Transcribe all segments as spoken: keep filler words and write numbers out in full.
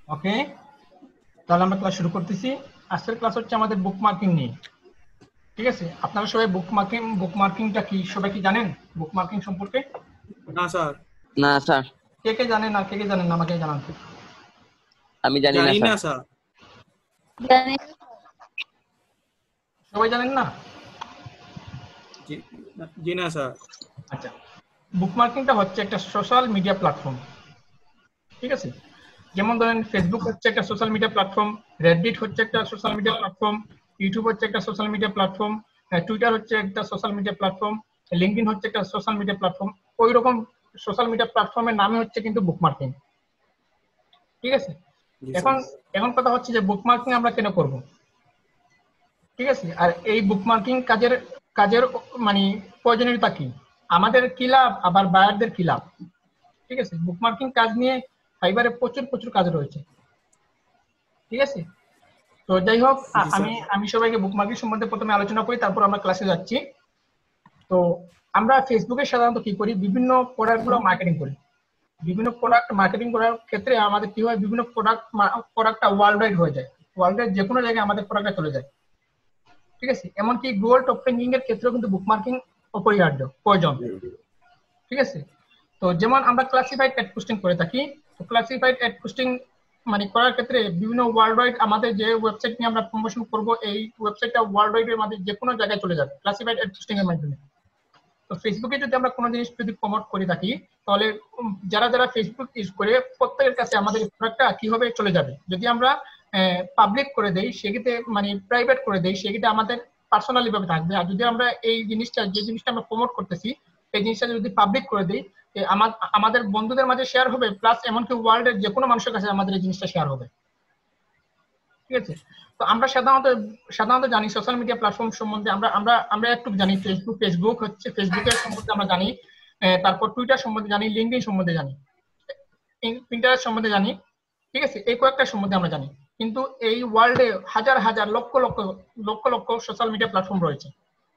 ওকে, তাহলে আমরা ক্লাস শুরু করতেছি। আজকের ক্লাস হচ্ছে আমাদের বুকমার্কিং নিয়ে। ঠিক আছে, আপনারা সবাই বুকমার্কিং বুকমার্কিংটা কি সবাই কি জানেন বুকমার্কিং সম্পর্কে? না স্যার। না স্যার, কে কে জানেন আর কে কে জানেন না আমাকে জানান। আমি জানি না জানি না স্যার। স্যার। সবাই জানেন না? জি- জি না স্যার। আচ্ছা, বুকমার্কিংটা হচ্ছে একটা সোশ্যাল মিডিয়া প্ল্যাটফর্ম। ঠিক আছে, যেমন ধরেন ফেসবুক হচ্ছে একটা সোশ্যাল মিডিয়া প্ল্যাটফর্ম, রেডিট হচ্ছে একটা সোশ্যাল মিডিয়া প্ল্যাটফর্ম, ইউটিউব হচ্ছে একটা সোশ্যাল মিডিয়া প্ল্যাটফর্ম, টুইটার হচ্ছে একটা সোশ্যাল মিডিয়া প্ল্যাটফর্ম, লিঙ্কডইন হচ্ছে একটা সোশ্যাল মিডিয়া প্ল্যাটফর্ম। ওই রকম সোশ্যাল মিডিয়া প্ল্যাটফর্মের নামে হচ্ছে কিন্তু বুকমার্কিং। ঠিক আছে, জি এখন স্যার। এখন কথা হচ্ছে যে বুকমার্কিং আমরা কেন করব? ঠিক আছে, আর এই বুকমার্কিং কাজের কাজের মানে প্রয়োজনীয়তা কি, আমাদের কি লাভ আবার বায়ারদের কি লাভ? ঠিক আছে, বুকমার্কিং কাজ নিয়ে ফাইবারে প্রচুর প্রচুর কাজ রয়েছে। ঠিক আছে, তো যাই হোক, আ- জি আমি স্যার। আমি সবাইকে বুকমার্কিং সম্বন্ধে প্রথমে আলোচনা করি, তারপর আমরা ক্লাসে যাচ্ছি। তো আমরা ফেসবুকে সাধারণত কি করি, বিভিন্ন প্রোডাক্ট গুলো মার্কেটিং করি। বিভিন্ন প্রোডাক্ট মার্কেটিং করার ক্ষেত্রে আমাদের কি হয়, বিভিন্ন প্রোডাক্ট প্রোডাক্টটা ওয়ার্ল্ড ওয়াইড হয়ে যায়, ওয়ার্ল্ড ওয়াইড যে কোনো জায়গায় আমাদের প্রোডাক্টটা চলে যায়। ঠিক আছে, এমনকি গুগল টপ র্যাঙ্কিং এর ক্ষেত্রেও কিন্তু বুকমার্কিং অপরিহার্য প্রয়োজন। ঠিক আছে, তো যেমন আমরা ক্লাসিফাইড অ্যাড পোস্টিং করে থাকি, তো ক্লাসিফাইড অ্যাড পোস্টিং মানে করার ক্ষেত্রে বিভিন্ন ওয়ার্ল্ড ওয়াইড আমাদের যে ওয়েবসাইট নিয়ে আমরা প্রমোশন করব, এই ওয়েবসাইটটা ওয়ার্ল্ড ওয়াইড এর মাধ্যমে যে কোনো জায়গায় চলে যাবে ক্লাসিফাইড অ্যাড পোস্টিং এর মাধ্যমে। তো ফেসবুকে যদি আমরা কোনো জিনিস যদি প্রমোট করে থাকি, তাহলে উম যারা যারা ফেসবুক ইউজ করে প্রত্যেকের কাছে আমাদের প্রোডাক্টটা কিভাবে চলে যাবে। যদি আমরা পাবলিক করে দেই সেক্ষেত্রে মানে প্রাইভেট করে দেই সেক্ষেত্রে আমাদের পার্সোনালি ভাবে থাকবে, আর যদি আমরা এই জিনিসটা যে জিনিসটা আমরা প্রমোট করতেছি এই জিনিসটা যদি পাবলিক করে দিই, আমাদের বন্ধুদের মাঝে শেয়ার হবে, প্লাস এমনকি ওয়ার্ল্ডের যে কোনো মানুষের কাছে আমাদের এই জিনিসটা শেয়ার হবে। ঠিক আছে, তো আমরা সাধারণত সাধারণত জানি সোশ্যাল মিডিয়া প্ল্যাটফর্ম সম্বন্ধে আমরা আমরা আমরা একটু জানি। ফেসবুক ফেসবুক হচ্ছে ফেসবুকের সম্বন্ধে আমরা জানি, তারপর টুইটার সম্বন্ধে জানি, লিঙ্কডইন সম্বন্ধে জানি, পিন্টারেস্ট সম্বন্ধে জানি। ঠিক আছে, এই কয়েকটা সম্বন্ধে আমরা জানি, কিন্তু এই ওয়ার্ল্ডে হাজার হাজার lakh lakh lakh lakh social media platform রয়েছে।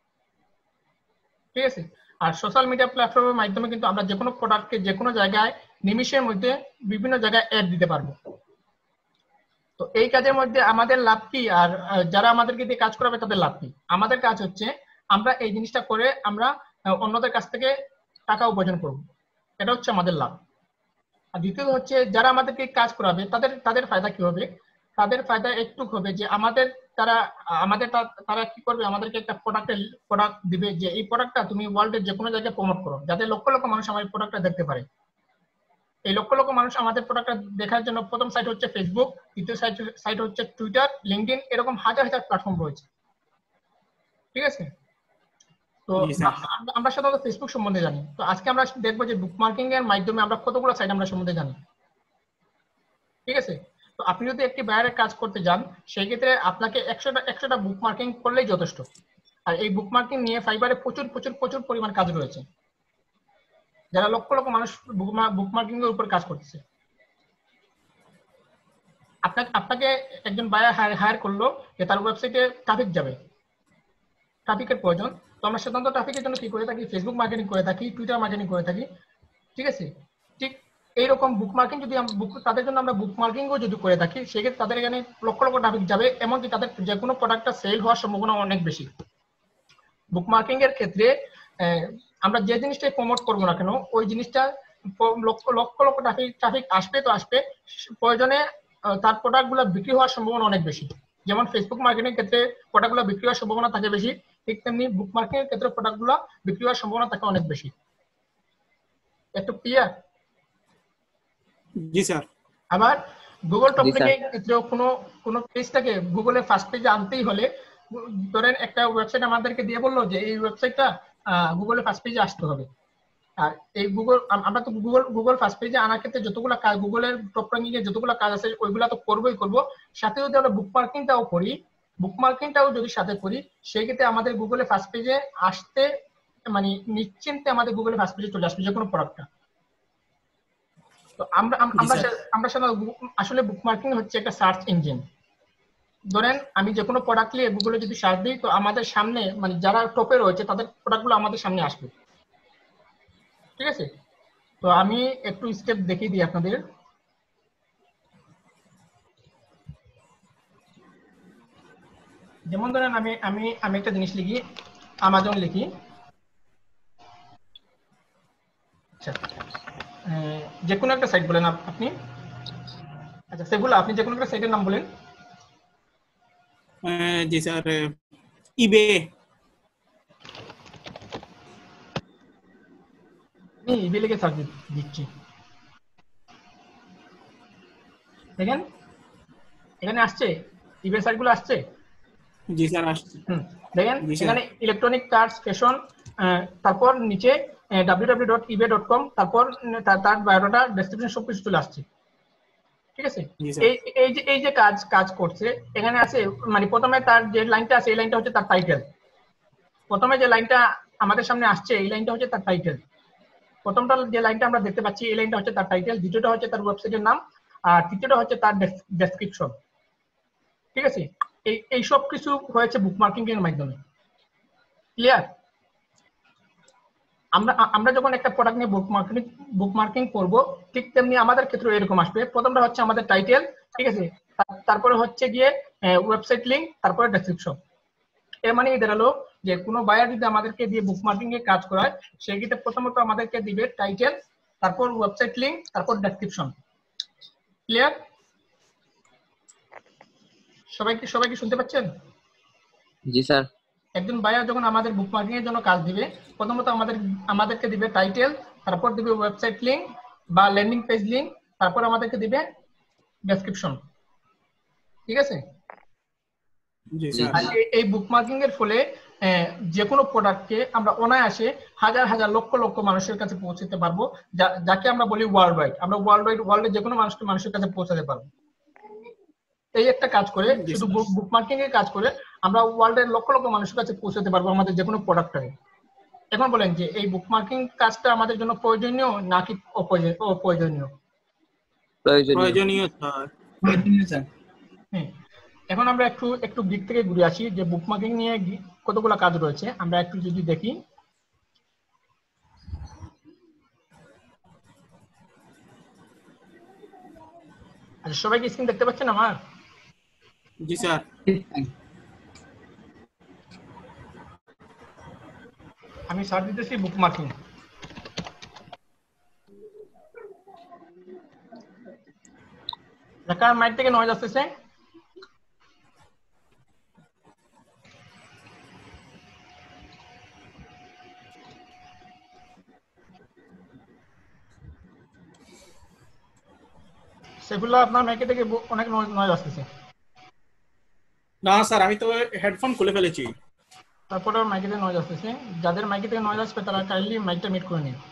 ঠিক আছে, আর সোশ্যাল মিডিয়া প্ল্যাটফর্মের মাধ্যমে কিন্তু আমরা যে কোনো প্রোডাক্টকে যে কোনো জায়গায় নিমিশের মধ্যে বিভিন্ন জায়গায় অ্যাড দিতে পারবো। তো এই কাজের মধ্যে আমাদের লাভ কি, আর যারা আমাদেরকে দিয়ে কাজ করাবে তাদের লাভ কি? আমাদের কাজ হচ্ছে আমরা এই জিনিসটা করে আমরা অন্যদের কাছ থেকে টাকা উপার্জন করব, এটা হচ্ছে আমাদের লাভ। আর দ্বিতীয়ত হচ্ছে যারা আমাদেরকে কাজ করাবে তাদের তাদের ফায়দা কি হবে, তাদের ফায়দা একটু হবে যে আমাদের তারা আমাদের তারা কি করবে, আমাদেরকে একটা প্রোডাক্টের প্রোডাক্ট দিবে যে এই প্রোডাক্টটা তুমি ওয়ার্ল্ডের যে কোনো জায়গায় প্রমোট করো, যাতে লক্ষ লক্ষ মানুষ আমার এই প্রোডাক্টটা দেখতে পারে। এই লক্ষ লক্ষ মানুষ আমাদের প্রোডাক্টটা দেখার জন্য প্রথম সাইট হচ্ছে ফেসবুক, দ্বিতীয় সাইট সাইট হচ্ছে টুইটার, লিঙ্কডইন, এরকম হাজার হাজার প্ল্যাটফর্ম রয়েছে। ঠিক আছে, তো জি স্যার। আমরা সাধারণত ফেসবুক সম্বন্ধে জানি, তো আজকে আমরা দেখবো যে বুকমার্কিং এর মাধ্যমে আমরা কতগুলো সাইট আমরা সম্বন্ধে জানি। ঠিক আছে, তো আপনি যদি একটি বায়ারের কাজ করতে যান সেই ক্ষেত্রে আপনাকে একশোটা একশোটা বুকমার্কিং করলেই যথেষ্ট। আর এই বুকমার্কিং নিয়ে ফাইবারে প্রচুর প্রচুর প্রচুর পরিমাণ কাজ রয়েছে, যারা লক্ষ লক্ষ মানুষ বুকমার্কিং এর উপর কাজ করতেছে। আপনাকে আপনাকে একজন বায়ার হায়ার করলো যে তার ওয়েবসাইটে ট্রাফিক যাবে, ট্রাফিকের প্রয়োজন। তো আমরা সাধারণত ট্রাফিকের জন্য কি করে থাকি, ফেসবুক মার্কেটিং করে থাকি, টুইটার মার্কেটিং করে থাকি। ঠিক আছে, ঠিক এইরকম বুক মার্কিং যদি তাদের জন্য আমরা বুক মার্কিংও যদি করে থাকি সেক্ষেত্রে তাদের এখানে লক্ষ লক্ষ ট্রাফিক যাবে, এমনকি তাদের যে কোনো প্রোডাক্টটা সেল হওয়ার সম্ভাবনা অনেক বেশি। বুক মার্কিং এর ক্ষেত্রে আমরা যে জিনিসটাই প্রমোট করবো না কেন ওই জিনিসটা লক্ষ লক্ষ লক্ষ ট্রাফিক ট্রাফিক আসবে, তো আসবে, প্রয়োজনে তার প্রোডাক্টগুলো বিক্রি হওয়ার সম্ভাবনা অনেক বেশি। যেমন ফেসবুক মার্কেটিং ক্ষেত্রে প্রোডাক্টগুলো বিক্রি হওয়ার সম্ভাবনা থাকে বেশি, ঠিক তেমনি বুক মার্কেটিং এর ক্ষেত্রে প্রোডাক্টগুলো বিক্রি হওয়ার সম্ভাবনা থাকে অনেক বেশি। একটু ক্লিয়ার? জি স্যার। আবার গুগল টপ র্যাঙ্কিং এর ক্ষেত্রেও কোনো কোনো পেজটাকে গুগলের ফার্স্ট পেজে আনতেই হলে, ধরেন একটা ওয়েবসাইট আমাদেরকে দিয়ে বললো যে এই ওয়েবসাইটটা গুগলের ফার্স্ট পেজে আসতে হবে। আর এই গুগল আমরা তো গুগল গুগল ফার্স্ট পেজে আনার ক্ষেত্রে যতগুলো কাজ গুগলের টপ র্যাঙ্কিং এর যতগুলো কাজ আছে ওইগুলো তো করবোই করব, সাথে যদি আমরা বুকমার্কিংটাও করি বুকমার্কিংটাও যদি সাথে করি সেই ক্ষেত্রে আমাদের গুগলের ফার্স্ট পেজে আসতে মানে নিশ্চিন্তে আমাদের গুগলের ফার্স্ট পেজে চলে আসবে যে কোনো প্রোডাক্টটা। তো আমরা আমরা আমরা আসলে বুকমার্কিং হচ্ছে একটা সার্চ ইঞ্জিন। ধরেন আমি যে কোনো প্রোডাক্ট নিয়ে গুগলে যদি সার্চ দিই তো আমাদের সামনে মানে যারা টপে রয়েছে তাদের প্রোডাক্টগুলো আমাদের সামনে আসবে। ঠিক আছে, তো আমি একটু স্টেপ দেখিয়ে দিই আপনাদের। যেমন ধরেন আমি আমি আমি একটা জিনিস লিখি, আমাজন লিখি। আচ্ছা, যে কোনো একটা সাইট বলেন আপনি। আচ্ছা সেগুলো আপনি যে কোনো একটা সাইটের নাম বলেন। जी सर, ईबे। আমি ইবে লিখে সার্চ দিচ্ছি, দেখেন এখানে আসছে, ইবে সাইটগুলো আসছে। जी सर আসছে। হুম, দেখেন জি স্যার। এখানে ইলেকট্রনিক কার্ডস, ফ্যাশন, তারপর নিচে W W W dot eBay dot com, তারপর তার- তার বায়োডাটা, ডেসক্রিপশন সবকিছু চলে আসছে। ঠিক আছে, জি স্যার। এই এই যে এই যে কাজ কাজ করছে এখানে আছে, মানে প্রথমে তার যে লাইনটা আছে এই লাইনটা হচ্ছে তার টাইটেল। প্রথমে যে লাইনটা আমাদের সামনে আসছে এই লাইনটা হচ্ছে তার টাইটেল। প্রথমটা যে লাইনটা আমরা দেখতে পাচ্ছি এই লাইনটা হচ্ছে তার টাইটেল, দ্বিতীয়টা হচ্ছে তার ওয়েবসাইটের নাম, আর তৃতীয়টা হচ্ছে তার ডেসক্রিপশন। ঠিক আছে, এই এই সব কিছু হয়েছে বুকমার্কিং এর মাধ্যমে। ক্লিয়ার? আমরা আমরা যখন একটা প্রোডাক্ট নিয়ে বুকমার্কিং বুকমার্কিং করব, ঠিক তেমনি আমাদের ক্ষেত্রে এরকম আসবে। প্রথমটা হচ্ছে আমাদের টাইটেল, ঠিক আছে, তারপরে হচ্ছে গিয়ে ওয়েবসাইট লিংক, তারপরে ডেসক্রিপশন। এর মানে দাঁড়ালো যে কোনো বায়ার যদি আমাদেরকে দিয়ে বুকমার্কিং এর কাজ করায়, সেক্ষেত্রে প্রথমত আমাদেরকে দিবে টাইটেল, তারপর ওয়েবসাইট লিংক, তারপর ডেসক্রিপশন। ক্লিয়ার? সবাই কি সবাই কি শুনতে পাচ্ছেন? জি স্যার। একজন বায়ার যখন আমাদের বুকমার্কিং এর জন্য কাজ দিবে, প্রথমত আমাদের আমাদেরকে দিবে টাইটেল, তারপর দিবে ওয়েবসাইট লিংক বা ল্যান্ডিং পেজ লিংক, তারপর আমাদেরকে দিবে ডেসক্রিপশন। ঠিক আছে, জি স্যার। আর এই বুকমার্কিং এর ফলে যে কোনো প্রোডাক্টকে আমরা অনায়াসে হাজার হাজার লক্ষ লক্ষ মানুষের কাছে পৌঁছাতে পারবো, যাকে আমরা বলি ওয়ার্ল্ড ওয়াইড। আমরা ওয়ার্ল্ড ওয়াইড ওয়ার্ল্ডের যে কোনো মানুষকে মানুষের কাছে পৌঁছাতে পারবো। এই একটা কাজ করে, শুধু বুকমার্কিং এর কাজ করে আমরা ওয়ার্ল্ডের লক্ষ লক্ষ মানুষের কাছে পৌঁছাতে পারবো আমাদের যে কোনো প্রোডাক্টটাকে। এখন বলেন যে এই বুকমার্কিং কাজটা আমাদের জন্য প্রয়োজনীয় নাকি অপ্রয়োজনীয়? প্রয়োজনীয় স্যার। প্রয়োজনীয় স্যার। হ্যাঁ, এখন আমরা একটু একটু দিক থেকে ঘুরে আসি যে বুকমার্কিং নিয়ে কতগুলো কাজ রয়েছে, আমরা একটু যদি দেখি। আচ্ছা, সবাই কি স্ক্রিন দেখতে পাচ্ছেন আমার? জি স্যার। আমি সার্চ দিতেছি বুকমার্কিং। ঢাকার মাইক থেকে নয়েজ আসতেছে। সেগুলো আপনার মাইকে থেকে অনেক নয়েজ আসতেছে। না স্যার, আমি তো হেডফোন খুলে ফেলেছি। তারপরে মাইকে থেকে নয়েজ আসতেছে। যাদের মাইকে থেকে নয়েজ আসবে তারা কাইন্ডলি মাইকটা মিউট করে নিন।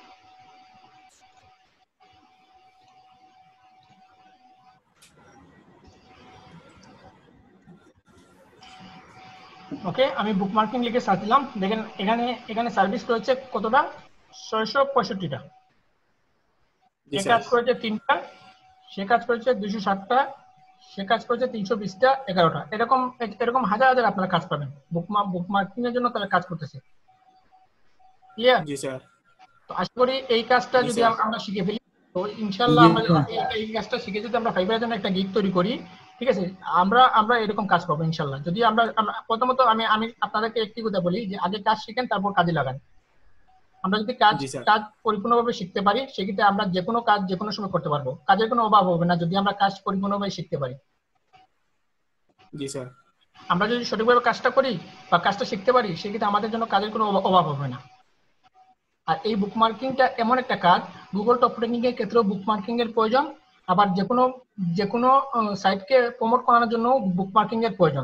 ওকে, আমি বুকমার্কিং লিখে সার্চ দিলাম। দেখেন এখানে এখানে সার্ভিস রয়েছে কতটা? ছয়শো পঁয়ষট্টিটা। সে কাজ করেছে তিনটা, সে কাজ করেছে দুইশো ষাটটা, সে কাজ করেছে তিনশো বিশটা, এগারোটা। এরকম এরকম হাজার হাজার আপনারা কাজ পাবেন বুকমার্ক বুকমার্কিং এর জন্য তারা কাজ করতেছে। ক্লিয়ার? জি স্যার। তো আশা করি এই কাজটা যদি আমরা শিখে ফেলি, তো ইনশাআল্লাহ আমরা এই কাজটা শিখে যদি আমরা ফাইবারের জন্য একটা গিগ তৈরি করি, ঠিক আছে, আমরা আমরা এরকম কাজ পাবো ইনশাআল্লাহ। যদি আমরা প্রথমত আমি আমি আপনাদেরকে একটি কথা বলি যে আগে কাজ শিখেন তারপর কাজে লাগান। আমরা যদি কাজ কাজ পরিপূর্ণভাবে শিখতে পারি, সেক্ষেত্রে আমরা যে কোনো কাজ যে কোনো সময় করতে পারবো। কাজের কোনো অভাব হবে না যদি আমরা কাজ পরিপূর্ণভাবে শিখতে পারি। জি স্যার। আমরা যদি সঠিকভাবে কাজটা করি বা কাজটা শিখতে পারি, সেক্ষেত্রে আমাদের জন্য কাজের কোনো অভাব হবে না। আর এই বুকমার্কিংটা এমন একটা কাজ, গুগল টপ র্যাঙ্কিং এর ক্ষেত্রেও বুকমার্কিং এর প্রয়োজন, আবার যে কোনো যে কোনো সাইটকে প্রমোট করানোর জন্য বুকমার্কিং এর প্রয়োজন।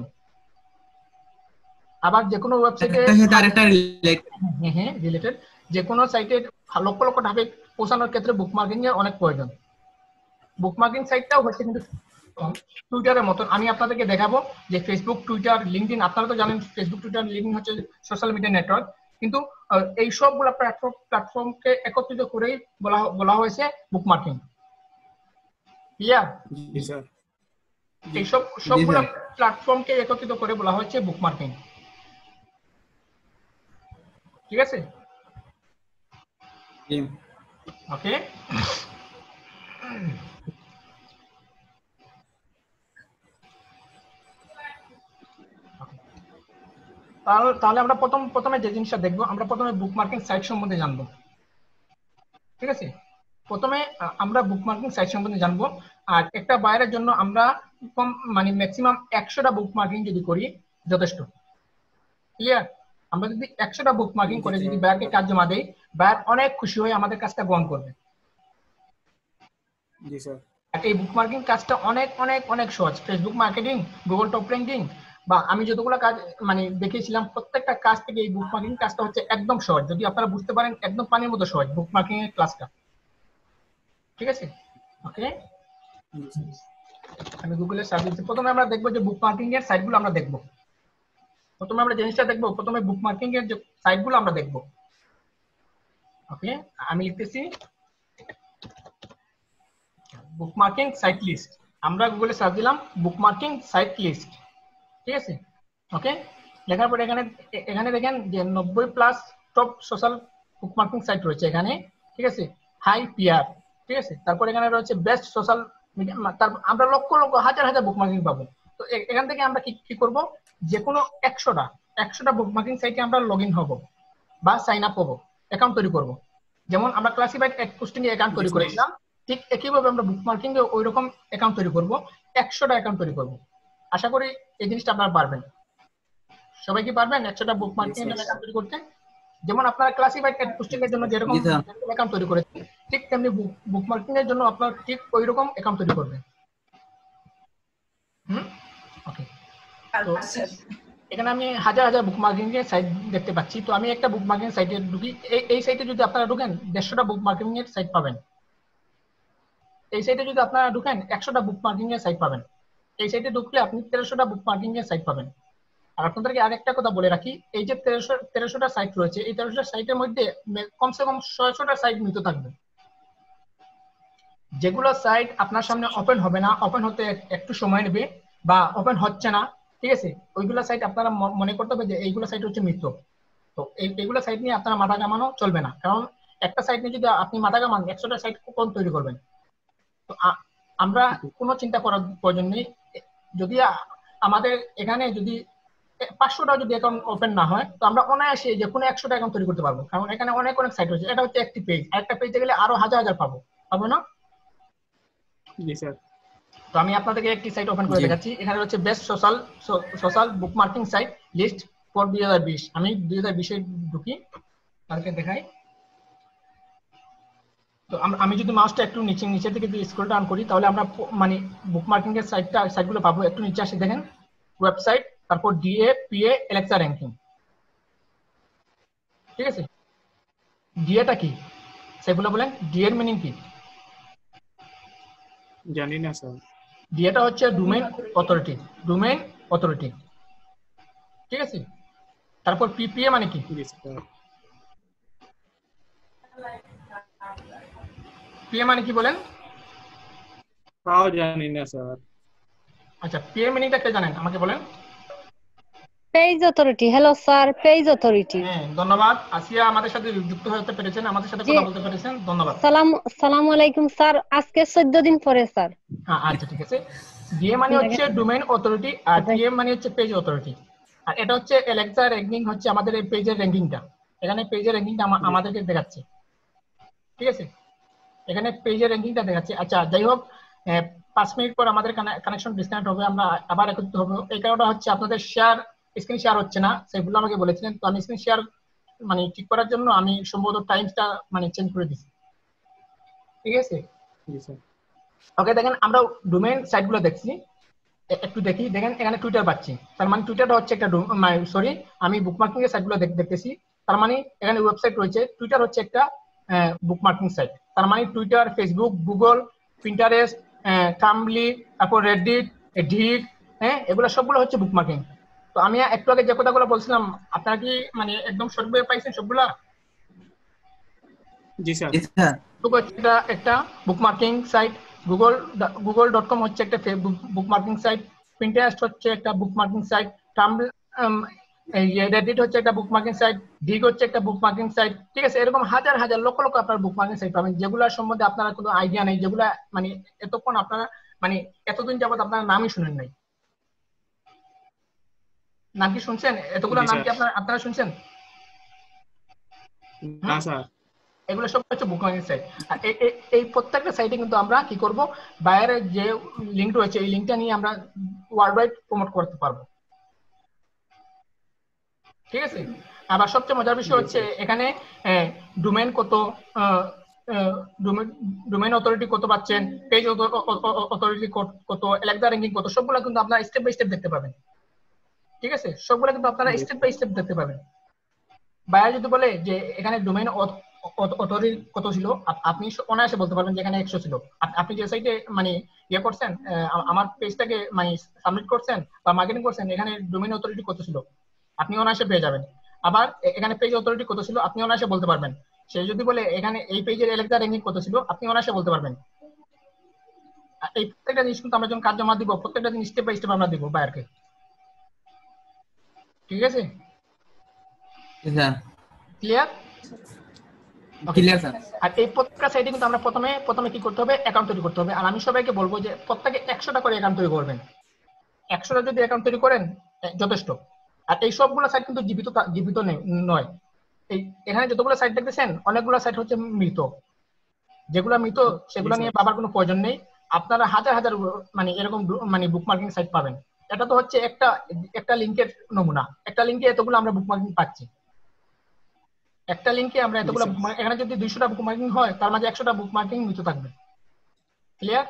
আবার যে কোনো ওয়েবসাইটে হ্যাঁ হ্যাঁ রিলেটেড যে কোনো সাইটে লক্ষ লক্ষ ট্রাফিক পৌঁছানোর ক্ষেত্রে বুকমার্কিং এর অনেক প্রয়োজন। বুকমার্কিং সাইটটাও হচ্ছে কিন্তু টুইটারের মতন। আমি আপনাদেরকে দেখাবো যে ফেসবুক, টুইটার, লিঙ্কডইন, আপনারা তো জানেন ফেসবুক, টুইটার, লিঙ্কডইন হচ্ছে সোশ্যাল মিডিয়া নেটওয়ার্ক, কিন্তু এই সবগুলো প্ল্যাটফর্ম প্ল্যাটফর্মকে একত্রিত করেই বলা বলা হয়েছে বুকমার্কিং। ক্লিয়ার? জি স্যার। এই সব সবগুলো প্ল্যাটফর্মকে একত্রিত করে বলা হয়েছে বুকমার্কিং। ঠিক আছে? ওকে, তাহলে তাহলে আমরা প্রথম প্রথমে যে জিনিসটা দেখবো, আমরা প্রথমে বুকমার্কিং সাইট সম্বন্ধে জানবো। ঠিক আছে, প্রথমে আমরা বুকমার্কিং সাইট সম্বন্ধে জানবো। আর একটা বায়ারের জন্য আমরা কম মানে ম্যাক্সিমাম একশোটা বুকমার্কিং যদি করি যথেষ্ট। ক্লিয়ার? আমরা যদি একশোটা বুকমার্কিং করে যদি বায়ারকে কাজ জমা দেই, বায়ার অনেক খুশি হয়ে আমাদের কাজটা গ্রহণ করবে। জি স্যার। এই বুকমার্কিং কাজটা অনেক অনেক অনেক সহজ। Facebook marketing, Google top ranking বা আমি যতগুলো কাজ মানে দেখিয়েছিলাম প্রত্যেকটা কাজ থেকে এই বুকমার্কিং কাজটা হচ্ছে একদম সহজ। যদি আপনারা বুঝতে পারেন একদম পানির মতো সহজ বুকমার্কিং এর ক্লাসটা। ঠিক আছে, ওকে। আমি গুগলে সার্চ দিচ্ছি। প্রথমে আমরা দেখবো যে বুকমার্কিং এর সাইটগুলো আমরা দেখবো। প্রথমে আমরা জিনিসটা দেখবো, প্রথমে বুকমার্কিং এর যে সাইটগুলো আমরা দেখবো। ওকে, আমি লিখতেছি বুকমার্কিং সাইট লিস্ট। আমরা গুগলে সার্চ দিলাম বুকমার্কিং সাইট লিস্ট। ঠিক আছে, ওকে। লেখার পরে এখানে এখানে দেখেন যে নব্বই plus top social bookmarking site রয়েছে এখানে। ঠিক আছে, হাই পিআর। ঠিক আছে, তারপর এখানে রয়েছে বেস্ট সোশ্যাল মিডিয়া। তারপর আমরা লক্ষ লক্ষ হাজার হাজার বুকমার্কিং পাবো। তো এখান থেকে আমরা কি কি করবো, যে কোনো একশোটা একশোটা বুকমার্কিং সাইটে আমরা লগ ইন হবো বা সাইন আপ হবো, অ্যাকাউন্ট তৈরি করবো। যেমন আমরা ক্লাসিফাইড এড পোস্টিং এ অ্যাকাউন্ট তৈরি করেছিলাম, ঠিক একইভাবে আমরা বুকমার্কিং এ ওই রকম অ্যাকাউন্ট তৈরি করবো, একশোটা অ্যাকাউন্ট তৈরি করবো। আশা করি এই জিনিসটা আপনারা পারবেন। সবাই কি পারবেন একশোটা বুকমার্কিং এর অ্যাকাউন্ট তৈরি করতে? যেমন আপনারা ক্লাসিফাইড এড পোস্টিং এর জন্য যেরকম অ্যাকাউন্ট তৈরি করেছেন, ঠিক তেমনি বুকমার্কিং এর জন্য আপনারা ঠিক ওই রকম অ্যাকাউন্ট তৈরি করবেন। হুম, ওকে। তো এখানে আমি হাজার হাজার বুকমার্কিং এর সাইট দেখতে পাচ্ছি। তো আমি একটা বুকমার্কিং সাইটে ঢুকি। এই এই সাইটে যদি আপনারা ঢুকেন দেড়শোটা বুকমার্কিং এর সাইট পাবেন। এই সাইটে যদি আপনারা ঢুকেন একশোটা বুকমার্কিং এর সাইট পাবেন। এই সাইটে ঢুকলে আপনি তেরোশোটা বুকমার্কিং এর সাইট পাবেন। আর আপনাদেরকে আরেকটা কথা বলে রাখি, এই যে তেরোশো তেরোশোটা সাইট রয়েছে, এই তেরোশোটা সাইটের মধ্যে কমসে কম ছয়শোটা সাইট মৃত থাকবে। যেগুলো সাইট আপনার সামনে ওপেন হবে না, ওপেন হতে একটু সময় নেবে বা ওপেন হচ্ছে না, ঠিক আছে, ওইগুলো সাইট আপনারা মনে করতে হবে যে এইগুলো সাইট হচ্ছে মৃত। তো এইগুলো সাইট নিয়ে আপনারা মাথা ঘামানো চলবে না, কারণ একটা সাইট নিয়ে যদি আপনি মাথা ঘামান একশোটা সাইট কোন তৈরি করবেন। তো আমরা কোনো চিন্তা করার প্রয়োজন নেই। যদি আমাদের এখানে যদি পাঁচশোটা যদি অ্যাকাউন্ট ওপেন না হয়, তো আমরা অনায়াসে যে কোনো একশোটা অ্যাকাউন্ট তৈরি করতে পারবো, কারণ এখানে অনেক অনেক সাইট রয়েছে। এটা হচ্ছে একটি পেজ, আরেকটা পেজে গেলে আরো হাজার হাজার পাবো, পাবো না? জি স্যার। তো আমি আপনাদেরকে একটি সাইট ওপেন করে দেখাচ্ছি। এখানে হচ্ছে best social social bookmarking site list for দুই হাজার বিশ। আমি দুই হাজার বিশে ঢুকি, তাদেরকে দেখাই। তো আমি যদি মাউসটা একটু নিচে নিচের দিকে যদি স্ক্রল ডাউন করি, তাহলে আমরা মানে বুকমার্কিং এর সাইটটা সাইটগুলো পাবো। একটু নিচে আসে দেখেন ওয়েবসাইট, তারপর ডিএ, পিএ, এলেক্সা র্যাঙ্কিং। ঠিক আছে, ডিএটা কি সেগুলো বলেন, ডিএর মিনিং কি? জানি না স্যার। ডিএটা হচ্ছে ডোমেইন অথরিটি, ডোমেইন অথরিটি। ঠিক আছে, তারপর পিপিএ মানে কি? পিএ মানে কি বলেন? তাও জানি না স্যার। আচ্ছা, পিএ মিনিংটা কে জানেন আমাকে বলেন? Page authority. Hello sir, page authority. হ্যাঁ, ধন্যবাদ। আসিয়া আমাদের সাথে যুক্ত হতে পেরেছেন, আমাদের সাথে কথা বলতে পেরেছেন, ধন্যবাদ। সালাম আসসালামু আলাইকুম স্যার, আজকে চোদ্দ দিন পরে স্যার। হ্যাঁ, আচ্ছা ঠিক আছে। ডিএ মানে হচ্ছে ডোমেইন অথরিটি আর পিএম মানে হচ্ছে পেজ অথরিটি। আর এটা হচ্ছে এলেক্সা র্যাঙ্কিং, হচ্ছে আমাদের এই পেজের র্যাঙ্কিংটা। এখানে পেজের র্যাঙ্কিংটা আমাদেরকে দেখাচ্ছে। ঠিক আছে, এখানে পেজের র্যাঙ্কিংটা দেখাচ্ছে। আচ্ছা, যাই হোক, পাঁচ মিনিট পর আমাদের কানেকশন ডিসকানেক্ট হবে, আমরা আবার একত্রিত হবো। এই কারণটা হচ্ছে আপনাদের শেয়ার স্ক্রিন শেয়ার হচ্ছে না, সেগুলো আমাকে বলেছিলেন। তো আমি স্ক্রিন শেয়ার মানে ঠিক করার জন্য আমি সম্ভবত টাইমটা মানে চেঞ্জ করে দিচ্ছি। ঠিক আছে, ওকে। দেখেন আমরা ডোমেইন সাইটগুলো দেখছি, একটু দেখি। দেখেন এখানে টুইটার পাচ্ছি, তার মানে টুইটারটা হচ্ছে একটা সরি আমি বুকমার্কিং এর সাইটগুলো দেখতেছি, তার মানে এখানে ওয়েবসাইট রয়েছে। টুইটার হচ্ছে একটা বুকমার্কিং সাইট, তার মানে Twitter, Facebook, Google, Pinterest, Tumblr, তারপর রেডিট, ঢিক, হ্যাঁ, এগুলো সবগুলো হচ্ছে বুকমার্কিং। তো আমি একটু আগে যে কথাগুলো বলছিলাম, আপনারা কি মানে একদম সঠিকভাবে পাইছেন সবগুলা? জি স্যার। এটা একটা bookmarking site. Google Google dot com হচ্ছে একটা বুকমার্কিং সাইট। পিন্টারেস্ট হচ্ছে একটা বুকমার্কিং সাইট। টাম্বল রেডিট হচ্ছে একটা বুকমার্কিং সাইট। ডিগ হচ্ছে একটা বুকমার্কিং সাইট। ঠিক আছে, এরকম হাজার হাজার লক্ষ লক্ষ আপনার বুকমার্কিং সাইট পাবেন, যেগুলোর সম্বন্ধে আপনারা কোনো আইডিয়া নেই, যেগুলা মানে এতক্ষণ আপনারা মানে এতদিন যাবত আপনারা নামই শুনেন নাই। নাম কি শুনছেন? এতগুলো জি, নাম স্যার। কি আপনারা আপনারা শুনছেন? না স্যার। এগুলো সব হচ্ছে বুকমার্কিং সাইট। আর এই এই- এই প্রত্যেকটা সাইটে কিন্তু আমরা কি করব, বায়ারের যে লিংক রয়েছে এই লিংকটা নিয়ে আমরা ওয়ার্ল্ড ওয়াইড প্রমোট করতে পারবো। ঠিক আছে। আবার সবচেয়ে মজার বিষয় হচ্ছে এখানে ডোমেইন কত, ডোমেইন অথরিটি কত পাচ্ছেন, পেজ অথরিটি কত, এলেক্সা র্যাঙ্কিং কত, সবগুলো কিন্তু আপনারা স্টেপ বাই স্টেপ দেখতে পাবেন। ঠিক আছে, সবগুলো কিন্তু আপনারা স্টেপ বাই স্টেপ দেখতে পাবেন। বায়ার যদি বলে যে এখানে ডোমেইন অথরিটি কত ছিল, আপনি অনায়াসে বলতে পারবেন যে এখানে একশো ছিল। আপনি যে সাইটে মানে ইয়ে করছেন, আমার পেজটাকে মানে সাবমিট করছেন বা মার্কেটিং করছেন, এখানে ডোমেইন অথরিটি কত ছিল আপনি অনায়াসে পেয়ে যাবেন। আবার এখানে পেজ অথরিটি কত ছিল আপনি অনায়াসে বলতে পারবেন। সে যদি বলে এখানে এই পেজের এলেক্সা র্যাঙ্কিং কত ছিল আপনি অনায়াসে বলতে পারবেন। এই প্রত্যেকটা জিনিস কিন্তু আমরা যখন কাজ জমা দিব, প্রত্যেকটা জিনিস স্টেপ বাই স্টেপ আমরা দিব বায়ারকে। ঠিক আছে, ক্লিয়ার? Clear sir. আর এই প্রত্যেকটা সাইটে কিন্তু আমরা প্রথমে প্রথমে কি করতে হবে, অ্যাকাউন্ট তৈরি করতে হবে। আর আমি সবাইকে বলবো যে প্রত্যেকে একশোটা করে অ্যাকাউন্ট তৈরি করবেন। একশোটা যদি অ্যাকাউন্ট তৈরি করেন যথেষ্ট। আর এই সবগুলো সাইট কিন্তু জীবিত জীবিত নয়। এই এখানে যতগুলো সাইট দেখতেছেন অনেকগুলো সাইট হচ্ছে মৃত। যেগুলো মৃত সেগুলো নিয়ে ভাবার কোনো প্রয়োজন নেই। আপনারা হাজার হাজার মানে এরকম মানে বুকমার্কিং সাইট পাবেন। এটা তো হচ্ছে একটা একটা লিংকের নমুনা। একটা লিংকে এতগুলো আমরা বুকমার্কিং পাচ্ছি। একটা লিংকে আমরা এতগুলো বুকমার্কিং, এখানে যদি দুইশোটা বুকমার্কিং হয় তার মাঝে একশোটা বুকমার্কিং মৃত থাকবে। ক্লিয়ার?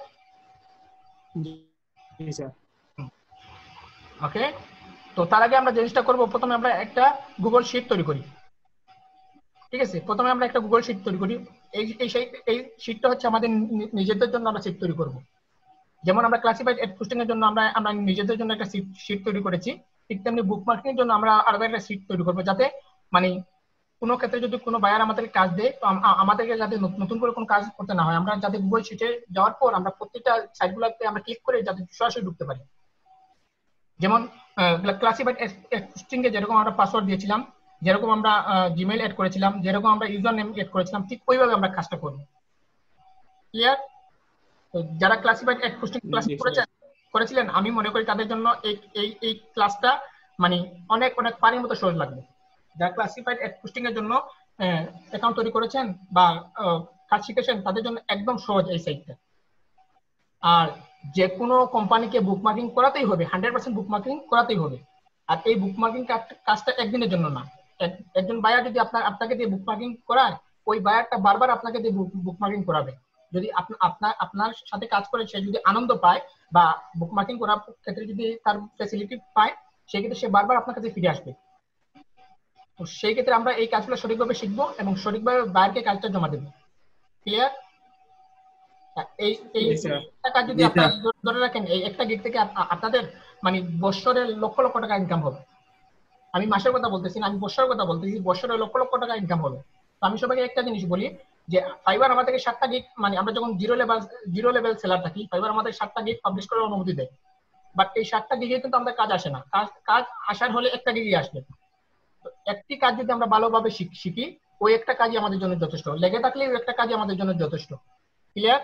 জি স্যার। ওকে, তো তার আগে আমরা যে জিনিসটা করবো, প্রথমে আমরা একটা গুগল শিট তৈরি করি। ঠিক আছে, প্রথমে আমরা একটা গুগল শিট তৈরি করি। এই এই শিটটা হচ্ছে আমাদের নিজেদের জন্য আমরা শিট তৈরি করব। যেমন আমরা ক্লাসিফাইড এড পোস্টিং এর জন্য আমরা আমরা নিজেদের জন্য একটা শিট তৈরি করেছি, ঠিক তেমনি বুকমার্কিং এর জন্য আমরা আলাদা একটা শিট তৈরি করবো, যাতে মানে কোনো ক্ষেত্রে যদি কোনো বায়ার আমাদেরকে কাজ দেয় তো আমাদেরকে যাতে নতুন করে কোনো কাজ করতে না হয়, আমরা যাতে গুগল শিটে যাওয়ার পর আমরা প্রত্যেকটা সাইটগুলোতে আমরা ক্লিক করে যাতে সরাসরি ঢুকতে পারি। যেমন ক্লাসিফাইড এড পোস্টিং এ যেরকম আমরা পাসওয়ার্ড দিয়েছিলাম, যেরকম আমরা জিমেইল এড করেছিলাম, যেরকম আমরা ইউজার নেম এড করেছিলাম, ঠিক ওইভাবে আমরা কাজটা করব। ক্লিয়ার? তো যারা ক্লাসিফাইড এড পোস্টিং ক্লাস করেছেন করেছিলেন আমি মনে করি তাদের জন্য এই এই এই ক্লাসটা মানে অনেক অনেক পানির মতো সহজ লাগবে। যারা ক্লাসিফাইড এড পোস্টিং এর জন্য অ্যাকাউন্ট তৈরি করেছেন বা কাজ শিখেছেন তাদের জন্য একদম সহজ এই সাইটটা। আর যে কোনো কোম্পানিকে বুকমার্কিং করাতেই হবে, হান্ড্রেড পার্সেন্ট বুকমার্কিং করাতেই হবে। আর এই বুকমার্কিং কাজটা একদিনের জন্য না। একজন বায়ার যদি আপনার আপনাকে দিয়ে বুকমার্কিং করায়, ওই বায়ারটা বারবার আপনাকে দিয়ে বুকমার্কিং করাবে। যদি আপনার আপনার সাথে কাজ করে সে যদি আনন্দ পায় বা বুকমার্কিং করার ক্ষেত্রে যদি তার ফ্যাসিলিটি পায়, সেই ক্ষেত্রে সে বারবার আপনার কাছে ফিরে আসবে। তো সেই ক্ষেত্রে আমরা এই কাজগুলো সঠিকভাবে শিখবো এবং সঠিকভাবে বায়ারকে কাজটা জমা দেবো। ক্লিয়ার? এই এই টাকা যদি আপনারা ধরে রাখেন, এই একটা গিগ থেকে আপনাদের মানে বছরে লক্ষ লক্ষ টাকা ইনকাম হবে। আমি মাসের কথা বলতেছি না, আমি বছরের কথা বলতেছি, বছরে লক্ষ লক্ষ টাকা ইনকাম হবে। তো আমি সবাইকে একটা জিনিস বলি যে ফাইবার আমাদেরকে সাতটা গিগ মানে আমরা যখন zero level zero level seller থাকি, ফাইবার আমাদের সাতটা গিগ পাবলিশ করার অনুমতি দেয়। বাট এই সাতটা গিগে কিন্তু আমাদের কাজ আসে না। কাজ কাজ আসার হলে একটা গিগই আসবে। তো একটি কাজ যদি আমরা ভালোভাবে শিখি, ওই একটা কাজই আমাদের জন্য যথেষ্ট। লেগে থাকলে ওই একটা কাজই আমাদের জন্য যথেষ্ট। ক্লিয়ার?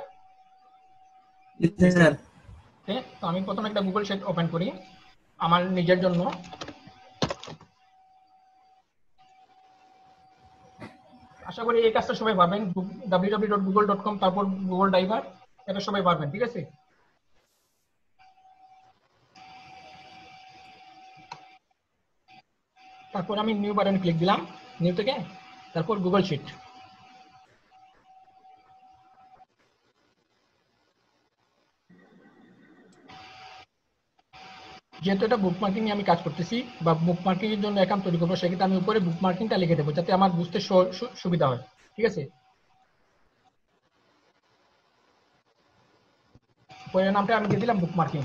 তো আমি প্রথমে একটা গুগল শিট ওপেন করি আমার নিজের জন্য। আশা করি এই কাজটা সবাই পারবেন। W W W dot Google dot com, তারপর গুগল ড্রাইভার, এটা সবাই পারবেন। ঠিক আছে, তারপর আমি নিউ বাটনে ক্লিক দিলাম, নিউ থেকে তারপর গুগল শিট। যেহেতু এটা বুকমার্কিং নিয়ে আমি কাজ করতেছি বা বুকমার্কিং এর জন্য অ্যাকাউন্ট তৈরি করবো, সেক্ষেত্রে আমি উপরে বুকমার্কিংটা লিখে দেবো যাতে আমার বুঝতে সুবিধা হয়। ঠিক আছে, উপরের নামটা আমি দিয়ে দিলাম বুকমার্কিং।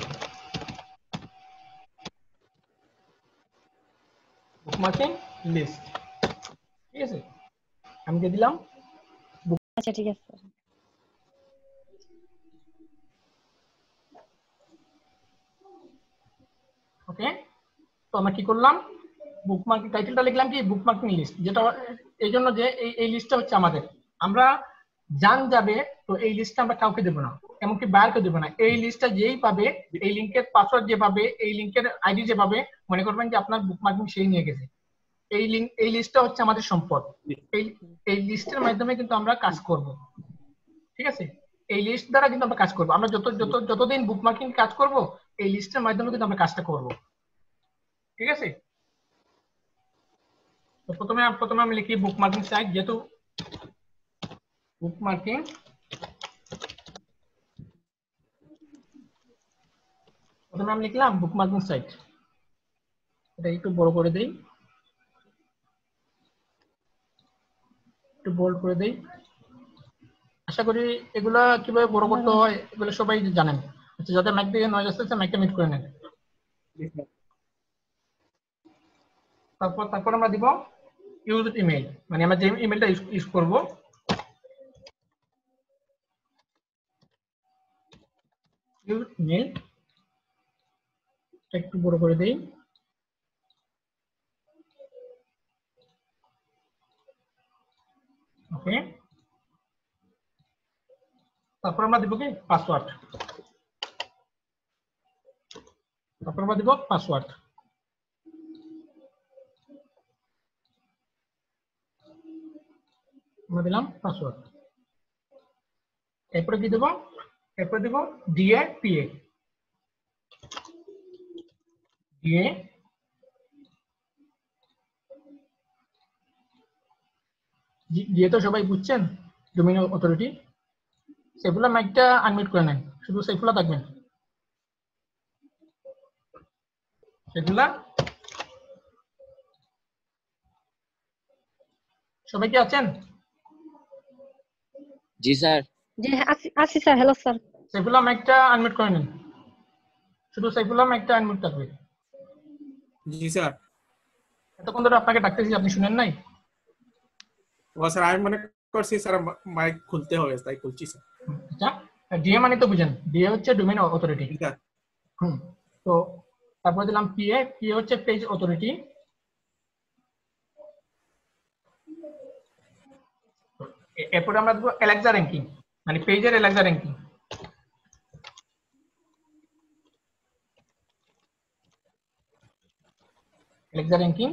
Bookmarking list. ঠিক আছে, আমি দিয়ে দিলাম। আচ্ছা ঠিক আছে। ওকে, তো আমরা কি করলাম, বুকমার্কিং টাইটেলটা লিখলাম কি বুকমার্কিং লিস্ট, যেটা এই জন্য যে এই এই লিস্টটা হচ্ছে আমাদের। আমরা জান যাবে তো এই লিস্টটা আমরা কাউকে দেবো না। এমনকি বায়ারকে দেবো না। এই লিস্টটা যেই পাবে, এই লিঙ্কের পাসওয়ার্ড যে পাবে, এই লিঙ্কের আইডি যে পাবে, মনে করবেন যে আপনার বুকমার্কিং সেই নিয়ে গেছে। এই লিঙ্ক এই লিস্টটা হচ্ছে আমাদের সম্পদ। এই এই লিস্টের মাধ্যমে কিন্তু আমরা কাজ করব, ঠিক আছে? এই লিস্ট দ্বারা কিন্তু আমরা কাজ করব। আমরা যত যত যতদিন বুকমার্কিং কাজ করব, এই লিস্টের মাধ্যমে কিন্তু আমরা কাজটা করব, ঠিক আছে? তো প্রথমে প্রথমে আমি লিখি বুকমার্কিং সাইট, যেহেতু বুকমার্কিং প্রথমে আমি লিখলাম বুকমার্কিং সাইট। এটা একটু বড় করে দেই, একটু বোল্ড করে দেই। আশা করি এগুলা কিভাবে বড় করতে হয় এগুলো সবাই জানেন। আচ্ছা, যাদের মাইক দিয়ে নয়েজ আসতেছে মাইকটা মিউট করে নেন। তারপর তারপর আমরা দিব ইউজ ইমেল, মানে আমরা যে ইমেলটা ইউজ করব ইউজ ইমেল। একটু বড় করে দেই। ওকে, তারপর আমরা দিব কি পাসওয়ার্ড। তারপর আমরা দিব পাসওয়ার্ড। আমরা দিলাম পাসওয়ার্ড। এরপরে কি দেব? এরপরে দেব ডিএ পিএ। ডিএ ডিএ তো সবাই বুঝছেন, ডোমেইন অথরিটি। সাইফুল্লাহ মাইকটা আনমিউট করে নেন, শুধু সাইফুল্লাহ থাকবেন। সাইফুল্লাহ, সবাই কি আছেন? জি স্যার। জি আসি আসি স্যার। Hello sir. সাইফুল্লাহ মাইকটা আনমিউট করে নেন, শুধু সাইফুল্লাহ মাইকটা আনমিউট থাকবে। জি স্যার। এতক্ষণ ধরে আপনাকে ডাকতেছি, আপনি শুনেন নাই? ও স্যার, আমি মনে করছি স্যার মাইক খুলতে হবে, তাই খুলছি স্যার। আচ্ছা, ডিএ মানে তো বুঝেন, ডিএ হচ্ছে ডোমেইন অথরিটি। হুম, তো তারপর দিলাম পিএ। পিএ হচ্ছে পেজ অথরিটি। এরপরে আমরা দেবো অ্যালেক্সা র্যাঙ্কিং, মানে পেজের অ্যালেক্সা র্যাঙ্কিং। অ্যালেক্সা র্যাঙ্কিং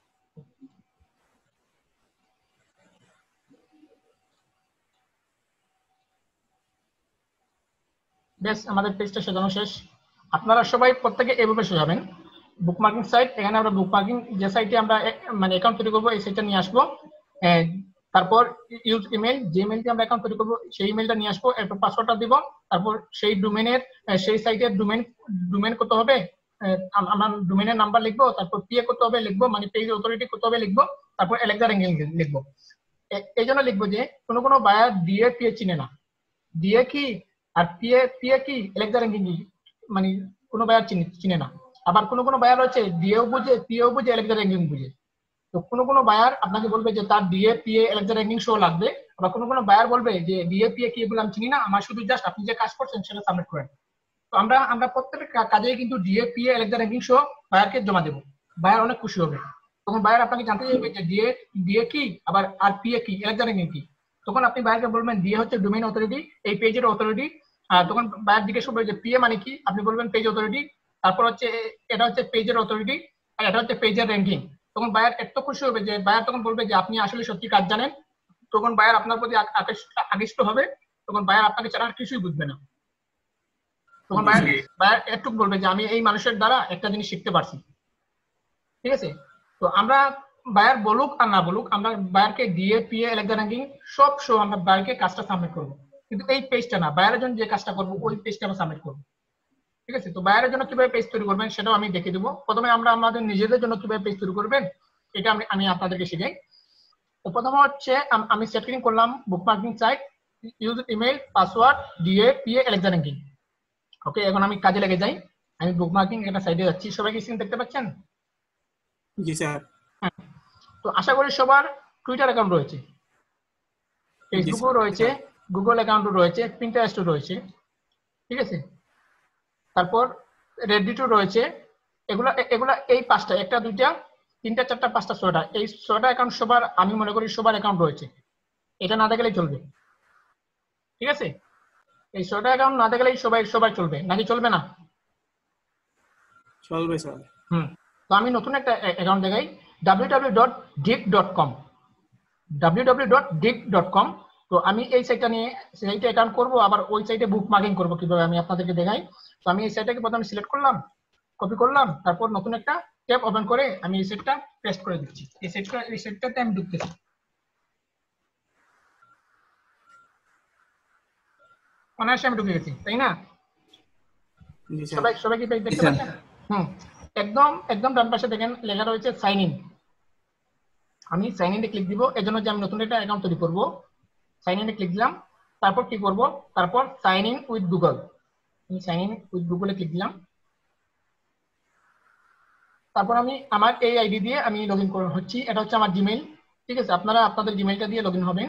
বেশ, আমাদের পেজটা সাজানো শেষ। আপনারা সবাই প্রত্যেকে এভাবে সাজাবেন বুকমার্কিং সাইট। এখানে আমরা বুকমার্কিং যে সাইটে আমরা মানে অ্যাকাউন্ট তৈরি করবো, এই সাইটটা নিয়ে আসবো। তারপর ইউজ ইমেল, যে ইমেলটি আমরা অ্যাকাউন্ট তৈরি করবো সেই ইমেলটা নিয়ে আসবো। এরপর পাসওয়ার্ডটা দিব। তারপর সেই ডোমেনের সেই সাইটের ডোমেন ডোমেন কত হবে, আমরা ডোমেনের নাম্বার লিখবো। তারপর পিএ কত হবে লিখবো, মানে পেজ অথরিটি কত হবে লিখবো। তারপর অ্যালেক্সা র্যাঙ্কিং লিখবো। এই জন্য লিখবো যে কোনো কোনো বায়ার ডিএ পিএ চিনে না। ডিএ কি আর পিএ পিএ কি, অ্যালেক্সা র্যাঙ্কিং কি, মানে কোনো বায়ার চিনে না। আবার কোনো কোনো বায়ার হচ্ছে ডিএও বুঝে, পিএও বুঝে, অ্যালেক্সা র্যাঙ্কিং বুঝে। তো কোনো কোনো বায়ার আপনাকে বলবে যে তার DA PA Alexa ranking show লাগবে। আবার কোনো কোনো বায়ার বলবে যে ডিএ পিএ কি এগুলো আমি চিনি না, আমার শুধু জাস্ট আপনি যে কাজ করছেন সেটা সাবমিট করেন। তো আমরা আমরা প্রত্যেকটা কাজে কিন্তু DA PA Alexa ranking show বায়ারকে জমা দেবো। বায়ার অনেক খুশি হবে। তখন বায়ার আপনাকে জানতে চাইবে যে ডিএ ডিএ কি, আবার আর পিএ কি, অ্যালেক্সা র্যাঙ্কিং কি। তখন আপনি বায়ারকে বলবেন ডিএ হচ্ছে ডোমেইন অথরিটি, এই পেজের অথরিটি। আর তখন বায়ার জিজ্ঞেস করবে যে পিএ মানে কি, আপনি বলবেন পেজ অথরিটি। তারপর হচ্ছে এটা হচ্ছে পেজের অথরিটি, আর এটা হচ্ছে পেজের র্যাঙ্কিং। তখন বায়ার এত খুশি হবে যে বায়ার তখন বলবে যে আপনি আসলে সত্যি কাজ জানেন। তখন বায়ার আপনার প্রতি আকৃষ্ট হবে। তখন বায়ার আপনাকে ছাড়া আর কিছুই বুঝবে না। তখন বায়ার বায়ার একটু বলবে যে আমি এই মানুষের দ্বারা একটা জিনিস শিখতে পারছি, ঠিক আছে? তো আমরা বায়ার বলুক আর না বলুক, আমরা বায়ারকে ডিএ পিএ অ্যালেক্সা র্যাঙ্কিং সব শো আমরা বায়ারকে কাজটা সাবমিট করবো। কিন্তু এই পেজটা না, বায়ারের জন্য যে কাজটা করবো ওই পেজটা আমরা সাবমিট করবো, ঠিক আছে? তো বায়ারের জন্য কিভাবে পেজ তৈরি করবেন সেটাও আমি দেখে দেবো। প্রথমে আমরা আমাদের নিজেদের জন্য কিভাবে পেজ তৈরি করবেন এটা আমি আমি আপনাদেরকে শিখাই। তো প্রথমে হচ্ছে আমি সেটিং করলাম bookmarking site, use email, password, DA PA Alexa ranking. Okay, এখন আমি কাজে লেগে যাই। আমি বুকমার্কিং একটা সাইডে যাচ্ছি। সবাই কি স্ক্রিন দেখতে পাচ্ছেন? জি স্যার। তো আশা করি সবার টুইটার অ্যাকাউন্ট রয়েছে, ফেসবুকও রয়েছে, গুগল অ্যাকাউন্টও রয়েছে, পিন্টারেস্টও রয়েছে, ঠিক আছে? তারপর রেডিটও রয়েছে। এগুলা এগুলা এই পাঁচটা, একটা দুইটা তিনটা চারটা পাঁচটা ছয়টা, এই ছয়টা অ্যাকাউন্ট সবার, আমি মনে করি সবার অ্যাকাউন্ট রয়েছে। এটা না দেখলেই চলবে, ঠিক আছে? এই ছয়টা অ্যাকাউন্ট না থাকলে সবাই সবাই চলবে নাকি চলবে না? চলবে স্যার। হুম, তো আমি নতুন একটা অ্যাকাউন্ট দেখাই, W W W dot Digg dot com W W W dot Digg dot com. তো আমি এই সাইটটা নিয়ে সাইটে অ্যাকাউন্ট করবো, আবার ওই সাইটে বুক মার্কিং করবো কিভাবে আমি আপনাদেরকে দেখাই। তো আমি এই সাইটটাকে প্রথমে সিলেক্ট করলাম, কপি করলাম, তারপর নতুন একটা ট্যাব ওপেন করে আমি এই সাইটটা পেস্ট করে দিচ্ছি। এই সাইটটা এই সাইটটাতে আমি ঢুকতেছি। অনায়াসে আমি ঢুকে গেছি, তাই না? জি স্যার। সবাই সবাই কি পেজ দেখতে স্যার। পাচ্ছেন? হুম, একদম একদম ডান পাশে দেখেন লেখা রয়েছে সাইন ইন। আমি সাইন ইনে ক্লিক দিব, এজন্য যে আমি নতুন একটা অ্যাকাউন্ট তৈরি করব। সাইন ইনে ক্লিক দিলাম, তারপর কি করব, তারপর সাইন ইন উইথ গুগল। আমি সাইন ইন উইথ গুগলে ক্লিক দিলাম, তারপর আমি আমার এই আইডি দিয়ে আমি লগ ইন করে হচ্ছি। এটা হচ্ছে আমার জিমেইল, ঠিক আছে? আপনারা আপনাদের জিমেইলটা দিয়ে লগ ইন হবেন।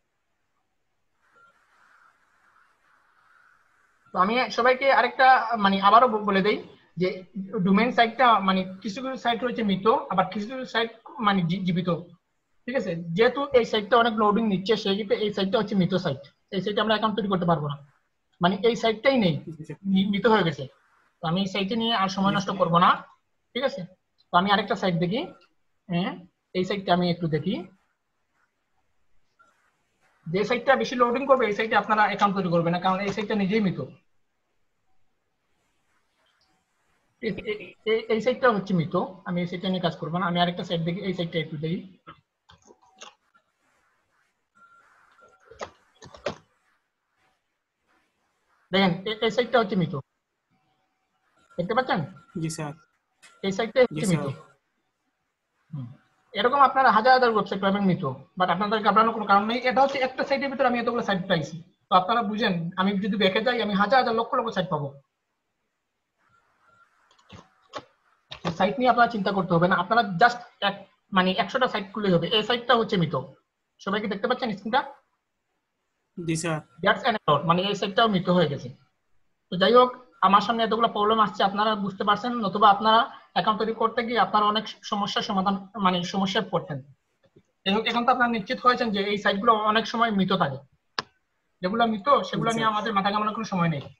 তো আমি সবাইকে আরেকটা মানে আবারও বলে দেই যে ডোমেইন সাইটটা মানে কিছু কিছু সাইট রয়েছে মৃত, আবার কিছু কিছু সাইট মানে জীবিত, ঠিক আছে? যেহেতু এই সাইটটা অনেক লোডিং নিচ্ছে, সেক্ষেত্রে এই সাইটটা হচ্ছে মৃত সাইট। এই সাইটে আমরা অ্যাকাউন্ট তৈরি করতে পারবো না, মানে এই সাইটটাই নেই, মৃত হয়ে গেছে। তো আমি এই সাইটে নিয়ে আর সময় নষ্ট করব না, ঠিক আছে? তো আমি আরেকটা সাইট দেখি, হ্যাঁ এই সাইটটা আমি একটু দেখি। যে সাইটটা বেশি লোডিং করবে এই সাইটে আপনারা অ্যাকাউন্ট তৈরি করবেন না, কারণ এই সাইটটা নিজেই মৃত। এই সাইটটা হচ্ছে মৃত, আমি এই সাইটটা নিয়ে কাজ করবো না। আমি আরেকটা সাইট দেখি, এই সাইটটা একটু দেখি। দেখেন এই সাইটটা হচ্ছে মৃত, দেখতে পাচ্ছেন? জি স্যার। এই সাইটটা হচ্ছে মৃত। এরকম আপনারা হাজার হাজার ওয়েবসাইট পাবেন মৃত, বাট আপনাদের ঘাবড়ানোর কোনো কারণ নেই। এটা হচ্ছে একটা সাইটের ভিতরে আমি এতগুলো সাইট পাইছি। তো আপনারা বুঝেন, আমি যদি দেখে যাই আমি হাজার হাজার লক্ষ লক্ষ সাইট পাবো। সাইট নিয়ে আপনারা চিন্তা করতে হবে না, আপনারা জাস্ট এক মানে একশোটা সাইট খুললেই হবে। এই সাইটটা হচ্ছে মৃত, সবাইকে দেখতে পাচ্ছেন স্ক্রিনটা? জি স্যার। দ্যাটস অ্যান এরর, মানে এই সাইটটাও মৃত হয়ে গেছে। তো যাই হোক, আমার সামনে এতগুলো প্রবলেম আসছে, আপনারা বুঝতে পারছেন, নতুবা আপনারা অ্যাকাউন্ট তৈরি করতে গিয়ে আপনারা অনেক সমস্যার সমাধান মানে সমস্যায় পড়তেন। যাই হোক, এখন তো আপনারা নিশ্চিত হয়েছেন যে এই সাইটগুলো অনেক সময় মৃত থাকে। যেগুলো মৃত সেগুলো নিয়ে আমাদের মাথা ঘামানোর কোনো সময় নেই,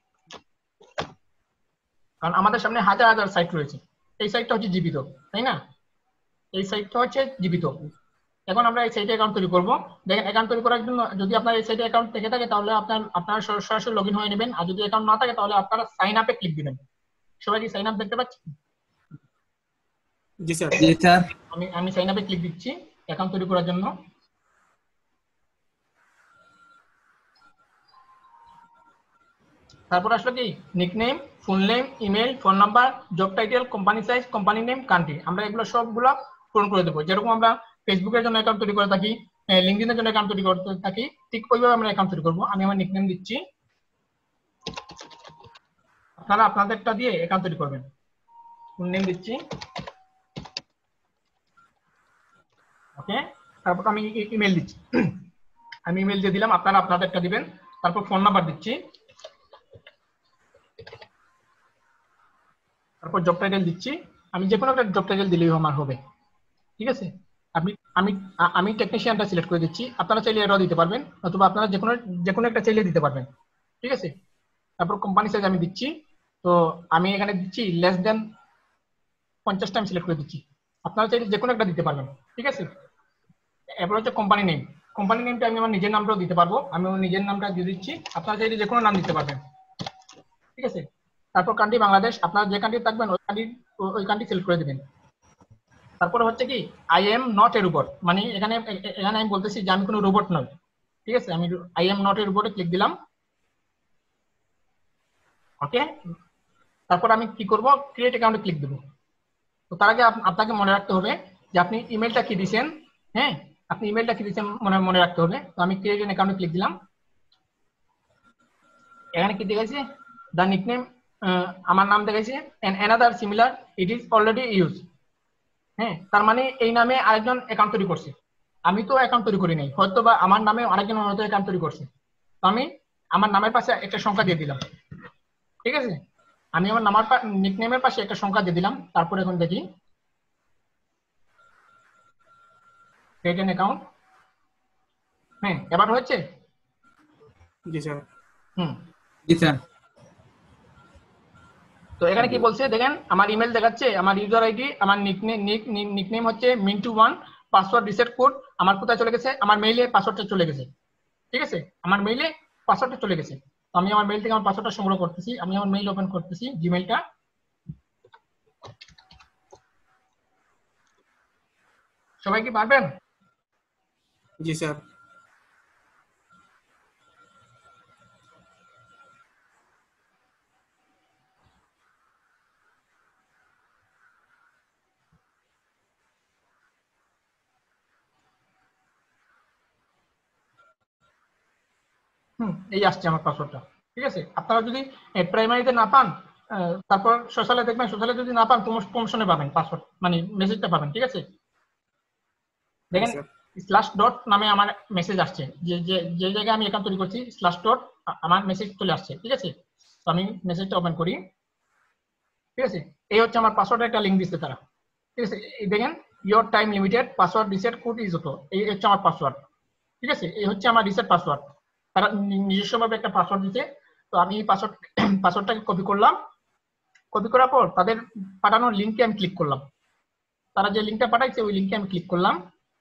কারণ আমাদের সামনে হাজার হাজার সাইট রয়েছে। এই সাইটটা হচ্ছে জীবিত, তাই না? এই সাইটটা হচ্ছে জীবিত। এখন আমরা এই সাইটে অ্যাকাউন্ট তৈরি করবো। দেখেন, অ্যাকাউন্ট তৈরি করার জন্য যদি আপনার এই সাইটে অ্যাকাউন্ট থেকে থাকে তাহলে আপনার আপনারা সরাসরি লগ ইন হয়ে নেবেন, আর যদি অ্যাকাউন্ট না থাকে তাহলে আপনারা সাইন আপে ক্লিক দিবেন। সবাই কি সাইন আপ দেখতে পাচ্ছেন? জি স্যার। জি স্যার। আমি আমি সাইন আপে ক্লিক দিচ্ছি অ্যাকাউন্ট তৈরি করার জন্য। তারপর আসলে কি nickname, full name, email, phone number, job title, company size, company name, country, আমরা এগুলো সবগুলো পূরণ করে দেবো। যেরকম আমরা ফেসবুকের জন্য অ্যাকাউন্ট তৈরি করে থাকি, লিঙ্কডইনের জন্য অ্যাকাউন্ট তৈরি করতে থাকি, ঠিক ওইভাবে আমরা অ্যাকাউন্ট তৈরি করবো। আমি আমার নিকনেম দিচ্ছি, আপনারা আপনাদেরটা দিয়ে অ্যাকাউন্ট তৈরি করবেন। ফুল নেম দিচ্ছি, ওকে। তারপর আমি ইমেল দিচ্ছি, আমি ইমেল দিয়ে দিলাম, আপনারা আপনাদেরটা দিবেন। তারপর ফোন নাম্বার দিচ্ছি, তারপর জব টাইটেল দিচ্ছি। আমি যে কোনো একটা জব টাইটেল দিলেই আমার হবে, ঠিক আছে? আপনি আমি আমি টেকনিশিয়ানটা সিলেক্ট করে দিচ্ছি, আপনারা চাইলে এটাও দিতে পারবেন, অথবা আপনারা যে কোনো যে কোনো একটা চাইলে দিতে পারবেন, ঠিক আছে? তারপর কোম্পানি সাইজ আমি দিচ্ছি, তো আমি এখানে দিচ্ছি লেস দেন পঞ্চাশটা আমি সিলেক্ট করে দিচ্ছি। আপনারা চাইলে যে কোনো একটা দিতে পারবেন, ঠিক আছে? এরপর হচ্ছে কোম্পানি নেম। কোম্পানি নেমটা আমি আমার নিজের নামটাও দিতে পারবো, আমি আমার নিজের নামটা দিয়ে দিচ্ছি। আপনারা চাইলে যে কোনো নাম দিতে পারবেন, ঠিক আছে? তারপর কান্ট্রি বাংলাদেশ, আপনারা যে কান্ট্রি থাকবেন ওই কান্ট্রি ওই কান্ট্রি সিলেক্ট করে দিবেন। তারপরে হচ্ছে কি I am not a robot, মানে এখানে এখানে আমি বলতেছি যে আমি কোনো রোবট নই, ঠিক আছে? আমি আই এম নট এ রোবটে ক্লিক দিলাম, ওকে। তারপর আমি কি করব, ক্রিয়েট অ্যাকাউন্টে ক্লিক দেবো। তো তার আগে আপনাকে মনে রাখতে হবে যে আপনি ইমেলটা কি দিয়েছেন, হ্যাঁ আপনি ইমেলটা কি দিয়েছেন মনে মনে রাখতে হবে। তো আমি ক্রিয়েট অ্যান অ্যাকাউন্টে ক্লিক দিলাম, এখানে কি দেখাইছে, দ্য নিকনেম, আমার নাম দেখাইছে, and another similar it is already use. হ্যাঁ, তার মানে এই নামে আরেকজন অ্যাকাউন্ট তৈরি করছে, আমি তো অ্যাকাউন্ট তৈরি করি নাই, হয়তো বা আমার নামে আরেকজন হয়তো অ্যাকাউন্ট তৈরি করছে। তো আমি আমার নামের পাশে একটা সংখ্যা দিয়ে দিলাম, ঠিক আছে? আমি আমার নামের নিকনেমের পাশে একটা সংখ্যা দিয়ে দিলাম। তারপর এখন দেখি ক্রিয়েট অ্যান অ্যাকাউন্ট, হ্যাঁ এবার হয়েছে। জি স্যার। হুম, জি স্যার। তো এখানে কি বলছে দেখেন, আমার ইমেল দেখাচ্ছে, আমার ইউজার আইডি, আমার নিকনেম নিকনেম হচ্ছে Mintu one, password reset code আমার কোথায় চলে গেছে, আমার মেইলে পাসওয়ার্ডটা চলে গেছে। ঠিক আছে, আমার মেইলে পাসওয়ার্ডটা চলে গেছে। তো আমি আমার মেইল থেকে আমার পাসওয়ার্ডটা সংগ্রহ করতেছি, আমি আমার মেইল ওপেন করতেছি, জিমেইলটা। সবাই কি পারবেন? জি স্যার। হুম, এই আসছে আমার পাসওয়ার্ডটা। ঠিক আছে, আপনারা যদি প্রাইমারিতে না পান, আহ, তারপর সোশ্যালে দেখবেন, সোশ্যালে যদি না পান প্রমোশনে পাবেন পাসওয়ার্ড, মানে মেসেজটা পাবেন। ঠিক আছে, দেখেন স্ল্যাশ ডট নামে আমার মেসেজ আসছে, যে যে যে জায়গায় আমি অ্যাকাউন্ট তৈরি করছি স্ল্যাশ ডট আমার মেসেজ চলে আসছে। ঠিক আছে, তো আমি মেসেজটা ওপেন করি। ঠিক আছে, এই হচ্ছে আমার পাসওয়ার্ডের একটা লিঙ্ক দিচ্ছে তারা। ঠিক আছে, এই দেখেন your time limited password reset code is auto, এই হচ্ছে আমার পাসওয়ার্ড। ঠিক আছে, এই হচ্ছে আমার রিসেট পাসওয়ার্ড। তারা নিজস্বভাবে একটা পাসওয়ার্ড দিতে। তো আমি এই পাসওয়ার্ড পাসওয়ার্ডটাকে কপি করলাম। কপি করার পর তাদের পাঠানো লিঙ্কে আমি ক্লিক করলাম। তারা যে লিঙ্কটা পাঠাইছে ওই লিঙ্কে আমি ক্লিক করলাম।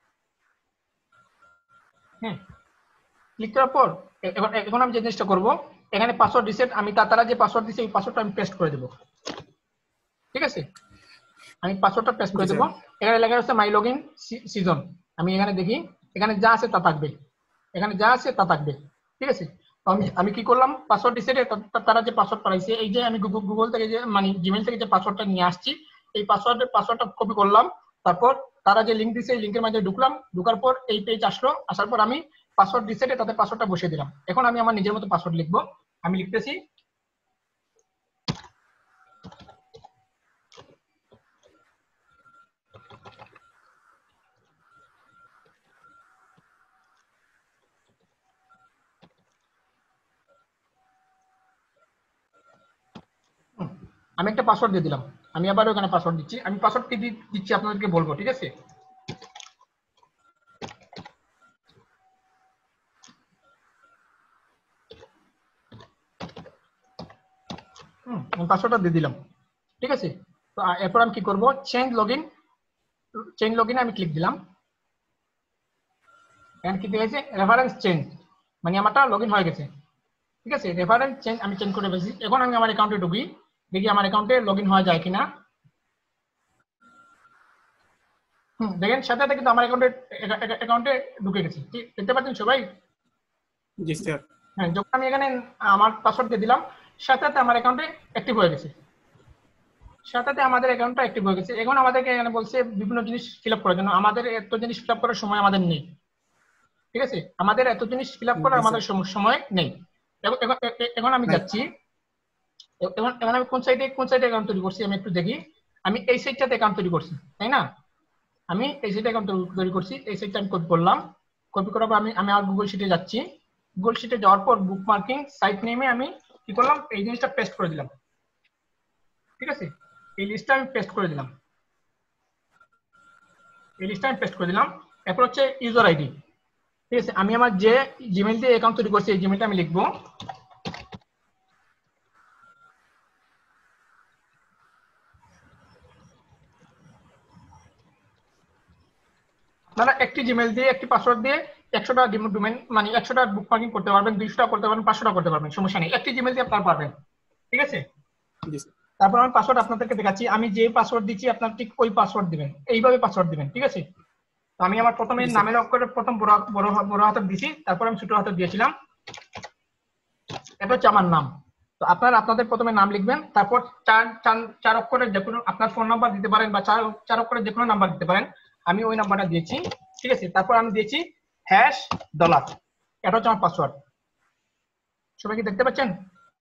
হ্যাঁ, ক্লিক করার পর এখন এখন আমি যে জিনিসটা করবো, এখানে পাসওয়ার্ড রিসেট, আমি তারা যে পাসওয়ার্ড দিচ্ছে ওই পাসওয়ার্ডটা আমি পেস্ট করে দেবো। ঠিক আছে, আমি পাসওয়ার্ডটা পেস্ট করে দেবো। এখানে লেখা আছে মাই লগইন সিজন, আমি এখানে দেখি এখানে যা আছে তা থাকবে, এখানে যা আছে তা থাকবে। ঠিক আছে, তো আমি আমি কি করলাম, পাসওয়ার্ড রিসেটে তারা যে পাসওয়ার্ড পাঠাইছে, এই যে আমি গুগল থেকে যে মানে জিমেইল থেকে যে পাসওয়ার্ডটা নিয়ে আসছি, এই পাসওয়ার্ডের পাসওয়ার্ডটা কপি করলাম। তারপর তারা যে লিঙ্ক দিছে এই লিঙ্কের মাঝে ঢুকলাম, ঢুকার পর এই পেজ আসলো, আসার পর আমি পাসওয়ার্ড রিসেটে তাদের পাসওয়ার্ডটা বসিয়ে দিলাম। এখন আমি আমার নিজের মতো পাসওয়ার্ড লিখবো, আমি লিখতেছি আমি একটা পাসওয়ার্ড দিয়ে দিলাম। আমি আবার ওখানে পাসওয়ার্ড দিচ্ছি, আমি পাসওয়ার্ড কি দিচ্ছি আপনাদেরকে বলবো। ঠিক আছে, হুম, আমি পাসওয়ার্ডটা দিয়ে দিলাম। ঠিক আছে, তো এরপর আমি কি করব, চেঞ্জ লগইন, চেঞ্জ লগইনে আমি ক্লিক দিলাম। এখানে কি দিয়েছে, রেফারেন্স চেঞ্জ, মানে আমারটা লগইন হয়ে গেছে। ঠিক আছে, রেফারেন্স চেঞ্জ আমি চেঞ্জ করে ফেলছি। এখন আমি আমার অ্যাকাউন্টে ঢুকি, দেখি আমার অ্যাকাউন্টে লগইন হওয়া যায় কিনা। হুম, দেখেন সাথে সাথে কিন্তু আমার অ্যাকাউন্টে অ্যাকাউন্টে ঢুকে গেছে। ঠিক দেখতে পাচ্ছেন সবাই? জি স্যার। হ্যাঁ, যখন আমি এখানে আমার পাসওয়ার্ড দিয়ে দিলাম, সাথে সাথে আমার অ্যাকাউন্টে অ্যাক্টিভ হয়ে গেছে। সাথে সাথে আমাদের অ্যাকাউন্টটা অ্যাক্টিভ হয়ে গেছে। এখন আমাদেরকে এখানে বলছে বিভিন্ন জিনিস ফিল আপ করার জন্য, আমাদের এত জিনিস ফিল আপ করার সময় আমাদের নেই। ঠিক আছে, আমাদের এত জিনিস ফিল আপ করার আমাদের সময় নেই। এখন আমি যাচ্ছি, এখন এখন আমি কোন সাইডে কোন সাইডে অ্যাকাউন্ট তৈরি করছি আমি একটু দেখি। আমি এই সাইডটাতে অ্যাকাউন্ট তৈরি করছি, তাই না? আমি এই সাইডে অ্যাকাউন্ট তৈরি করছি, এই সাইডটা আমি কপি করলাম। কপি করার পর আমি আমি আমার গুগল শিটে যাচ্ছি। গুগল শিটে যাওয়ার পর বুক মার্কিং সাইট নেমে আমি কি করলাম, এই জিনিসটা পেস্ট করে দিলাম। ঠিক আছে, এই লিস্টটা আমি পেস্ট করে দিলাম, এই লিস্টটা আমি পেস্ট করে দিলাম। এরপর হচ্ছে ইউজার আইডি। ঠিক আছে, আমি আমার যে জিমেইল দিয়ে অ্যাকাউন্ট তৈরি করছি এই জিমেইলটা আমি লিখবো। আপনারা একটি জিমেইল দিয়ে একটি পাসওয়ার্ড দিয়ে একশোটা ডোমেইন মানে একশোটা বুক মার্কিং করতে পারবেন, দুইশোটা করতে পারবেন, পাঁচশোটা করতে পারবেন, সমস্যা নেই। একটি জিমেইল দিয়ে আপনারা পারবেন। ঠিক আছে, তারপর আমি পাসওয়ার্ড আপনাদেরকে দেখাচ্ছি। আমি যে পাসওয়ার্ড দিচ্ছি আপনার ঠিক ওই পাসওয়ার্ড দিবেন, এইভাবে পাসওয়ার্ড দিবেন। ঠিক আছে, তো আমি আমার প্রথমে নামের অক্ষরে প্রথম বড় বড় বড় হাতের দিছি, তারপর আমি ছোট হাতের দিয়েছিলাম। এটা হচ্ছে আমার নাম। তো আপনারা আপনাদের প্রথমে নাম লিখবেন, তারপর চার চার অক্ষরের যে কোনো আপনার ফোন নাম্বার দিতে পারেন বা চার চার অক্ষরের যে কোনো নাম্বার দিতে পারেন। আমি ওই নাম্বারটা দিয়েছি। ঠিক আছে, তারপর আমি দিয়েছি হ্যাশ ডলার, এটা হচ্ছে আমার পাসওয়ার্ড। সবাই কি দেখতে পাচ্ছেন?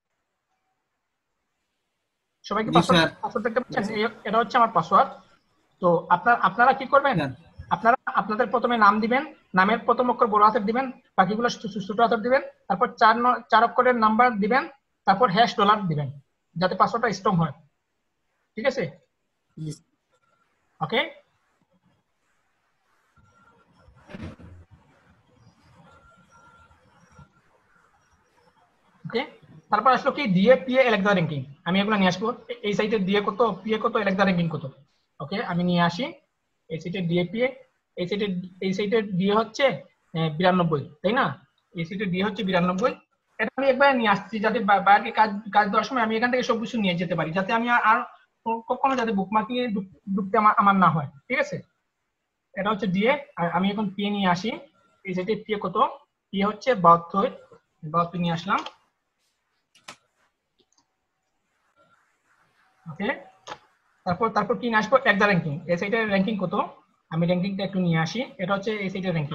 সবাই কি পাসওয়ার্ড দেখতে পাচ্ছেন? এটা হচ্ছে আমার পাসওয়ার্ড। তো আপনার আপনারা কি করবেন, আপনারা আপনাদের প্রথমে নাম দিবেন, নামের প্রথম অক্ষর বড় হাতের দিবেন, বাকিগুলো ছোট হাতের দিবেন, তারপর চার চার অক্ষরের নাম্বার দিবেন, তারপর হ্যাশ ডলার দিবেন, যাতে পাসওয়ার্ডটা স্ট্রং হয়। ঠিক আছে, ওকে। ওকে, তারপর আসলো কি ডিএ পিএ এলেক্সা র্যাঙ্কিং, আমি এগুলো নিয়ে আসবো। এই সাইটে ডিএ কত, পিএ কত, এলেক্সা র্যাঙ্কিং কত। ওকে, আমি নিয়ে আসি এই সাইটে ডিএ পিএ। এই সাইটে এই সাইটে ডিএ হচ্ছে বিরানব্বই, তাই না? এই সাইটে ডিএ হচ্ছে বিরানব্বই। এটা আমি একবার নিয়ে আসছি যাতে বাইরে কাজ কাজ দেওয়ার সময় আমি এখান থেকে সবকিছু নিয়ে যেতে পারি, যাতে আমি আর কখনো যাতে বুকমার্কিং এ ঢুকতে আমার না হয়। ঠিক আছে, এটা হচ্ছে ডিএ। আর আমি এখন পিএ নিয়ে আসি। এই সাইটে পিএ কত, পিএ হচ্ছে বাহাত্তর, বাহাত্তর নিয়ে আসলাম। ওকে, তারপর তারপর কি নিয়ে আসবো, এলেক্সা র্যাঙ্কিং। এই সাইটের র্যাঙ্কিং কত, আমি র্যাঙ্কিংটা একটু নিয়ে আসি। এটা হচ্ছে এই সাইটের র্যাঙ্কিং।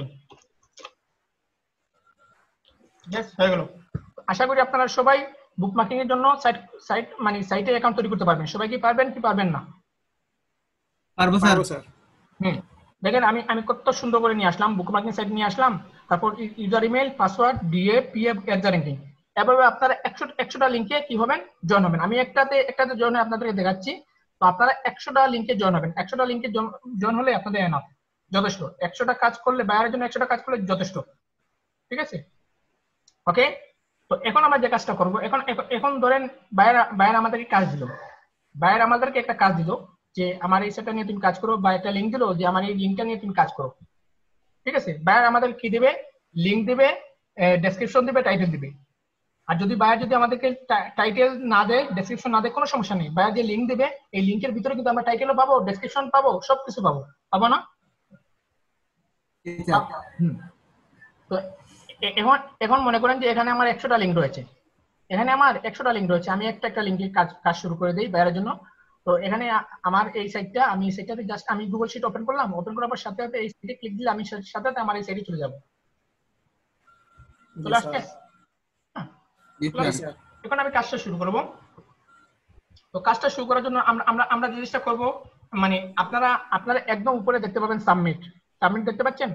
জাস্ট হয়ে গেল। আশা করি আপনারা সবাই বুকমার্কিং এর জন্য সাইট সাইট মানে সাইটে অ্যাকাউন্ট তৈরি করতে পারবেন। সবাই কি পারবেন কি পারবেন না? পারবো স্যার। হুম, দেখেন আমি আমি কত সুন্দর করে নিয়ে আসলাম, বুকমার্কিং সাইট নিয়ে আসলাম, তারপর user email, password, DA, PA, Alexa ranking. এভাবে আপনারা একশো একশোটা লিংকে কি হবেন, জয়েন হবেন। আমি একটাতে একটাতে জয়েন হয়ে আপনাদেরকে দেখাচ্ছি। তো আপনারা একশোটা লিংকে জয়েন হবেন। একশোটা লিংকে জয়েন হলে আপনাদের এনাফ, যথেষ্ট। একশোটা কাজ করলে, বাইরের জন্য একশোটা কাজ করলে যথেষ্ট। ঠিক আছে, ওকে। তো এখন আমরা যে কাজটা করব, এখন এখন ধরেন বাইরে বাইরে আমাদেরকে কাজ দিল, বাইরে আমাদেরকে একটা কাজ দিল যে আমার এই সেটটা নিয়ে তুমি কাজ করো, বা একটা লিঙ্ক দিল যে আমার এই লিঙ্কটা নিয়ে তুমি কাজ করো। ঠিক আছে, বাইরে আমাদের কি দিবে, লিঙ্ক দিবে, ডেসক্রিপশন দিবে, টাইটেল দিবে। আর যদি বাইরে যদি আমাদেরকে টাইটেল না দেয়, ডেসক্রিপশন না দেয়, কোনো সমস্যা নেই। বাইরে যে লিঙ্ক দিবে, এই লিঙ্কের ভিতরে কিন্তু আমরা টাইটেলও পাবো, ডেসক্রিপশন পাবো, সবকিছু পাবো, পাবো না? তো এখন এখন মনে করেন যে এখানে আমার একশোটা লিঙ্ক রয়েছে, এখানে আমার একশোটা লিঙ্ক রয়েছে। আমি একটা একটা লিঙ্কে কাজ কাজ শুরু করে দিই বাইরের জন্য। তো এখানে আমার এই সাইটটা, আমি এই সাইটটাতে জাস্ট আমি গুগল শিট ওপেন করলাম, ওপেন করার পর সাথে সাথে এই সাইটে ক্লিক দিলে আমি সাথে সাথে আমার এই সাইটে চলে যাব। চলে আসছে? এখন আমি কাজটা শুরু করব। তো কাজটা শুরু করার জন্য আমরা আমরা আমরা যে জিনিসটা করব, মানে আপনারা আপনারা একদম উপরে দেখতে পাবেন সাবমিট। সাবমিট দেখতে পাচ্ছেন?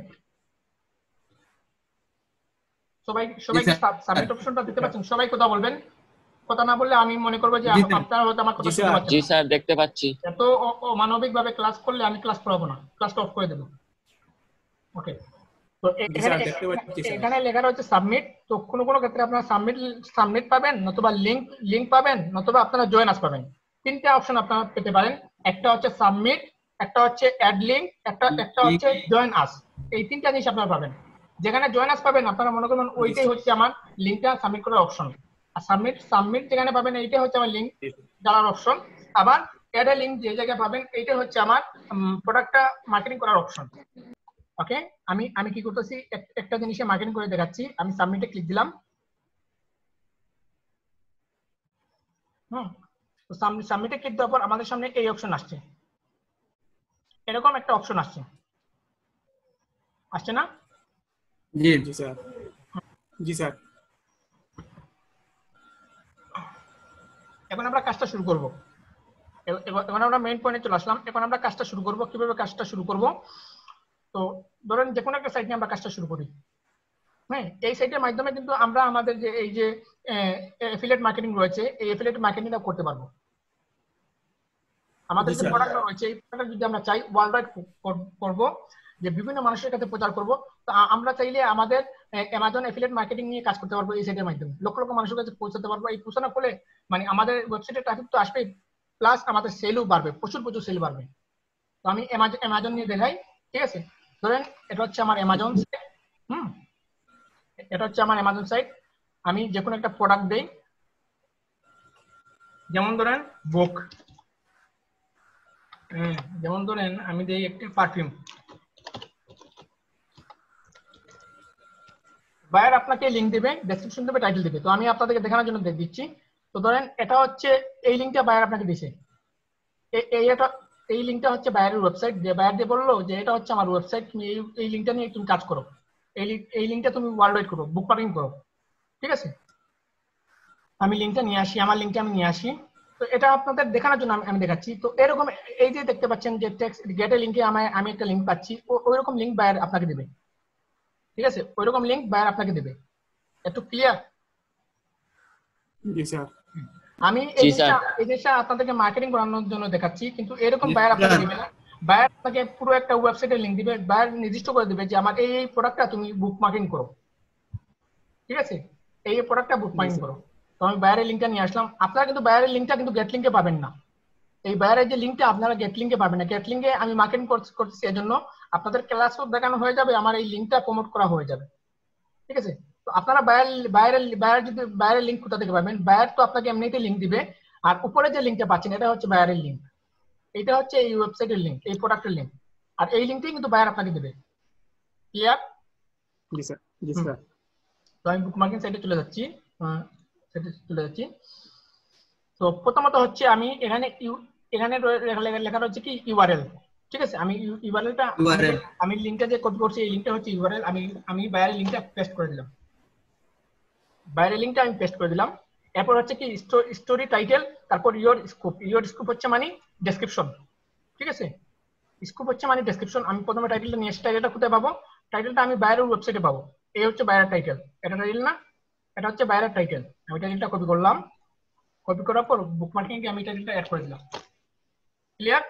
সবাই সবাই সাবমিট অপশনটা দেখতে পাচ্ছেন? সবাই কথা বলবেন, কথা না বললে আমি মনে করব যে আপনারা হয়তো আমার কথা শুনতে পাচ্ছেন। জি স্যার, দেখতে পাচ্ছি। এত অমানবিক ভাবে ক্লাস করলে আমি ক্লাস করাবো না, ক্লাসটা অফ করে দেব। ওকে, তো এখানে এখানে লেখা রয়েছে সাবমিট। তো কোনো কোনো ক্ষেত্রে আপনারা সাবমিট সাবমিট পাবেন, নতুবা লিংক লিংক পাবেন, নতুবা আপনারা জয়েন আস পাবেন। তিনটা অপশন আপনারা পেতে পারেন। একটা হচ্ছে সাবমিট, একটা হচ্ছে অ্যাড লিংক, একটা একটা হচ্ছে জয়েন আস। এই তিনটা জিনিস আপনারা পাবেন। যেখানে জয়েন আস পাবেন আপনারা মনে করবেন ওইটাই হচ্ছে আমার লিংকটা সাবমিট করার অপশন। আর সাবমিট সাবমিট যেখানে পাবেন এইটাই হচ্ছে আমার লিংক দেওয়ার অপশন। আবার অ্যাড এ লিংক যে জায়গায় পাবেন এইটা হচ্ছে আমার প্রোডাক্টটা মার্কেটিং করার অপশন। ওকে, আমি আমি কি করতেছি, একটা জিনিসে মার্কেটিং করে দেখাচ্ছি। আমি সাবমিটে ক্লিক দিলাম। হুম, তো সাবমিটে ক্লিক দেওয়ার পর আমাদের সামনে এই অপশন আসছে, এরকম একটা অপশন আসছে, আসছে না? জি জি স্যার, জি স্যার। এখন আমরা কাজটা শুরু করব। এখন আমরা মেইন পয়েন্টে চলে আসলাম। এখন আমরা কাজটা শুরু করব। কিভাবে কাজটা শুরু করব? তো ধরেন যে কোনো একটা সাইট নিয়ে আমরা কাজটা শুরু করি। হ্যাঁ, এই সাইটের মাধ্যমে কিন্তু আমরা আমাদের যে এই যে অ্যাফিলিয়েট মার্কেটিং রয়েছে, এই অ্যাফিলিয়েট মার্কেটিংটা করতে পারবো। আমাদের যে প্রোডাক্ট রয়েছে, এই প্রোডাক্ট যদি আমরা চাই ওয়ার্ল্ড ওয়াইড করব, যে বিভিন্ন মানুষের কাছে প্রচার করব, তো আমরা চাইলে আমাদের অ্যামাজন অ্যাফিলিয়েট মার্কেটিং নিয়ে কাজ করতে পারবো এই সাইটের মাধ্যমে। লক্ষ লক্ষ মানুষের কাছে পৌঁছাতে পারবো। এই পৌঁছানোর ফলে মানে আমাদের ওয়েবসাইটে ট্রাফিক তো আসবেই, প্লাস আমাদের সেলও বাড়বে, প্রচুর প্রচুর সেল বাড়বে। তো আমি অ্যামাজন নিয়ে দেখাই। ঠিক আছে, ধরেন এটা হচ্ছে আমার অ্যামাজন সাইট। হুম, এটা হচ্ছে আমার অ্যামাজন সাইট। আমি যে কোনো একটা প্রোডাক্ট দেই, যেমন ধরেন বুক, হ্যাঁ যেমন ধরেন আমি দেই একটা পারফিউম। বায়ার আপনাকে লিংক দেবে, ডেসক্রিপশন দেবে, টাইটেল দেবে। তো আমি আপনাদেরকে দেখানোর জন্য দেখ দিচ্ছি। তো ধরেন এটা হচ্ছে এই লিংকটা বায়ার আপনাকে দিছে, এই এটা এই লিংকটা হচ্ছে বায়ারের ওয়েবসাইট। যে বায়ার দিয়ে বললো যে এটা হচ্ছে আমার ওয়েবসাইট, তুমি এই এই লিংকটা নিয়ে তুমি কাজ করো, এই এই লিংকটা তুমি ওয়ার্ল্ড ওয়াইড করো, বুক মার্কেটিং করো। ঠিক আছে, আমি লিংকটা নিয়ে আসি, আমার লিংকটা আমি নিয়ে আসি। তো এটা আপনাদের দেখানোর জন্য আমি দেখাচ্ছি। তো এরকম এই যে দেখতে পাচ্ছেন যে টেক্সট গেট এ লিংকে আমি আমি একটা লিংক পাচ্ছি, ওই রকম লিংক বায়ার আপনাকে দেবে। ঠিক আছে, ওই রকম লিংক বায়ার আপনাকে দেবে। একটু ক্লিয়ার? জি স্যার। আমি এই জিনিসটা এই জিনিসটা আপনাদেরকে মার্কেটিং করানোর জন্য দেখাচ্ছি, কিন্তু এরকম বায়ার আপনাকে দিবে না। বায়ার আপনাকে পুরো একটা ওয়েবসাইটের লিংক দিবে, বায়ার নির্দিষ্ট করে দিবে যে আমার এই এই প্রোডাক্টটা তুমি বুক মার্কেটিং করো। ঠিক আছে, এই প্রোডাক্টটা বুক মার্কেটিং করো। তো আমি বাইরের লিঙ্কটা নিয়ে আসলাম। আপনারা কিন্তু বাইরের লিঙ্কটা কিন্তু গেট লিঙ্কে পাবেন না, এই বাইরের যে লিঙ্কটা আপনারা গেট লিঙ্কে পাবেন না। গেট লিঙ্কে আমি মার্কেটিং করতেছি, এজন্য আপনাদের ক্লাসও দেখানো হয়ে যাবে, আমার এই লিঙ্কটা প্রমোট করা হয়ে যাবে, ঠিক আছে। তো আপনারা বাইরের বাইরের বাইরের যদি বাইরের লিঙ্ক কোথা থেকে পাবেন, বাইরের তো আপনাকে এমনিতে লিঙ্ক দিবে, আর উপরে যে লিঙ্কটা পাচ্ছেন এটা হচ্ছে বাইরের লিঙ্ক, এটা হচ্ছে এই ওয়েবসাইটের লিঙ্ক, এই প্রোডাক্টের লিঙ্ক, আর এই লিঙ্কটাই কিন্তু বাইরে আপনাকে দেবে। ক্লিয়ার? জি স্যার, জি স্যার। তো আমি বুকমার্কিং সাইটে চলে যাচ্ছি, সাইটে চলে যাচ্ছি। তো প্রথমত হচ্ছে আমি এখানে এখানে লেখা রয়েছে কি ইউআরএল, ঠিক আছে। আমি ইউআরএলটা আমি লিংকটা যে কপি করছি, এই লিংকটা হচ্ছে ইউআরএল। আমি আমি বাইরের লিংকটা পেস্ট করে দিলাম, বাইরের লিংকটা আমি পেস্ট করে দিলাম। এরপর হচ্ছে কি স্টোরি টাইটেল, তারপর ইওর স্কোপ। ইওর স্কোপ হচ্ছে মানে ডেসক্রিপশন, ঠিক আছে। স্কোপ হচ্ছে মানে ডেসক্রিপশন। আমি প্রথমে টাইটেলটা নিয়ে এসে টাইটেলটা কোথায় পাবো, টাইটেলটা আমি বাইরের ওয়েবসাইটে পাবো। এই হচ্ছে বাইরের টাইটেল, এটা টাইটেল না, এটা হচ্ছে বাইরের টাইটেল। আমি টাইটেলটা কপি করলাম, কপি করার পর বুকমার্কিং এ আমি টাইটেলটা অ্যাড করে দিলাম। ক্লিয়ার?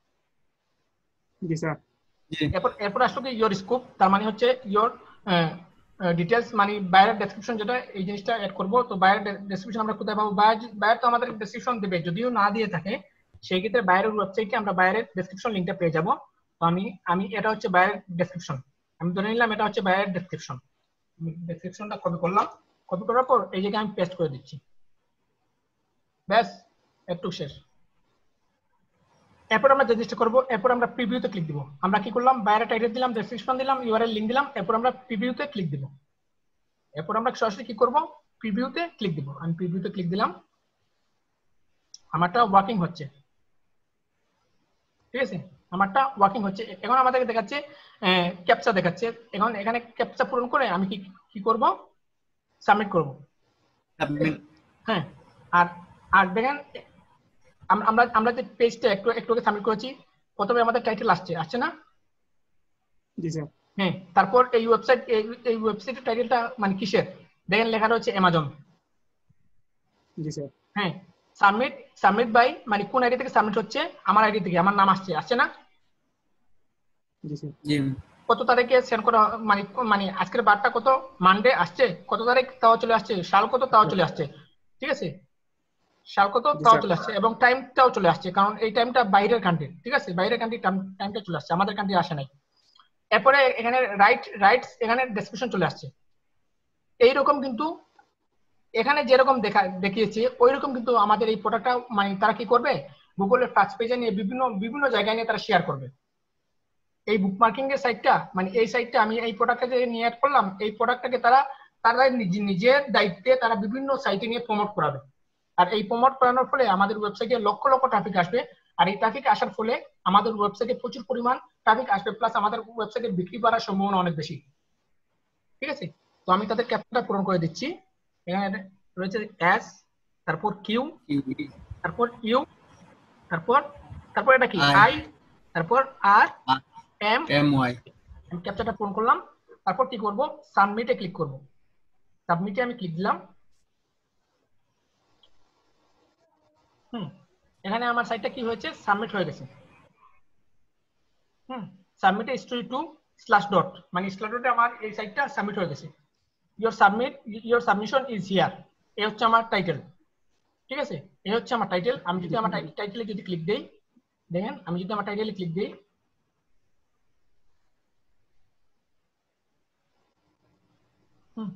জি স্যার। এরপর এরপর আসলো কি ইওর স্কোপ, তার মানে হচ্ছে ইওর ডিটেলস, মানে বাইরের ডেসক্রিপশন যেটা, এই জিনিসটা অ্যাড করবো। তো বাইরের ডেসক্রিপশন আমরা কোথায় পাবো, বাইরে তো আমাদের ডেসক্রিপশন দেবে, যদিও না দিয়ে থাকে সেই ক্ষেত্রে বাইরের ওয়েবসাইটে আমরা বাইরের ডেসক্রিপশন লিংকটা পেয়ে যাব। তো আমি আমি এটা হচ্ছে বাইরের ডেসক্রিপশন, আমি ধরে নিলাম এটা হচ্ছে বাইরের ডেসক্রিপশন। আমি ডেসক্রিপশনটা কপি করলাম, কপি করার পর এই জায়গায় আমি পেস্ট করে দিচ্ছি, ব্যাস একটু শেষ। এরপর আমরা যে জিনিসটা করবো, এরপর আমরা প্রিভিউতে ক্লিক দিব। আমরা কি করলাম, বাইরে টাইটেল দিলাম, ডেসক্রিপশন দিলাম, ইউআরএল লিংক দিলাম, এরপর আমরা প্রিভিউতে ক্লিক দিব। এরপর আমরা সরাসরি কি করব, প্রিভিউতে ক্লিক দিব। আমি প্রিভিউতে ক্লিক দিলাম, আমারটা ওয়ার্কিং হচ্ছে, ঠিক আছে, আমারটা ওয়ার্কিং হচ্ছে। এখন আমাদেরকে দেখাচ্ছে ক্যাপচা দেখাচ্ছে। এখন এখানে ক্যাপচা পূরণ করে আমি কি কি করব, সাবমিট করব। হ্যাঁ, আর আর দেখেন আমরা আমরা যে পেজটা একটু একটু আগে সাবমিট করেছি, প্রথমে আমাদের টাইটেল আসছে আসছে না? জি স্যার। হ্যাঁ, তারপর এই ওয়েবসাইট এই ওয়েবসাইটের টাইটেলটা মানে কিসের, দেখেন লেখা রয়েছে অ্যামাজন। জি স্যার। হ্যাঁ, সাবমিট সাবমিট বাই মানে কোন আইডি থেকে সাবমিট হচ্ছে, আমার আইডি থেকে, আমার নাম আসছে আসছে না? জি স্যার। জি। কত তারিখে সেন্ড করা, মানে মানে আজকের বারটা কত, মানডে আসছে, কত তারিখ তাও চলে আসছে, সাল কত তাও চলে আসছে, ঠিক আছে, সাল কত তাও চলে আসছে, এবং টাইমটাও চলে আসছে, কারণ এই টাইমটা বাইরের কান্ট্রি, ঠিক আছে, বাইরের কান্ট্রি টাইমটা চলে আসছে, আমাদের কান্ট্রি আসে নাই। এরপরে এখানে রাইট রাইটস এখানে ডেসক্রিপশন চলে আসছে। এইরকম কিন্তু এখানে যেরকম দেখা দেখিয়েছে ওইরকম কিন্তু আমাদের এই প্রোডাক্টটা মানে তারা কি করবে, গুগলের ফার্স্ট পেজে নিয়ে বিভিন্ন বিভিন্ন জায়গায় নিয়ে তারা শেয়ার করবে। এই বুকমার্কিং এর সাইটটা মানে এই সাইটটা আমি এই প্রোডাক্টটা যে নিয়ে অ্যাড করলাম, এই প্রোডাক্টটাকে তারা তারা নিজের দায়িত্বে তারা বিভিন্ন সাইটে নিয়ে প্রমোট করাবে। আর এই প্রমোট করানোর ফলে আমাদের ওয়েবসাইটে লক্ষ লক্ষ ট্রাফিক আসবে, আর এই ট্রাফিক আসার ফলে আমাদের ওয়েবসাইটে প্রচুর পরিমাণ ট্রাফিক আসবে, প্লাস আমাদের ওয়েবসাইটে বিক্রি করার সম্ভাবনা অনেক বেশি, ঠিক আছে। তো আমি তাদের ক্যাপচারটা পূরণ করে দিচ্ছি। এখানে রয়েছে এস, তারপর কিউ, তারপর ইউ, তারপর তারপর এটা কি আই, তারপর আর এম এম ওয়াই। আমি ক্যাপচারটা পূরণ করলাম, তারপর কি করব, সাবমিটে ক্লিক করব। সাবমিটে আমি ক্লিক দিলাম। হুম, এখানে আমার সাইটটা কি হয়েছে, সাবমিট হয়ে গেছে। হুম, সাবমিটে স্টোরি টু স্ল্যাশ ডট মানে স্ল্যাশ ডটে আমার এই সাইটটা সাবমিট হয়ে গেছে। Your submit your submission is here, এই হচ্ছে আমার টাইটেল, ঠিক আছে, এই হচ্ছে আমার টাইটেল। আমি যদি আমার টাইটেলে যদি ক্লিক দেই, দেখেন আমি যদি আমার টাইটেলে ক্লিক দেই, হুম,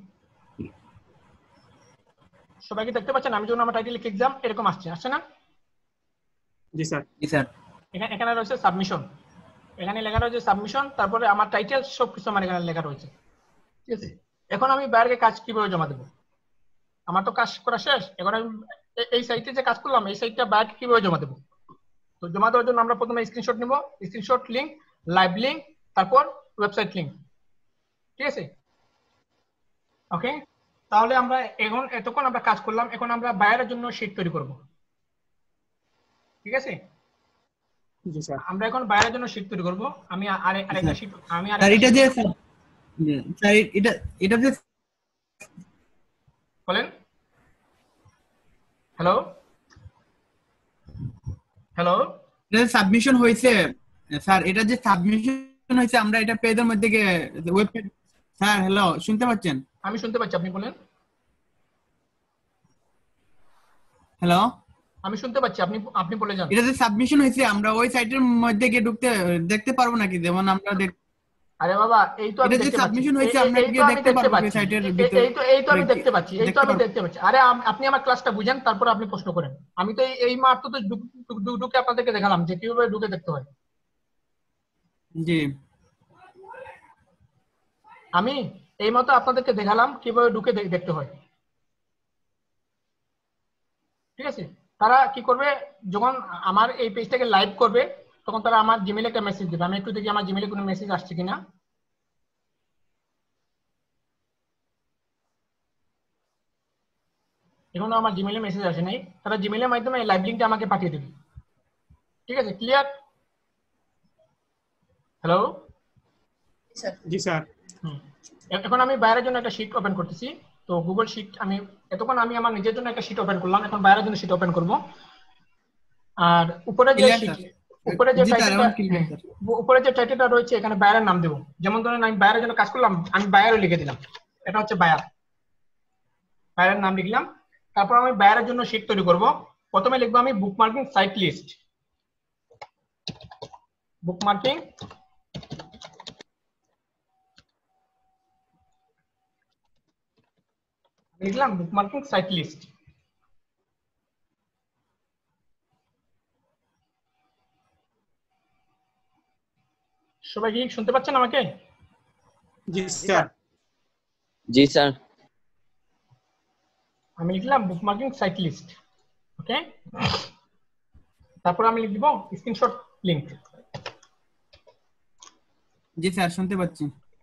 সবাই কি দেখতে পাচ্ছেন, আমি যখন আমার টাইটেলে ক্লিক দিলাম এরকম আসছে আসছে না? জি স্যার। জি স্যার। এখানে এখানে রয়েছে সাবমিশন, এখানে লেখা রয়েছে সাবমিশন, তারপরে আমার টাইটেল সবকিছু আমার এখানে লেখা রয়েছে, ঠিক আছে। এখন আমি বাইরে কাজ কিভাবে জমা দেবো, আমার তো কাজ করা শেষ, এখন আমি এই সাইটে যে কাজ করলাম এই সাইটটা বাইরে কিভাবে জমা দেবো। তো জমা দেওয়ার জন্য আমরা প্রথমে স্ক্রিনশট নিব, স্ক্রিনশট লিংক, লাইভ লিংক, তারপর ওয়েবসাইট লিংক, ঠিক আছে, ওকে। তাহলে আমরা এখন এতক্ষণ আমরা কাজ করলাম, এখন আমরা বাইরের জন্য শীট তৈরি করব, ঠিক আছে। জি স্যার। আমরা এখন বাইরের জন্য শীট তৈরি করব। আমি আরে আরেকটা শীট আমি আর এটা যে স্যার এটা এটা যে বলেন, হ্যালো হ্যালো এটা সাবমিশন হয়েছে স্যার, এটা যে সাবমিশন হয়েছে আমরা এটা পেজের মধ্যে গিয়ে ওয়েবসাইট, স্যার হ্যালো শুনতে পাচ্ছেন? আমি শুনতে পাচ্ছি, আপনি বলেন। হ্যালো, আমি শুনতে পাচ্ছি, আপনি আপনি বলে যান। এটা যে সাবমিশন হয়েছে আমরা ওই সাইটের মধ্যে গিয়ে ঢুকতে দেখতে পারবো নাকি? যেমন আমরা দেখ আরে বাবা, এই তো আমি এটা যে দেখতে পাচ্ছি, সাবমিশন হয়েছে এই- আমরা এই তো গিয়ে আমি দেখতে দেখতে পারবো ওই পাচ্ছি, সাইটের এই- ভিতর? এই তো এই তো আমি দেখতে পাচ্ছি, এই তো দেখতে আমি পারবো। দেখতে পাচ্ছি। আরে আম- আপনি আমার ক্লাসটা বুঝেন, তারপর আপনি প্রশ্ন করেন। আমি তো এই এই মাত্র তো ঢুক- ঢুক- ঢুক- ঢুকে আপনাদেরকে দেখালাম যে কিভাবে ঢুকে দেখতে হয়। জি আমি এই মতো আপনাদেরকে দেখালাম কিভাবে ঢুকে দে- দেখতে হয়। ঠিক আছে, তারা কি করবে, যখন আমার এই পেজটাকে লাইভ করবে তখন তারা আমার জিমেইলে একটা মেসেজ দেবে। আমি একটু দেখি আমার জিমেইলে কোনো মেসেজ আসছে কিনা। এখনো আমার জিমেইলে মেসেজ আসে নাই, তারা জিমেইলের মাধ্যমে এই লাইভ লিংকটা আমাকে পাঠিয়ে দেবে। ঠিক আছে, ক্লিয়ার? হ্যালো, জি স্যার। হুম, এ- এখন আমি বাইরের জন্য একটা শীট ওপেন করতেছি। তো গুগল শীট আমি এতক্ষণ আমি আমার নিজের জন্য একটা শীট ওপেন করলাম, এখন বাইরের জন্য শীট ওপেন করব। আর উপরে যে ক্লিয়ার শীট, স্যার। উপরে যে জি স্যার, টাইটেলটা, এখন ক্লিয়ার স্যার। উপরে যে টাইটেলটা রয়েছে এখানে বায়ারের নাম দেবো। যেমন ধরেন আমি বায়ারের জন্য কাজ করলাম, আমি বায়ারও লিখে দিলাম, এটা হচ্ছে বায়ার, বায়ারের নাম লিখলাম। তারপর আমি বায়ারের জন্য শীট তৈরি করব। প্রথমে লিখবো আমি বুকমার্কিং সাইট লিস্ট, বুকমার্কিং লিখলাম বুকমার্কিং সাইট লিস্ট। সবাই কি শুনতে পাচ্ছেন আমাকে? জি স্যার। জি স্যার। আমি লিখলাম বুকমার্কিং সাইট লিস্ট। ওকে, তারপর আমি লিখব স্ক্রিনশট লিংক। জি স্যার, শুনতে পাচ্ছি।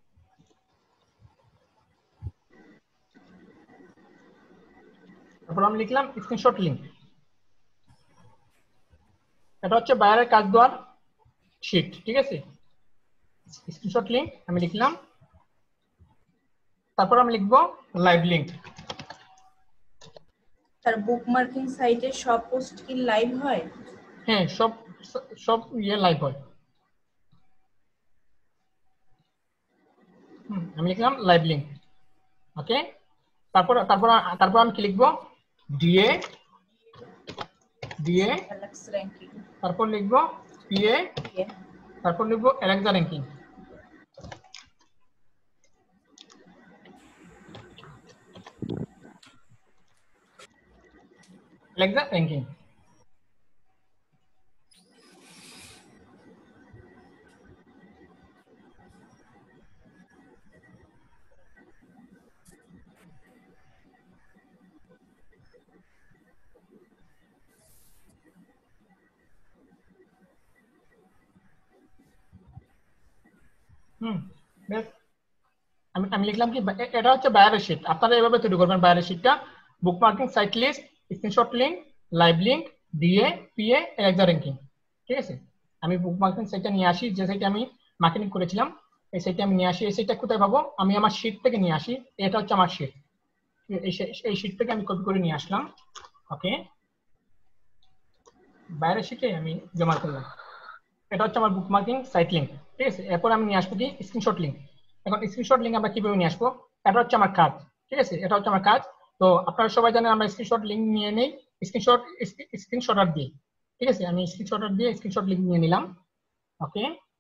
তারপর আমি লিখলাম স্ক্রিনশট লিংক। এটা হচ্ছে বায়ারের কাজ দেওয়ার শীট। ঠিক আছে, স্ক্রিনশট লিংক আমি লিখলাম। তারপর আমি লিখব লাইভ লিংক। স্যার বুকমার্কিং সাইটে সব পোস্ট কি লাইভ হয়? হ্যাঁ, সব সব ইয়ে লাইভ হয়। হুম, আমি লিখলাম লাইভ লিংক। ওকে, তারপর তারপর তারপর আমি কি লিখব, ডিএ ডিএ অ্যালেক্স র্যাঙ্কিং। তারপর লিখব পিএ, তারপর লিখব অ্যালেক্সা র্যাঙ্কিং। Alexa ranking. হুম, বেশ। আমি আমি লিখলাম কি, এ- এটা হচ্ছে বায়ারের শীট। আপনারা এভাবে তৈরি করবেন বায়ারের শীটটা। Bookmarking site list, screenshot link, live link, DA, PA, Alexa ranking. ঠিক আছে, আমি বুকমার্কিং সাইটটা নিয়ে আসি, যে সাইটে আমি মার্কেটিং করেছিলাম এই সাইটে আমি নিয়ে আসি। এই সাইটটা কোথায় পাবো, আমি আমার শীট থেকে নিয়ে আসি। এটা হচ্ছে আমার শীট, এই এই শীট থেকে আমি কপি করে নিয়ে আসলাম। ওকে, বাইরের শীটে আমি জমা করলাম। এটা হচ্ছে আমার বুকমার্কিং সাইট লিংক। ঠিক আছে, এরপর আমি নিয়ে আসবো কি স্ক্রিনশট লিংক। এখন স্ক্রিনশট লিংক আমরা কিভাবে নিয়ে আসবো, এটা হচ্ছে আমার কাজ। ঠিক আছে, এটা হচ্ছে আমার কাজ। তো আপনারা সবাই জানেন আমরা স্ক্রিনশট লিংক নিয়ে নেই, স্ক্রিনশট স্ক্রিনশটার দিয়ে। ঠিক আছে, আমি স্ক্রিনশটার দিয়ে স্ক্রিনশট লিংক নিয়ে নিলাম। ওকে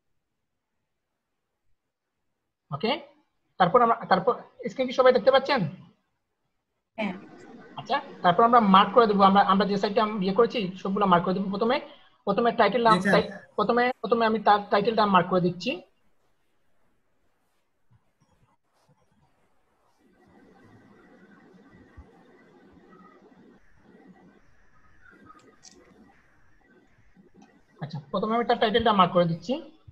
ওকে তারপর আমরা তারপর স্ক্রিন কি সবাই দেখতে পাচ্ছেন? হ্যাঁ। আচ্ছা, তারপর আমরা মার্ক করে দেবো। আমরা আমরা যে সাইটটা ইয়ে করেছি সবগুলো মার্ক করে দেবো। প্রথমে প্রথমে টাইটেল নাম, জি, স্যার। প্রথমে প্রথমে আমি তার টাইটেলটা মার্ক করে দিচ্ছি। আচ্ছা, প্রথমে আমি তার টাইটেলটা মার্ক করে দিচ্ছি।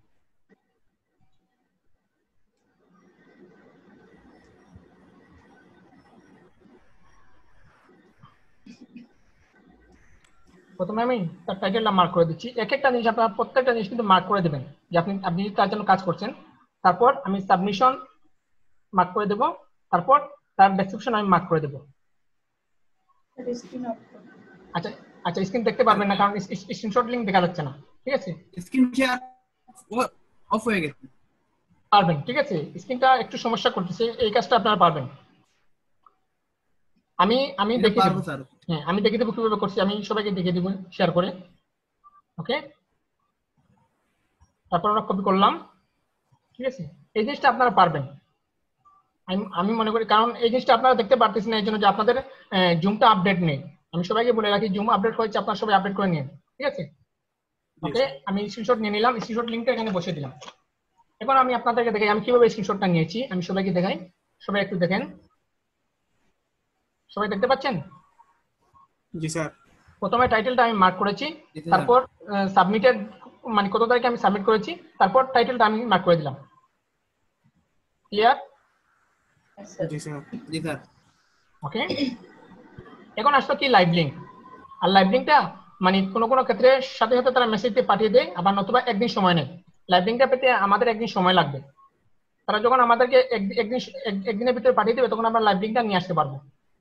প্রথমে আমি তার টাইটেলটা মার্ক করে দিচ্ছি। এক একটা জিনিস আপনারা প্রত্যেকটা জিনিস কিন্তু মার্ক করে দেবেন যে আপনি আপনি তার জন্য কাজ করছেন। তারপর আমি সাবমিশন মার্ক করে দেব, তারপর তার ডেসক্রিপশন আমি মার্ক করে দেব। আচ্ছা আচ্ছা, স্ক্রিন দেখতে পারবেন না কারণ স্ক্রিনশট লিংক দেখা যাচ্ছে না। ঠিক আছে, স্ক্রিন শেয়ার অফ হয়ে গেছে। পারবেন। ঠিক আছে, স্ক্রিনটা একটু সমস্যা করতেছে, এই কাজটা আপনারা পারবেন। আমি আমি দেখে পারবো স্যার। হ্যাঁ আমি দেখিয়ে দেবো কিভাবে করছি, আমি সবাইকে দেখিয়ে দেবো শেয়ার করে। ওকে, তারপর আমরা কপি করলাম। ঠিক আছে, এই জিনিসটা আপনারা পারবেন আমি আমি মনে করি, কারণ এই জিনিসটা আপনারা দেখতে পারতেছেন না এই জন্য যে আপনাদের জুমটা আপডেট নেই। আমি সবাইকে বলে রাখি জুম আপডেট হয়েছে, আপনারা সবাই আপডেট করে নিন। ঠিক আছে, ওকে আমি স্ক্রিনশট নিয়ে নিলাম, স্ক্রিনশট লিংকটা এখানে বসিয়ে দিলাম। এখন আমি আপনাদেরকে দেখাই আমি কিভাবে স্ক্রিনশটটা নিয়েছি, আমি সবাইকে দেখাই, সবাই একটু দেখেন। সবাই দেখতে পাচ্ছেন? জি স্যার। প্রথমে টাইটেলটা আমি মার্ক করেছি, তারপর সাবমিটেড মানে কত তারিখে আমি সাবমিট করেছি, তারপর টাইটেলটা আমি মার্ক করে দিলাম। ক্লিয়ার? জি স্যার। জি স্যার। ওকে, এখন আসলো কি লাইভ লিংক। আর লাইভ লিংকটা মানে কোনো কোনো ক্ষেত্রে সাথে সাথে তারা মেসেজ দিয়ে পাঠিয়ে দেয়, আবার নতুবা একদিন সময় নেয়। লাইভ লিংকটা পেতে আমাদের একদিন সময় লাগবে। তারা যখন আমাদেরকে একদিন একদিনের ভিতরে পাঠিয়ে দেবে তখন আমরা লাইভ লিংকটা নিয়ে আসতে পারবো।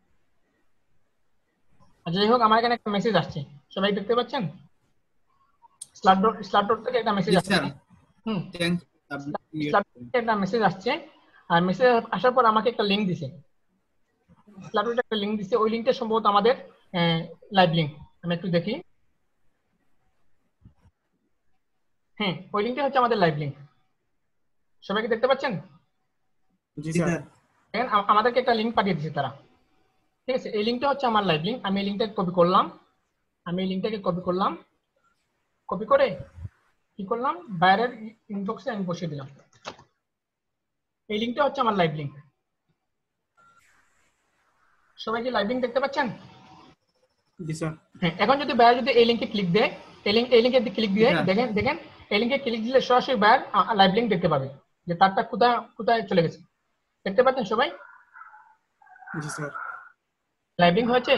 যাই হোক, আমার এখানে একটা মেসেজ আসছে, সবাই দেখতে পাচ্ছেন? স্ল্যাট ডট স্ল্যাট ডট থেকে একটা মেসেজ আসছে। হুম, স্ল্যাট থেকে একটা মেসেজ আসছে, আর মেসেজ আসার পর আমাকে একটা লিংক দিছে, স্ল্যাট ডট একটা লিংক দিছে। ওই লিংকটা সম্ভবত আমাদের লাইভ লিংক। আমি একটু দেখি। হ্যাঁ, ওই লিংকটা হচ্ছে আমাদের লাইভ লিংক। সবাইকে দেখতে পাচ্ছেন? জি স্যার। দেখেন আমাদেরকে একটা লিংক পাঠিয়ে দিয়েছে তারা। ঠিক আছে, এই লিংকটা হচ্ছে আমার লাইভ লিংক। আমি এই লিংকটাকে কপি করলাম, আমি এই লিংকটাকে কপি করলাম, কপি করে কি করলাম বাইরের ইনবক্সে আমি বসিয়ে দিলাম। এই লিংকটা হচ্ছে আমার লাইভ লিংক। সবাই কি লাইভ লিংক দেখতে পাচ্ছেন? জি স্যার। হ্যাঁ, এখন যদি বাইরে যদি এই লিংকে ক্লিক দেয়, এই লিংক এই লিংকে ক্লিক দিয়ে দেখেন দেখেন এই লিংকে ক্লিক দিলে সরাসরি বাইরে লাইভ লিংক দেখতে পাবে যে তারটা কোথায় কোথায় চলে গেছে। দেখতে পাচ্ছেন সবাই? জি স্যার। লাইভ লিংক হয়েছে?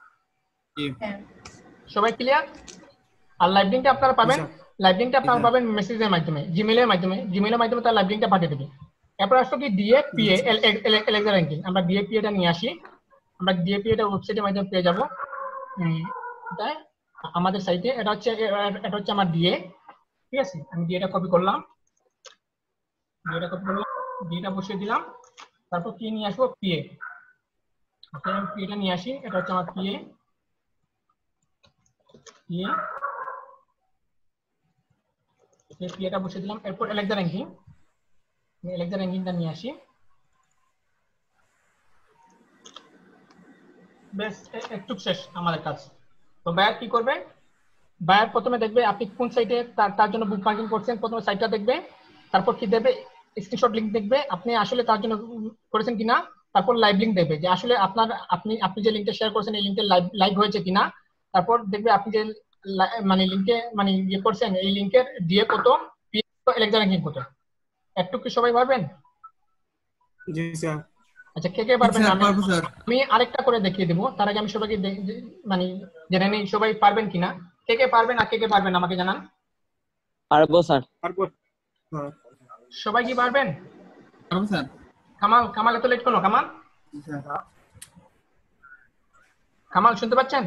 সবাই ক্লিয়ার? আর লাইভ লিংকটা আপনারা পাবেন, লাইভ লিংকটা আপনারা পাবেন মেসেজের মাধ্যমে, জিমেইলের মাধ্যমে। জিমেইলের মাধ্যমে তার লাইভ লিংকটা পাঠিয়ে দেবে। এরপর আসলো কি ডিএ পিএ এলেক্সা র্যাঙ্কিং। আমরা ডিএ পিএটা নিয়ে আসি, আমরা ডিএ পিএটা ওয়েবসাইটের মাধ্যমে পেয়ে যাব। এটা আমাদের সাইটে, এটা হচ্ছে এটা হচ্ছে আমার ডিএ। ঠিক আছে, আমি ডিএটা কপি করলাম, ডিএটা কপি করলাম, ডিএটা বসিয়ে দিলাম। তারপর কি নিয়ে আসবো? পিএ। ওকে, আমি পিএটা নিয়ে আসি, এটা হচ্ছে আমার পিএ। পিএ পিএটা বসিয়ে দিলাম। এরপর এলেক্সা র্যাঙ্কিং, আমি এলেক্সা র্যাঙ্কিংটা নিয়ে আসি। বেশ একটু শেষ আমাদের কাজ। তো বায়ার কি করবে? বায়ার প্রথমে দেখবে আপনি কোন সাইটে তার জন্য বুক মার্কিং করছেন, প্রথমে সাইটটা দেখবে, তারপর কি দেবে? স্ক্রিনশট লিংক দেখবে আপনি আসলে তার জন্য করেছেন কিনা, তারপর লাইভ লিংক দেখবে যে আসলে আপনার আপনি আপনি যে লিংকটা শেয়ার করেছেন এই লিংকটা লাইভ লাইভ হয়েছে কিনা। তারপর দেখবে আপনি যে মানে লিংকে মানে ইয়ে করছেন এই লিংকের দিয়ে কত, এলেক্সা র্যাঙ্কিং কত। একটু কি সবাই পারবেন? জি স্যার। আচ্ছা, কে কে পারবেন? আমি আরেকটা করে দেখিয়ে দেবো, তার আগে আমি সবাইকে মানে জেনে নেই সবাই পারবেন কিনা। কে কে পারবেন আর কে কে পারবেন আমাকে জানান। পারবো স্যার। পারবো। সবাই কি পারবেন? পারবো স্যার। কামাল, কামাল এত লেট করলো? কামাল, কামাল শুনতে পাচ্ছেন?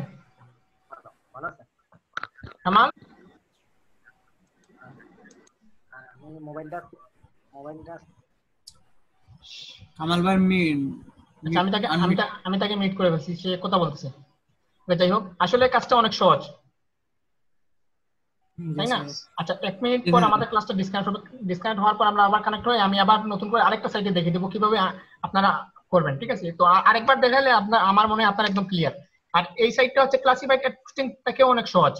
কামাল মোবাইলটা মোবাইলটা কামাল ভাই মিট। আচ্ছা, আমি তাকে আমি আমি তাকে মিট করে ফেলছি, সে কথা বলতেছে। যাই হোক, আসলে কাজটা অনেক সহজ, তাই না? আচ্ছা, এক মিনিট পর আমাদের ক্লাসটা ডিসকানেক্ট হবে। ডিসকানেক্ট হওয়ার পর আমরা আবার কানেক্ট হয়ে আমি আবার নতুন করে আরেকটা সাইটে দেখিয়ে দেবো কিভাবে আপনারা করবেন। ঠিক আছে, তো আরেকবার দেখালে আপনার আমার মনে হয় আপনার একদম ক্লিয়ার। আর এই সাইটটা হচ্ছে ক্লাসিফাইড এড পোস্টিং থেকেও অনেক সহজ।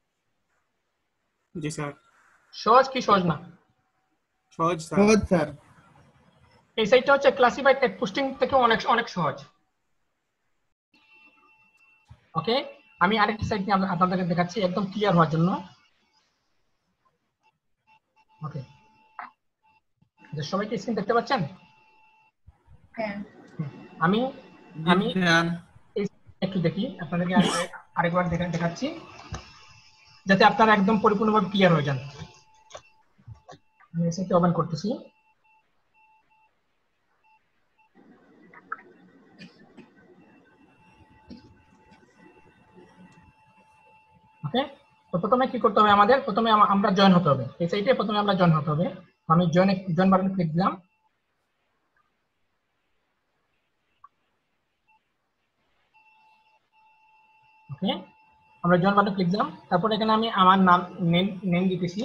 জি স্যার। সহজ কি সহজ না? সহজ স্যার। সহজ স্যার। এই সাইটটা হচ্ছে ক্লাসিফাইড এড পোস্টিং থেকেও অনেক অনেক সহজ। ওকে, আমি আরেকটা সাইট নিয়ে আপনাদেরকে দেখাচ্ছি একদম ক্লিয়ার হওয়ার জন্য। ওকে, সবাই কি স্ক্রিন দেখতে পাচ্ছেন? হ্যাঁ। আমি আমি একটু দেখি আপনাদেরকে আরেকবার দেখাচ্ছি যাতে আপনারা একদম পরিপূর্ণভাবে ক্লিয়ার হয়ে যান। আমি এসএকে ওপেন করতেছি। ওকে, তো প্রথমে কি করতে হবে আমাদের? প্রথমে আমরা জয়েন হতে হবে এই সাইটে। প্রথমে আমরা জয়েন হতে হবে। আমি জয়েন জয়েন বাটনে ক্লিক দিলাম। ওকে, আমরা জয়েন বাটনে ক্লিক দিলাম। তারপর এখানে আমি আমার নাম নেম নেম দিতেছি।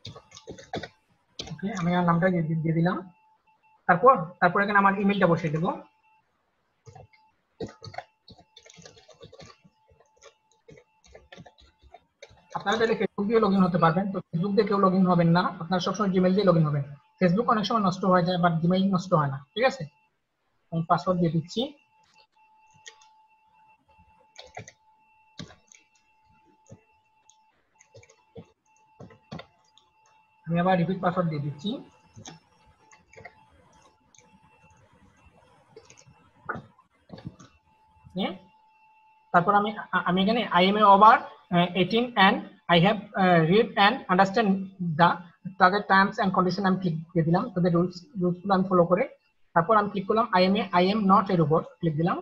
ওকে, আমি আমার নামটা দিয়ে দিলাম। তারপর তারপর এখানে আমার ইমেলটা বসিয়ে দেব। আপনারা চাইলে ফেসবুক দিয়ে লগইন হতে পারবেন, তো ফেসবুক দিয়ে কেউ লগইন হবেন না, আপনারা সবসময় জিমেইল দিয়ে লগইন হবেন। ফেসবুক অনেক সময় নষ্ট হয়ে যায়, বাট জিমেইল নষ্ট হয় না। ঠিক আছে, আমি পাসওয়ার্ড দিয়ে দিচ্ছি। আমি আবার রিপিট পাসওয়ার্ড দিয়ে দিচ্ছি। তারপর আমি আমি এখানে I am a over eighteen and I have uh, read and understand the তাদের টার্মস এন্ড কন্ডিশন আমি ক্লিক দিয়ে দিলাম, তাদের রুলস রুলসগুলো আমি ফলো করে। তারপর আমি ক্লিক করলাম I am a I am not এর উপর ক্লিক দিলাম।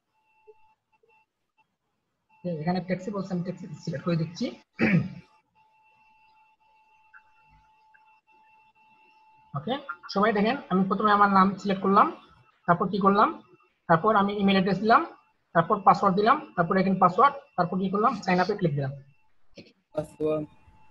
এখানে ট্যাক্সি বলছে, আমি ট্যাক্সি সিলেক্ট করে দিচ্ছি। ওকে, সবাই দেখেন আমি প্রথমে আমার নাম সিলেক্ট করলাম, তারপর কি করলাম, তারপর আমি ইমেল অ্যাড্রেস দিলাম, তারপর পাসওয়ার্ড দিলাম, তারপর এখানে পাসওয়ার্ড, তারপর কি করলাম সাইন আপে ক্লিক দিলাম। পাসওয়ার্ড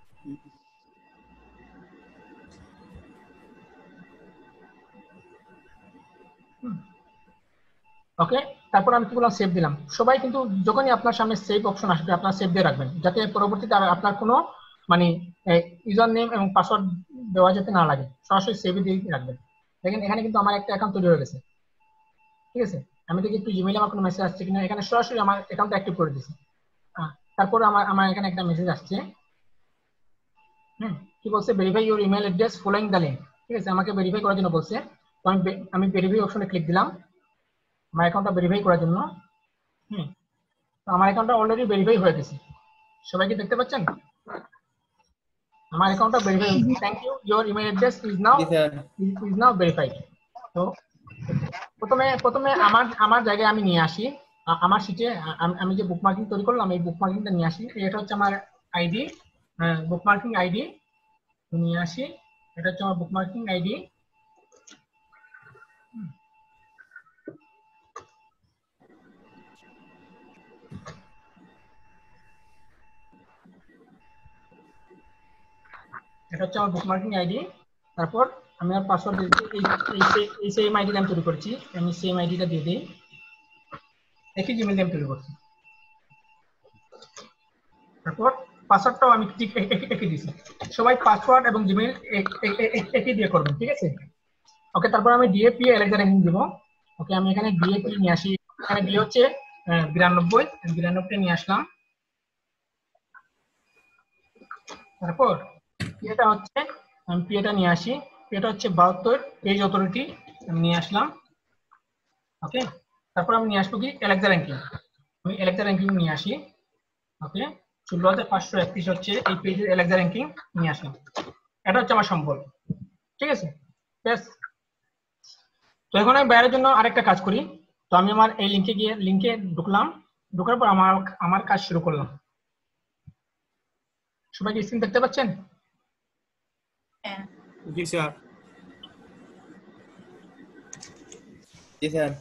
ওকে, তারপর আমি কি করলাম সেভ দিলাম। সবাই কিন্তু যখনই আপনার সামনে সেভ অপশন আসবে আপনার সেভ দিয়ে রাখবেন, যাতে পরবর্তীতে আপনার কোনো মানে ইউজার নেম এবং পাসওয়ার্ড দেওয়া যেতে না লাগে, সরাসরি সেভ দিয়ে রাখবেন। দেখেন এখানে কিন্তু আমার একটা অ্যাকাউন্ট তৈরি হয়ে গেছে। ঠিক আছে, আমি দেখি একটু জিমেইলে আমার কোনো মেসেজ আসছে কিনা। এখানে সরাসরি আমার অ্যাকাউন্টটা অ্যাক্টিভ করে দিয়েছি। তারপর আমার আমার এখানে একটা মেসেজ আসছে, হুম কি বলছে, verify your email address following the link. ঠিক আছে, আমাকে ভেরিফাই করার জন্য বলছে, তো আমি আমি ভেরিফাই অপশনে ক্লিক দিলাম আমার অ্যাকাউন্টটা ভেরিফাই করার জন্য। হুম তো আমার অ্যাকাউন্টটা অলরেডি ভেরিফাই হয়ে গেছে, সবাই কি দেখতে পাচ্ছেন? আমার অ্যাকাউন্টটা ভেরিফাই হয়েছে। Thank you, your email address is now is now verified. তো প্রথমে প্রথমে আমার আমার জায়গায় আমি নিয়ে আসি, আমার সিটে আমি যে বুকমার্কিং তৈরি করলাম এই বুকমার্কিংটা নিয়ে আসি। এটা হচ্ছে আমার আইডি, বুকমার্কিং আইডি নিয়ে আসি। এটা হচ্ছে আমার বুকমার্কিং আইডি। এটা হচ্ছে আমার বুকমার্কিং আইডি। তারপর আমি আর পাসওয়ার্ড এই সেম আইডি আমি তৈরি করছি, আমি সেম আইডিটা দিয়ে দিই। একই জিমেইল দিয়ে তৈরি করছি। তারপর পাসওয়ার্ডটাও আমি ঠিক একই দিয়েছি। সবাই পাসওয়ার্ড এবং জিমেইল একই দিয়ে করবেন, ঠিক আছে? ওকে, তারপর আমি ডিএপি এলেক্সা র্যাঙ্কিং দিব। ওকে, আমি এখানে ডিএপি নিয়ে আসি। এখানে ডি হচ্ছে বিরানব্বই, বিরানব্বই নিয়ে আসলাম। তারপর এটা হচ্ছে আমি পিএটা নিয়ে আসি। এটা হচ্ছে বাহাত্তর, পেজ অথরিটি আমি নিয়ে আসলাম। ওকে, তারপর আমি নিয়ে আসবো কি এলেক্সা র্যাঙ্কিং। আমি এলেক্সা র্যাঙ্কিং নিয়ে আসি। ওকে, ষোলো হাজার পাঁচশো একত্রিশ হচ্ছে এই পেজের এলেক্সা র্যাঙ্কিং নিয়ে আসলাম। এটা হচ্ছে আমার সম্বল, ঠিক আছে? বেশ, তো এখন আমি বাইরের জন্য আরেকটা কাজ করি। তো আমি আমার এই লিঙ্কে গিয়ে লিঙ্কে ঢুকলাম, ঢোকার পর আমার আমার কাজ শুরু করলাম। সবাই কি স্ক্রিন দেখতে পাচ্ছেন? হ্যাঁ জি স্যার। জি স্যার।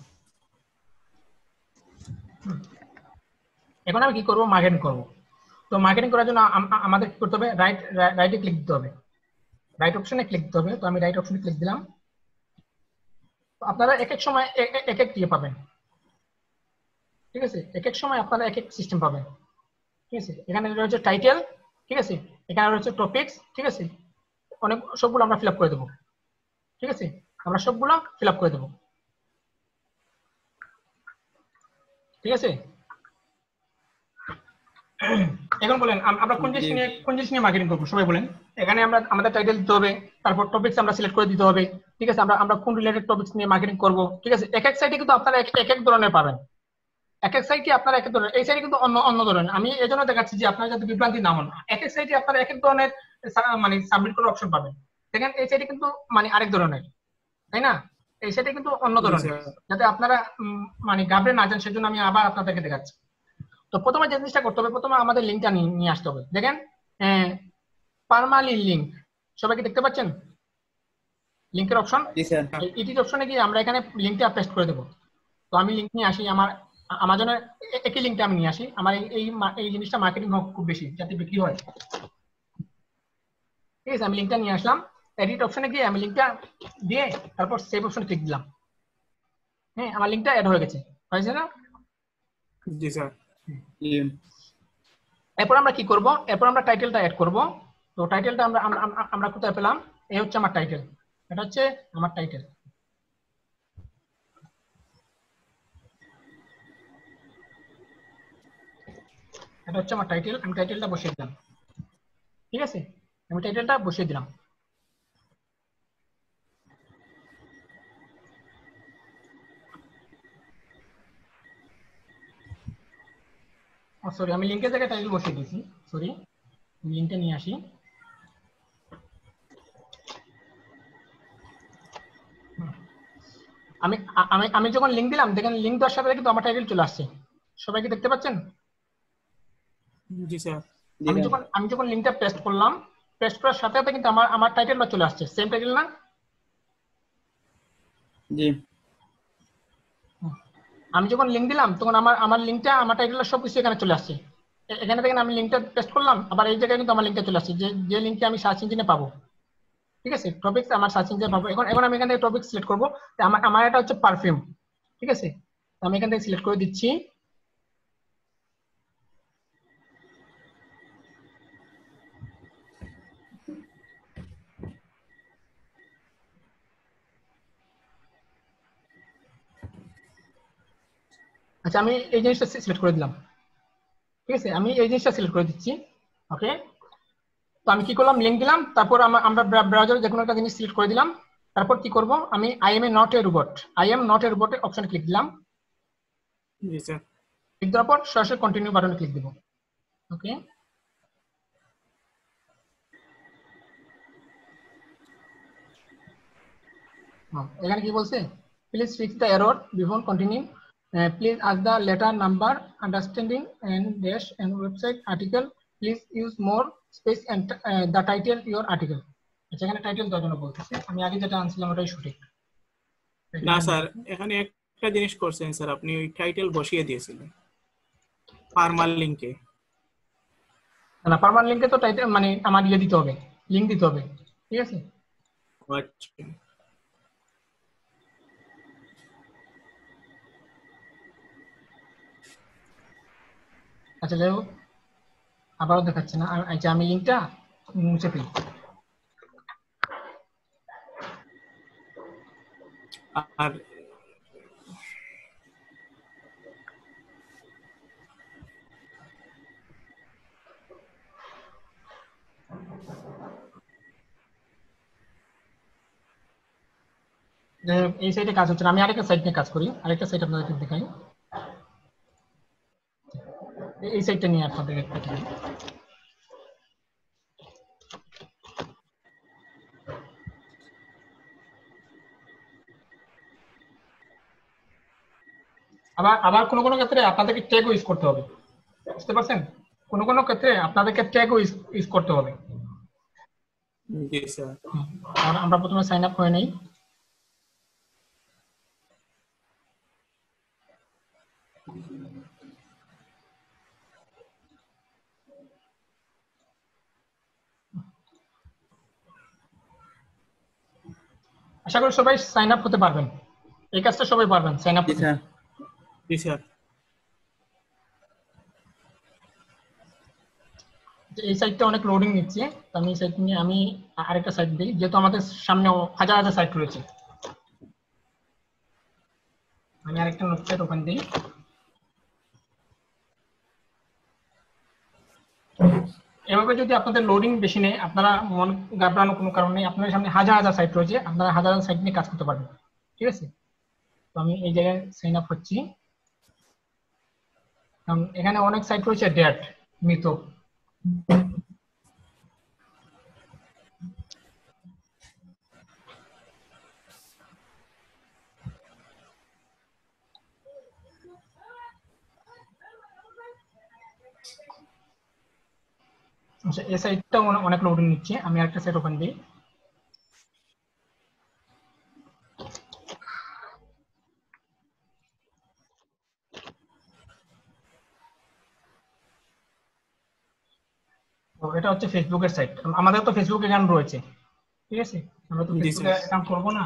এখন আমি কি করব, মার্কেটিং করব। তো মার্কেটিং করার জন্য আমাদের কি করতে হবে, রাইট রাইটে ক্লিক দিতে হবে, রাইট অপশনে ক্লিক দিতে হবে। তো আমি রাইট অপশনে ক্লিক দিলাম। তো আপনারা এক এক সময় এক এক ইয়ে পাবেন, ঠিক আছে? এক এক সময় আপনারা এক এক সিস্টেম পাবেন, ঠিক আছে? এখানে রয়েছে টাইটেল, ঠিক আছে? এখানে রয়েছে টপিকস, ঠিক আছে? অনেক সবগুলো আমরা ফিল আপ করে দেবো, ঠিক আছে? আমরা সবগুলো ফিল আপ করে দেবো, ঠিক আছে? এখন বলেন আমরা কোন জিনিস নিয়ে কোন জিনিস নিয়ে মার্কেটিং করবো, সবাই বলেন। এখানে আমরা আমাদের টাইটেল দিতে হবে, তারপর টপিকস আমরা সিলেক্ট করে দিতে হবে, ঠিক আছে? আমরা আমরা কোন রিলেটেড টপিকস নিয়ে মার্কেটিং করব, ঠিক আছে? এক এক সাইটে কিন্তু আপনারা এক এক ধরনের পাবেন, এক এক সাইটে আপনারা এক এক ধরনের, এই সাইটে কিন্তু অন্য অন্য ধরনের। আমি এই জন্য দেখাচ্ছি যে আপনারা যাতে বিভ্রান্তি না হন। এক এক সাইটে আপনারা এক এক ধরনের মানে সাবমিট করার অপশন পাবেন। দেখেন এই সাইটে কিন্তু মানে আরেক ধরনের, তাই না? এই সাইটে কিন্তু অন্য ধরনের, যাতে আপনারা মানে ঘাবড়ে না যান সেজন্য আমি আবার আপনাদেরকে দেখাচ্ছি। তো প্রথমে যে জিনিসটা করতে হবে, প্রথমে আমাদের লিঙ্কটা নিয়ে আসতে হবে। দেখেন পার্মালি লিঙ্ক, সবাই কি দেখতে পাচ্ছেন লিঙ্কের অপশন? জি স্যার। এডিট অপশনে গিয়ে আমরা এখানে লিঙ্কটা পেস্ট করে দেব। তো আমি লিঙ্ক নিয়ে আসি, আমার আমার জন্য একই লিঙ্কটা আমি নিয়ে আসি, আমার এই এই জিনিসটা মার্কেটিং হোক খুব বেশি যাতে বিক্রি হয়। ঠিক আছে, আমি লিঙ্কটা নিয়ে আসলাম, এডিট অপশনে গিয়ে আমি লিঙ্কটা দিয়ে তারপর সেভ অপশনে ক্লিক দিলাম। হ্যাঁ, আমার লিঙ্কটা অ্যাড হয়ে গেছে, হয়েছে না? জি স্যার। এরপর আমরা কি করব, এরপর আমরা টাইটেলটা অ্যাড করব। তো টাইটেলটা আমরা আমরা কোথায় পেলাম, এই হচ্ছে আমার টাইটেল, এটা হচ্ছে আমার টাইটেল। এটা হচ্ছে আমার টাইটেল, আমি টাইটেলটা বসিয়ে দিলাম। ঠিক আছে, আমি টাইটেলটা বসিয়ে দিলাম। সরি, আমি লিঙ্কের জায়গায় টাইটেল বসিয়ে দিয়েছি, সরি, লিঙ্কটা নিয়ে আসি। আমি আমি আমি যখন লিঙ্ক দিলাম, দেখেন লিঙ্ক দেওয়ার সাথে কিন্তু আমার টাইটেল চলে আসছে, সবাই কি দেখতে পাচ্ছেন? জি স্যার। আমি যখন আমি যখন লিঙ্কটা পেস্ট করলাম, পেস্ট করার সাথে সাথে কিন্তু আমার আমার টাইটেলটা চলে আসছে, সেম টাইটেল না? জি। আমি যখন লিঙ্ক দিলাম তখন আমার আমার লিঙ্কটা আমার টাইটেলটা সব কিছু এখানে চলে আসছে। এখানে দেখেন আমি লিঙ্কটা পেস্ট করলাম, আবার এই জায়গায় কিন্তু আমার লিঙ্কটা চলে আসছে, যে যে লিঙ্কটা আমি সার্চ ইঞ্জিনে পাবো। ঠিক আছে, টপিকস আমার সার্চ ইঞ্জিনে পাবো। এখন এখন আমি এখান থেকে টপিক সিলেক্ট করবো, আমার আমার এটা হচ্ছে পারফিউম। ঠিক আছে, আমি এখান থেকে সিলেক্ট করে দিচ্ছি। আচ্ছা, আমি এই জিনিসটা সিলেক্ট করে দিলাম। ঠিক আছে, আমি এই জিনিসটা সিলেক্ট করে দিচ্ছি। ওকে, তো আমি কি করলাম, লিঙ্ক দিলাম, তারপর আমরা ব্রাউজারে যে কোনো একটা জিনিস সিলেক্ট করে দিলাম। তারপর কি করব, আমি I am a not a robot, I am not a robot অপশনে ক্লিক দিলাম। জি স্যার। ক্লিক দেওয়ার পর সরাসরি কন্টিনিউ বাটনে ক্লিক দেব। ওকে, এখানে কি বলছে, please fix the error before continue, please use the letter number understanding and dash and website article, please use more space and the title your article. আচ্ছা, এখানে টাইটেল দেওয়ার জন্য বলতেছে, আমি আগে যেটা আনছিলাম ওটাই সঠিক না স্যার, এখানে একটা জিনিস করছেন স্যার, আপনি ওই টাইটেল বসিয়ে দিয়েছিলেন পারমাল লিংকে। না, পারমানেন্ট লিংকে তো টাইটেল মানে আমার ইয়ে দিতে হবে, লিংক দিতে হবে। ঠিক আছে, আচ্ছা আচ্ছা যাই হোক, আবারও দেখাচ্ছে না। আচ্ছা, আমি লিংকটা মুছে ফেলি। আর এই সাইডে কাজ হচ্ছে না, আমি আরেকটা সাইড নিয়ে কাজ করি, আরেকটা সাইড আপনাদেরকে দেখাই। এই সাইডটা নিয়ে আপনাদেরকে দেখাই। আবার আবার কোনো কোনো ক্ষেত্রে আপনাদেরকে ট্যাগও ইউজ করতে হবে, বুঝতে পারছেন? কোনো কোনো ক্ষেত্রে আপনাদেরকে ট্যাগও ইউজ করতে হবে। জি স্যার। আমরা প্রথমে সাইন আপ হয়ে নেই। আশা করি সবাই সাইন আপ হতে পারবেন, এই কাজটা সবাই পারবেন সাইন আপ করতে। জি স্যার। এই সাইটটা অনেক লোডিং নিচ্ছে, আমি এই সাইট নিয়ে আমি আরেকটা সাইট দিই, যেহেতু আমাদের সামনে হাজার হাজার সাইট রয়েছে। আমি আরেকটা নোটপ্যাড ওপেন দিই। এভাবে যদি আপনাদের লোডিং বেশি নেই, আপনারা মন ঘাবড়ানোর কোনো কারণ নেই, আপনাদের সামনে হাজার হাজার সাইট রয়েছে, আপনারা হাজার হাজার সাইট নিয়ে কাজ করতে পারবেন। ঠিক আছে, তো আমি এই জায়গায় সাইন আপ হচ্ছি। এখানে অনেক সাইট রয়েছে ডেট মৃত, আচ্ছা এই সাইটটা অনেক লোডিং নিচ্ছে, আমি আরেকটা সাইট ওপেন দিই। তো এটা হচ্ছে ফেসবুকের সাইট, আমাদের তো ফেসবুক অ্যাকাউন্ট রয়েছে, ঠিক আছে, আমরা তো জি, ফেসবুকে স্যার। অ্যাকাউন্ট করব না।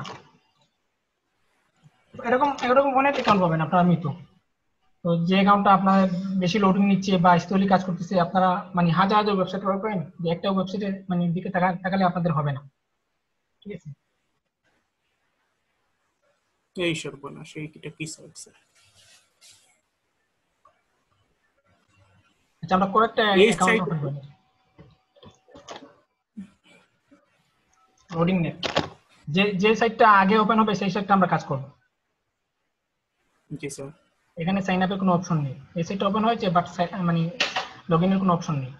তো এরকম এরকম অনেক অ্যাকাউন্ট পাবেন আপনারা মিতো। তো যে অ্যাকাউন্টটা আপনার বেশি লোডিং নিচ্ছে বা স্লোলি কাজ করতেছে, আপনারা মানে হাজার হাজার ওয়েবসাইট ব্যবহার করেন, যে একটা ওয়েবসাইটে মানে দিকে তাকা- তাকালে আপনাদের হবে না, ঠিক আছে। এই সর্বনাশ, এইটা কি সাইট স্যার? আচ্ছা, আমরা কয়েকটা এই অ্যাকাউন্ট সাইট ওপেন করি। লোডিং নেট, যে যে সাইটটা আগে ওপেন হবে সেই সাইটটা আমরা কাজ করব। জি স্যার। এখানে সাইন আপের কোনো অপশন নেই, এই সাইটটা ওপেন হয়েছে বাট মানে লগইনের কোনো অপশন নেই।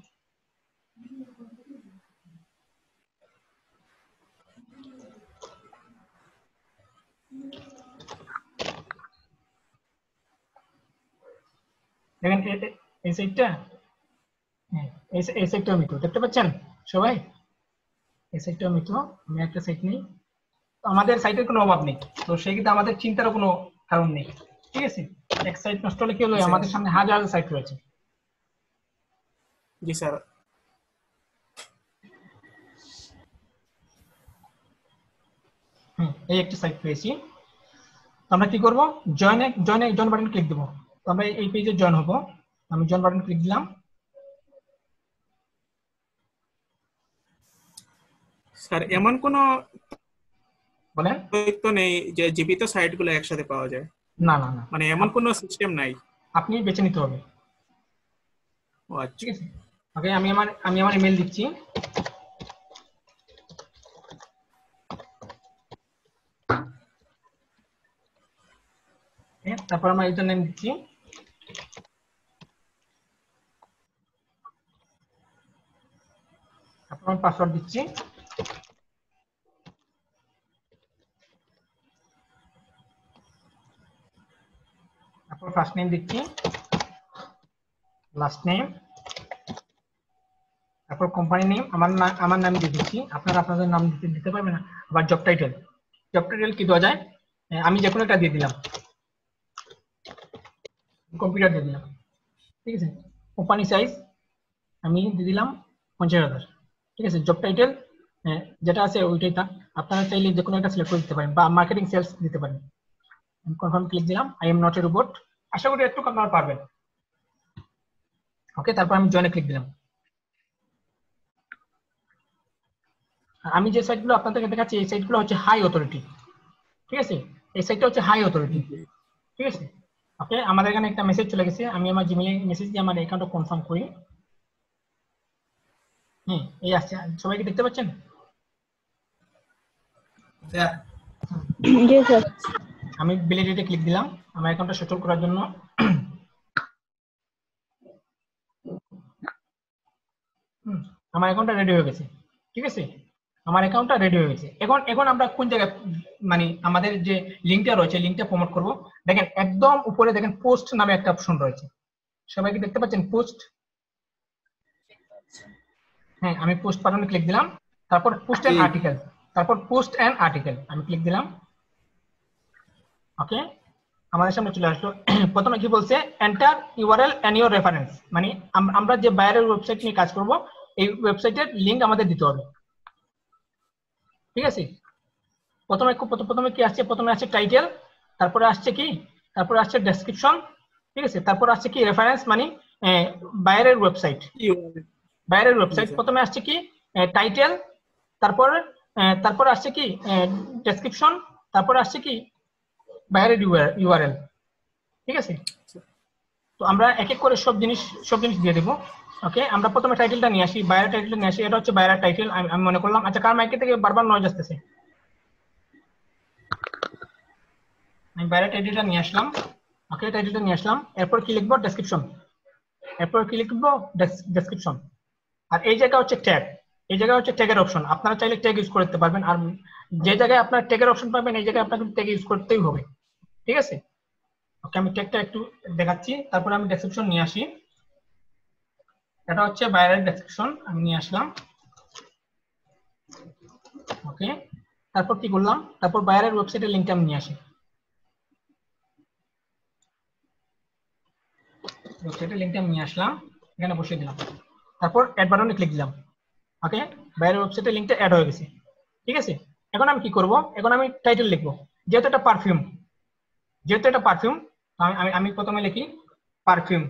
দেখেন এ- এ- এই সাইটটা, হ্যাঁ এই এই সাইটটা মিতো দেখতে পাচ্ছেন সবাই, এই সাইটটা মিতো। আমি একটা সাইট নেই, তো আমাদের সাইটের কোনো অভাব নেই, তো সেই ক্ষেত্রে আমাদের চিন্তারও কোনো কারণ নেই, ঠিক আছে। এক সাইট নষ্ট হলে কি হলো, স্যার। আমাদের সামনে হাজার হাজার সাইট রয়েছে। জি স্যার। হুম, এই একটা সাইট পেয়েছি। তো আমরা কি করব, join join join button click দেবো। তো আমরা এই পেজে জয়েন হব, আমি জয়েন বাটন ক্লিক দিলাম। স্যার এমন কোনো বলেন। তথ্য নেই যে জীবিত সাইটগুলো একসাথে পাওয়া যায়? না না না, মানে এমন কোনো সিস্টেম নাই? আপনি বেছে নিতে হবে, ও আচ্ছা। ঠিক আছে। ওকে, আমি আমার আমি আমার ইমেল দিচ্ছি। হ্যাঁ, তারপর আমরা ইউজার নেম দিচ্ছি। তারপর আমি পাসওয়ার্ড দিচ্ছি। তারপর ফার্স্ট নেম দিচ্ছি, লাস্ট নেম, তারপর কোম্পানি নেম, আমার নাম আমার নাম দিয়ে দিচ্ছি, আপনারা আপনাদের নাম দিতে দিতে পারবেন না। আবার জব টাইটেল, জব টাইটেল কি দেওয়া যায়, আমি যে কোনো একটা দিয়ে দিলাম, কম্পিউটার দিয়ে দিলাম, ঠিক আছে। কোম্পানি সাইজ আমি দিয়ে দিলাম পঞ্চাশ হাজার, ঠিক আছে। জব টাইটেল যেটা আছে ওইটাই থাক, আপনারা চাইলে যে কোনো একটা সিলেক্ট করে দিতে পারেন বা মার্কেটিং সেলস দিতে পারেন। আমি কনফার্ম ক্লিক দিলাম। I am not a robot, আশা করি একটু আপনারা পারবেন। ওকে, তারপর আমি জয়েনে ক্লিক দিলাম। আমি যে সাইটগুলো আপনাদেরকে দেখাচ্ছি এই সাইটগুলো হচ্ছে হাই অথরিটি, ঠিক আছে। এই সাইটটা হচ্ছে হাই অথরিটি, ঠিক আছে। ওকে, আমাদের এখানে একটা মেসেজ চলে গেছে, আমি আমার জিমেইলে মেসেজ দিয়ে আমার অ্যাকাউন্টটা কনফার্ম করি। হুম, এই আসছে, সবাইকে দেখতে পাচ্ছেন? স্যার জি স্যার। আমি ভ্যালিডেটে ক্লিক দিলাম আমার অ্যাকাউন্টটা সচল করার জন্য। হুম, আমার অ্যাকাউন্টটা রেডি হয়ে গেছে, ঠিক আছে। আমার অ্যাকাউন্টটা রেডি হয়ে গেছে। এখন এখন আমরা কোন জায়গায় মানে আমাদের যে লিঙ্কটা রয়েছে লিঙ্কটা প্রমোট করব। দেখেন একদম উপরে দেখেন পোস্ট নামে একটা অপশন রয়েছে, সবাই কি দেখতে পাচ্ছেন পোস্ট? হ্যাঁ, আমি পোস্ট বাটনে ক্লিক দিলাম, তারপর পোস্ট এন্ড আর্টিকেল, তারপর পোস্ট এন্ড আর্টিকেল আমি ক্লিক দিলাম। ওকে, আমাদের সামনে চলে আসলো। প্রথমে কি বলছে, enter URL and your reference, মানে আমরা যে বাইরের ওয়েবসাইট নিয়ে কাজ করব এই ওয়েবসাইটের লিংক আমাদের দিতে হবে, ঠিক আছে। প্রথমে প্রথমে কি আসছে, প্রথমে আসছে টাইটেল, তারপরে আসছে কি, তারপরে আসছে ডেসক্রিপশন, ঠিক আছে। তারপর আসছে কি রেফারেন্স, মানে বাইরের ওয়েবসাইট, বাইরের ওয়েবসাইট। প্রথমে আসছে কি টাইটেল, তারপর তারপর আসছে কি ডেসক্রিপশন, তারপর আসছে কি বাইরের ইউআরএল, ঠিক আছে। তো আমরা এক এক করে সব জিনিস সব জিনিস দিয়ে দেবো। ওকে, আমরা প্রথমে টাইটেলটা নিয়ে আসি, বাইরের টাইটেলটা নিয়ে আসি। এটা হচ্ছে বাইরের টাইটেল, আমি মনে করলাম। আচ্ছা, কার মাইকে থেকে বারবার নয়েজ আসতেছে? আমি বাইরের টাইটেলটা নিয়ে আসলাম। ওকে, টাইটেলটা নিয়ে আসলাম। এরপর কি লিখবো, ডেসক্রিপশন। এরপর কি লিখবো, ডেসক্রিপশন। আর এই জায়গা হচ্ছে ট্যাগ, এই জায়গা হচ্ছে ট্যাগের অপশন। আপনারা চাইলে ট্যাগ ইউজ করতে পারবেন, আর যে জায়গায় আপনার ট্যাগের অপশন পাবেন এই জায়গায় আপনাকে ট্যাগ ইউজ করতেই হবে, ঠিক আছে। ওকে, আমি ট্যাগটা একটু দেখাচ্ছি। তারপরে আমি ডেসক্রিপশন নিয়ে আসি, এটা হচ্ছে বাইরের ডেসক্রিপশন, আমি নিয়ে আসলাম। ওকে, তারপর কি করলাম, তারপর বাইরের ওয়েবসাইটের লিংকটা আমি নিয়ে আসি, ওয়েবসাইটের লিংকটা আমি নিয়ে আসলাম, এখানে বসিয়ে দিলাম। তারপর অ্যাড বাটনে ক্লিক দিলাম। ওকে, বাইরের ওয়েবসাইটের লিংকটা অ্যাড হয়ে গেছে। ঠিক আছে, এখন আমি কি করব, এখন আমি টাইটেল লিখব। যেহেতু এটা পারফিউম, যেহেতু এটা পারফিউম আমি আমি প্রথমে লিখি পারফিউম,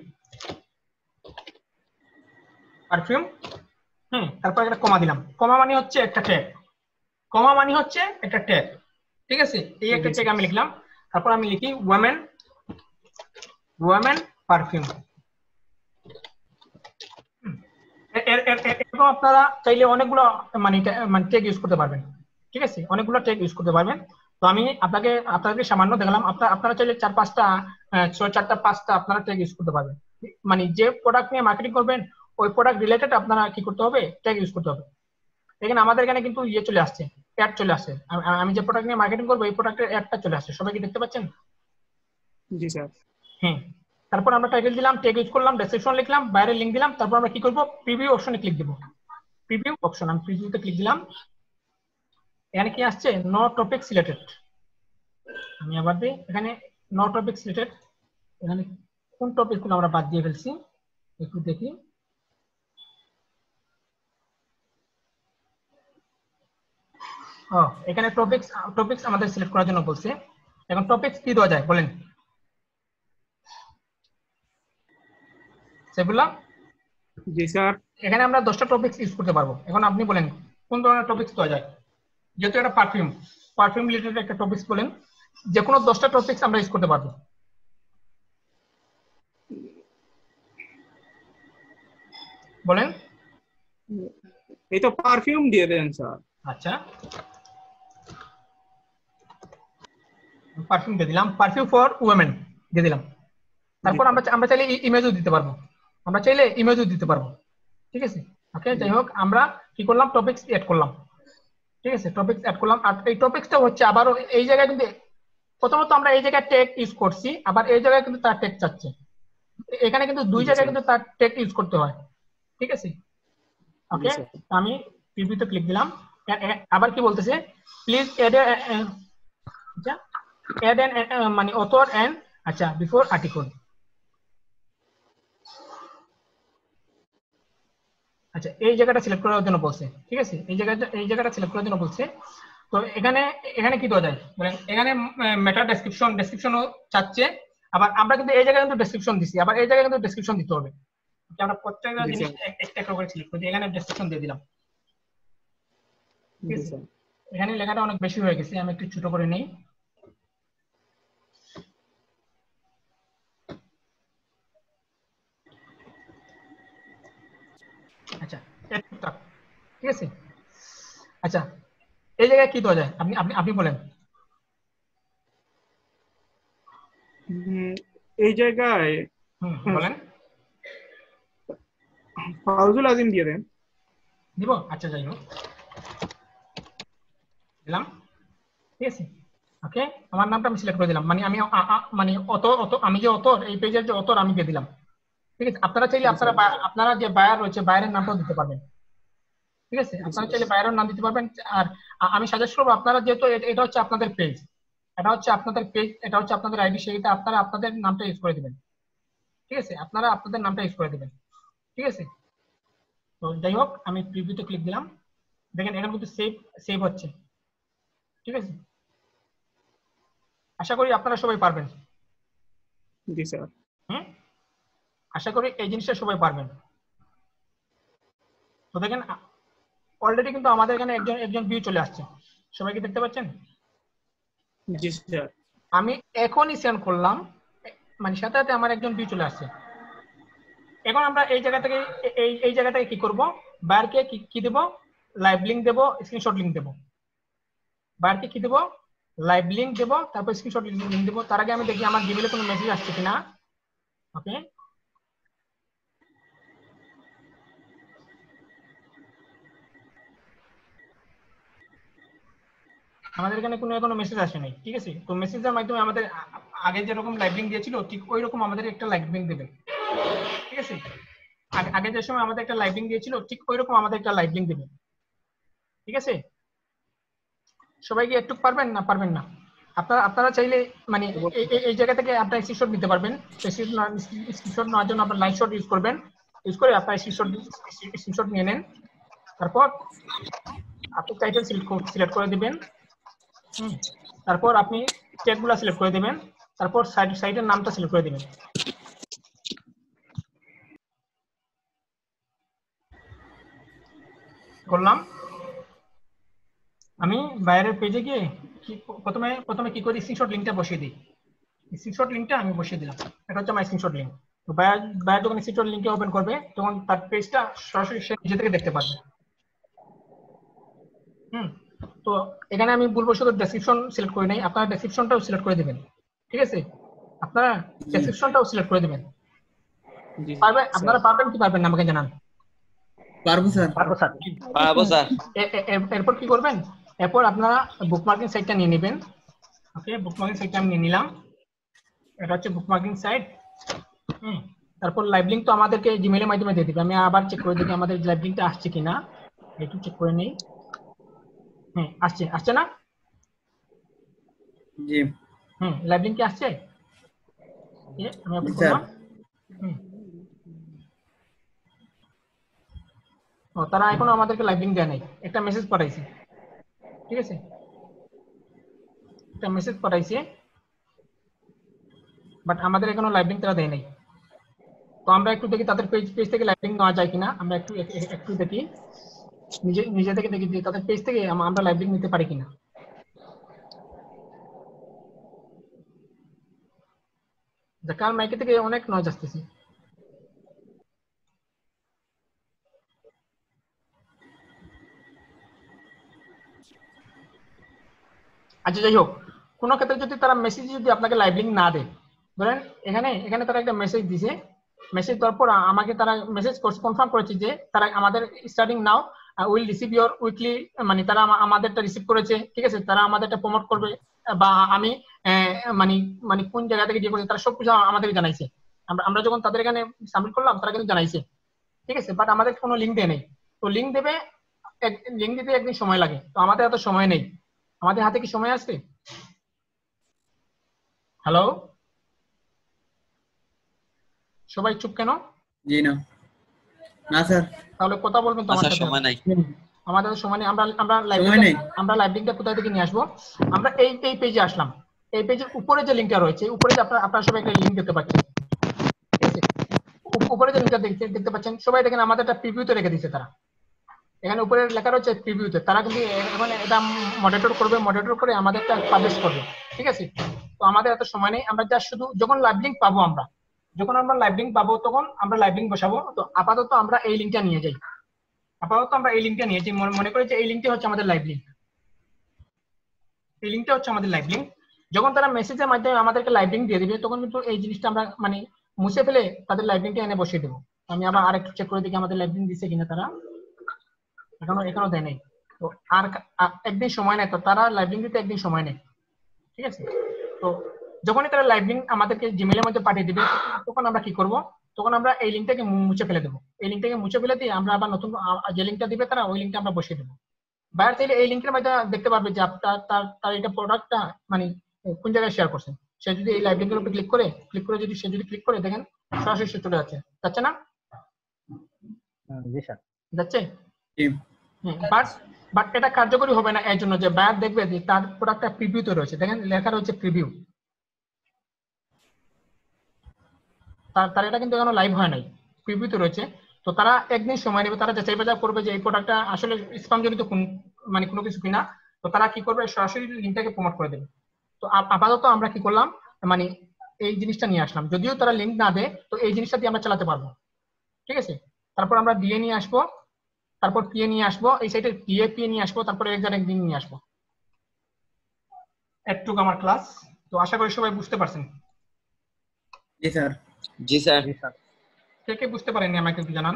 পারফিউম। হুম, তারপর একটা কমা দিলাম। কমা মানে হচ্ছে একটা ট্যাগ, কমা মানে হচ্ছে একটা ট্যাগ। ঠিক আছে, এই একটা ট্যাগ আমি লিখলাম। তারপর আমি লিখি ওমেন, ওমেন পারফিউম। এরকম আপনারা চাইলে অনেকগুলো মানে মানে ট্যাগ ইউজ করতে পারবেন। ঠিক আছে, অনেকগুলো ট্যাগ ইউজ করতে পারবেন। তো আমি আপনাকে আপনাদেরকে সামান্য দেখালাম। আপনারা আপনারা চাইলে চার পাঁচটা ছয় চারটা পাঁচটা আপনারা ট্যাগ ইউজ করতে পারবেন। মানে যে প্রোডাক্ট নিয়ে মার্কেটিং করবেন ওই প্রোডাক্ট রিলেটেড আপনারা কি করতে হবে, ট্যাগ ইউজ করতে হবে। এখানে আমাদের এখানে কিন্তু ইয়ে চলে আসছে, অ্যাড চলে আসছে। আমি যে প্রোডাক্ট নিয়ে মার্কেটিং করবো এই প্রোডাক্টের অ্যাডটা চলে আসছে, সবাই কি দেখতে পাচ্ছেন? জি স্যার। হ্যাঁ, তারপর আমরা টাইটেল দিলাম, ট্যাগ ইউজ করলাম, ডেসক্রিপশন লিখলাম, বাইরে লিংক দিলাম। তারপর আমরা কি করব, প্রিভিউ অপশনে ক্লিক দেব। প্রিভিউ অপশন, আমি প্রিভিউতে ক্লিক দিলাম। এখানে কি আসছে, নো টপিক সিলেক্টেড। আমি আবার দিই, এখানে নো টপিক সিলেক্টেড। এখানে কোন টপিকগুলো আমরা বাদ দিয়ে ফেলছি একটু দেখি। ও, এখানে টপিকস টপিকস আমাদের সিলেক্ট করার জন্য বলছে। এখন টপিকস কি দেওয়া যায় বলেন সেগুলা? জি স্যার। এখানে আমরা দশটা টপিকস ইউজ করতে পারবো। এখন আপনি বলেন কোন ধরনের টপিকস দেওয়া যায়। যেহেতু এটা পারফিউম, পারফিউম রিলেটেড একটা টপিকস বলেন, যে কোনো দশটা টপিকস আমরা ইউজ করতে পারবো। বলেন। এই তো পারফিউম দিয়ে দেন স্যার। আচ্ছা, পারফিউম দিয়ে দিলাম, পারফিউম ফর ওমেন দিয়ে দিলাম। তারপর আমরা আমরা চাইলে ইমেজও দিতে পারবো, আমরা চাইলে ইমেজও দিতে পারবো। ঠিক আছে, ওকে, যাই হোক আমরা কি করলাম, টপিকস এড করলাম। ঠিক আছে, টপিকস এড করলাম। আর এই টপিকসটা হচ্ছে আবারও এই জায়গায় কিন্তু প্রথমত আমরা এই জায়গায় ট্যাগ ইউজ করছি, আবার এই জায়গায় কিন্তু তার ট্যাগ চাচ্ছে। এখানে কিন্তু দুই জায়গায় কিন্তু তার ট্যাগ ইউজ করতে হয়। ঠিক আছে, ওকে, আমি প্রিভিউতে ক্লিক দিলাম। আবার কি বলতেছে, প্লিজ এড আচ্ছা এড এন মানে অথর এন্ড আচ্ছা বিফোর আর্টিকেল। আচ্ছা, এই জায়গাটা সিলেক্ট করার জন্য বলছে। ঠিক আছে, এই জায়গাটা এই জায়গাটা সিলেক্ট করার জন্য বলছে। তো এখানে এখানে কি দেওয়া যায় বলেন, এখানে মেটা ডেসক্রিপশন ডেসক্রিপশনও চাচ্ছে। আবার আমরা কিন্তু এই জায়গায় কিন্তু ডেসক্রিপশন দিছি, আবার এই জায়গায় কিন্তু ডেসক্রিপশন দিতে হবে। আমরা প্রত্যেকটা জিনিস একটা একটা করে সিলেক্ট করি, এখানে ডেসক্রিপশন দিয়ে দিলাম। ঠিক আছে, এখানে লেখাটা অনেক বেশি হয়ে গেছে, আমি একটু ছোট করে নেই। আচ্ছা, ঠিক আছে। আচ্ছা, এই জায়গায় কি দেওয়া যায় আপনি আপনি আপনি বলেন। এই জায়গায় হুম বলেন। ফাউজুল আজিম দিয়ে দেন। দিব, আচ্ছা যাই হোক দিলাম। ঠিক আছে, ওকে, আমার নামটা আমি সিলেক্ট করে দিলাম। মানে আমি মানে অত অত আমি যে অথর, এই পেজের যে অথর আমি দিয়ে দিলাম। ঠিক আছে, আপনারা চাইলে আপনারা আপনারা যে বায়ার রয়েছে বায়ারের নামটাও দিতে পারবেন। ঠিক আছে, আপনারা চাইলে বায়ারের নাম দিতে পারবেন। আর আমি সাজেস্ট করবো আপনারা, যেহেতু এটা হচ্ছে আপনাদের পেজ, এটা হচ্ছে আপনাদের পেজ, এটা হচ্ছে আপনাদের আইডি, সেটা আপনারা আপনাদের নামটা ইউজ করে দিবেন। ঠিক আছে, আপনারা আপনাদের নামটা ইউজ করে দিবেন। ঠিক আছে, তো যাই হোক আমি প্রিভিউতে ক্লিক দিলাম। দেখেন এখানে কিন্তু সেভ সেভ হচ্ছে। ঠিক আছে, আশা করি আপনারা সবাই পারবেন। জি স্যার। হুম, আশা করি এই জিনিসটা সবাই পারবেন। তো দেখেন অলরেডি কিন্তু আমাদের এখানে একজন একজন ভিউ চলে আসছে, সবাই কি দেখতে পাচ্ছেন? জি স্যার। আমি এখনই সেন্ড করলাম, মানে সাথে সাথে আমার একজন ভিউ চলে আসছে। এখন আমরা এই জায়গা থেকে এই এই জায়গা থেকে কি করব, বায়ারকে কি কি দেব, লাইভ লিংক দেব, স্ক্রিনশট লিংক দেব। বায়ারকে কি দেব, লাইভ লিংক দেব, তারপর স্ক্রিনশট লিংক দেব। তার আগে আমি দেখি আমার জিমেলে কোনো মেসেজ আসছে কিনা। ওকে, আমাদের এখানে কোনো এখনো মেসেজ আসে নাই। ঠিক আছে, তো মেসেজের মাধ্যমে আমাদের আগে যেরকম লাইভ লিংক দিয়েছিল ঠিক ওই রকম আমাদের একটা লাইভ লিংক দেবে। ঠিক আছে, আগে যে সময় আমাদের একটা লাইভ লিংক দিয়েছিল ঠিক ওই রকম আমাদের একটা লাইভ লিংক দেবে। ঠিক আছে, সবাই কি একটু পারবেন না পারবেন না? আপনারা আপনারা চাইলে মানে এই জায়গা থেকে আপনারা স্ক্রিনশট নিতে পারবেন। স্ক্রিনশট নেওয়ার জন্য আপনারা লাইভ শট ইউজ করবেন। ইউজ করে আপনার স্ক্রিনশট স্ক্রিনশট নিয়ে নেন। তারপর আপনি টাইটেল সিলেক্ট করে দিবেন, তারপর আপনি ট্যাগগুলো সিলেক্ট করে দিবেন, তারপর সাইট সাইটের নামটা সিলেক্ট করে দিবেন। করলাম। আমি বাইরের পেজে গিয়ে প্রথমে প্রথমে কি করি, স্ক্রিনশট লিংকটা বসিয়ে দিই। স্ক্রিনশট লিংকটা আমি বসিয়ে দিলাম, এটা হচ্ছে আমার স্ক্রিনশট লিংক। তো বাইরে বাইরে যখন স্ক্রিনশট লিংকটা ওপেন করবে তখন তার পেজটা সরাসরি সে নিজে থেকে দেখতে পারবে। হুম তো এখানে আমি ভুলবশত ডেসক্রিপশন সিলেক্ট করে নেই, আপনারা ডেসক্রিপশনটাও সিলেক্ট করে দিবেন, ঠিক আছে? আপনারা ডেসক্রিপশনটাও সিলেক্ট করে দিবেন। পারবেন আপনারা, পারবেন কি পারবেন না আমাকে জানান। পারবো স্যার। পারবো স্যার। পারবো স্যার। এরপর কি করবেন, এরপর আপনারা বুকমার্কিং সাইটটা নিয়ে নেবেন। ওকে, বুকমার্কিং সাইটটা আমি নিয়ে নিলাম, এটা হচ্ছে বুকমার্কিং সাইট। হুম তারপর লাইভ লিংক তো আমাদেরকে জিমেইলের মাধ্যমে দিয়ে দিবে। আমি আবার চেক করে দেখি আমাদের লাইভ লিংকটা আসছে কিনা, একটু চেক করে নেই। হ্যাঁ আসছে, আসছে না? জি হুম লাইভ লিংক কি আসছে? আমি ওপেন করলাম। হুম ও তারা এখনো আমাদেরকে লাইভ লিংক দেয় নাই, একটা মেসেজ পাঠাইছে, ঠিক আছে? একটা মেসেজ পাঠাইছে, বাট আমাদের এখনো লাইভ লিংক তারা দেয় নাই। তো আমরা একটু দেখি তাদের পেজ পেজ থেকে লাইভ লিংক নেওয়া যায় কিনা, আমরা একটু একটু দেখি, নিজে নিজে থেকে দেখি যে তাদের পেজ থেকে আমরা লাইভ লিংক নিতে পারি কিনা। জাকাল মাইকে থেকে অনেক নয়েজ আসতেছে। আচ্ছা যাই হোক, কোনো ক্ষেত্রে যদি তারা মেসেজ যদি আপনাকে লাইভ লিংক না দেয়, ধরেন এখানে এখানে তারা একটা মেসেজ দিছে, মেসেজ দেওয়ার পর আমাকে তারা মেসেজ কনফার্ম করেছে যে তারা আমাদের starting now will receive your weekly, মানে তারা আমাদেরটা রিসিভ করেছে, ঠিক আছে? তারা আমাদেরটা প্রমোট করবে, বা আমি মানে মানে কোন জায়গা থেকে দিয়ে করছে তারা সবকিছু আমাদেরকে জানাইছে। আমরা আমরা যখন তাদের এখানে সাবমিট করলাম তারা কিন্তু জানাইছে, ঠিক আছে? বাট আমাদের কোনো লিঙ্ক দেয় নেই। তো লিঙ্ক দেবে, লিঙ্ক দিতে একদিন সময় লাগে, তো আমাদের এত সময় নেই। আমাদের হাতে কি সময় আছে? হ্যালো, সবাই চুপ কেন? জি না না স্যার। তাহলে কথা বলবেন তো আমার সাথে। সময় নাই, আমাদের সময় নেই। আমরা আমরা লাইভ আমরা লাইভ লিংকটা কোথা থেকে নিয়ে আসবো? আমরা এই এই পেজে আসলাম, এই পেজের উপরে যে লিংকটা রয়েছে, উপরে যে আপনারা আপনারা সবাই একটা লিংক দেখতে পাচ্ছেন, ঠিক আছে? উপরে যে লিংকটা দেখতে দেখতে পাচ্ছেন সবাই, দেখেন আমাদের একটা প্রিভিউতে রেখে দিয়েছে তারা। এখানে উপরে লেখা রয়েছে প্রিভিউতে, তারা কিন্তু এখানে এটা মডারেটর করবে, মডারেটর করে আমাদেরটা পাবলিশ করবে, ঠিক আছে? তো আমাদের এত সময় নেই, আমরা জাস্ট শুধু যখন লাইভ লিংক পাবো, আমরা যখন আমরা লাইভ লিংক পাবো তখন আমরা লাইভ লিংক বসাবো। তো আপাতত আমরা এই লিংকটা নিয়ে যাই, আপাতত আমরা এই লিংকটা নিয়ে যাই, মনে করি যে এই লিংকটা হচ্ছে আমাদের লাইভ লিংক, এই লিংকটা হচ্ছে আমাদের লাইভ লিংক। যখন তারা মেসেজের মাধ্যমে আমাদেরকে লাইভ লিংক দিয়ে দিবে তখন কিন্তু এই জিনিসটা আমরা মানে মুছে ফেলে তাদের লাইভ লিংকটা এনে বসিয়ে দেবো। আমি আবার আরেকটু চেক করে দেখি আমাদের লাইভ লিংক দিছে কিনা, তারা এখনো এখনো দেয় নাই। তো আর একদিন সময় নেই, তো তারা লাইভ লিংক দিতে একদিন সময় নেই, ঠিক আছে? তো যখনই তারা লাইভ লিংক আমাদেরকে জিমেইলের মধ্যে পাঠিয়ে দিবে তখন আমরা কি করব, তখন আমরা এই লিংকটাকে মুছে ফেলে দেবো। এই লিংকটাকে মুছে ফেলে দিয়ে আমরা আবার নতুন যে লিংকটা দিবে তারা, ওই লিংকটা আমরা বসিয়ে দেবো। বাইরে থেকে এই লিংকের মধ্যে দেখতে পারবে যে আপনার তার তার এটা প্রোডাক্টটা মানে কোন জায়গায় শেয়ার করছেন। সে যদি এই লাইভ লিংকের উপর ক্লিক করে ক্লিক করে যদি সে যদি ক্লিক করে দেখেন সরাসরি সে চলে যাচ্ছে, যাচ্ছে না? জি স্যার, যাচ্ছে। বাট বাট এটা কার্যকরী হবে না এর জন্য যে বায়ার দেখবে যে তার প্রোডাক্টটা প্রিভিউতে রয়েছে, দেখেন লেখা রয়েছে প্রিভিউ, তার তার এটা কিন্তু এখনো লাইভ হয় নাই, প্রিভিউতে রয়েছে। তো তারা একদিন সময় নেবে, তারা যাচাই বাছাই করবে যে এই প্রোডাক্টটা আসলে স্প্যাম জনিত কোন মানে কোনো কিছু কিনা। তো তারা কি করবে, সরাসরি লিংকটাকে প্রমোট করে দেবে। তো আপাতত আমরা কি করলাম, মানে এই জিনিসটা নিয়ে আসলাম, যদিও তারা লিংক না দেয় তো এই জিনিসটা দিয়ে আমরা চালাতে পারবো, ঠিক আছে? তারপর আমরা ডিএ নিয়ে আসবো, তারপর পিএ নিয়ে আসবো, এই সাইডে ডিএ পিএ নিয়ে আসবো, তারপর এক্সাক্ট একদিন নিয়ে আসবো। একটু আমার ক্লাস, তো আশা করি সবাই বুঝতে পারছেন। জি স্যার। জি স্যার। জি স্যার। কে কে বুঝতে পারেননি আমাকে একটু জানান।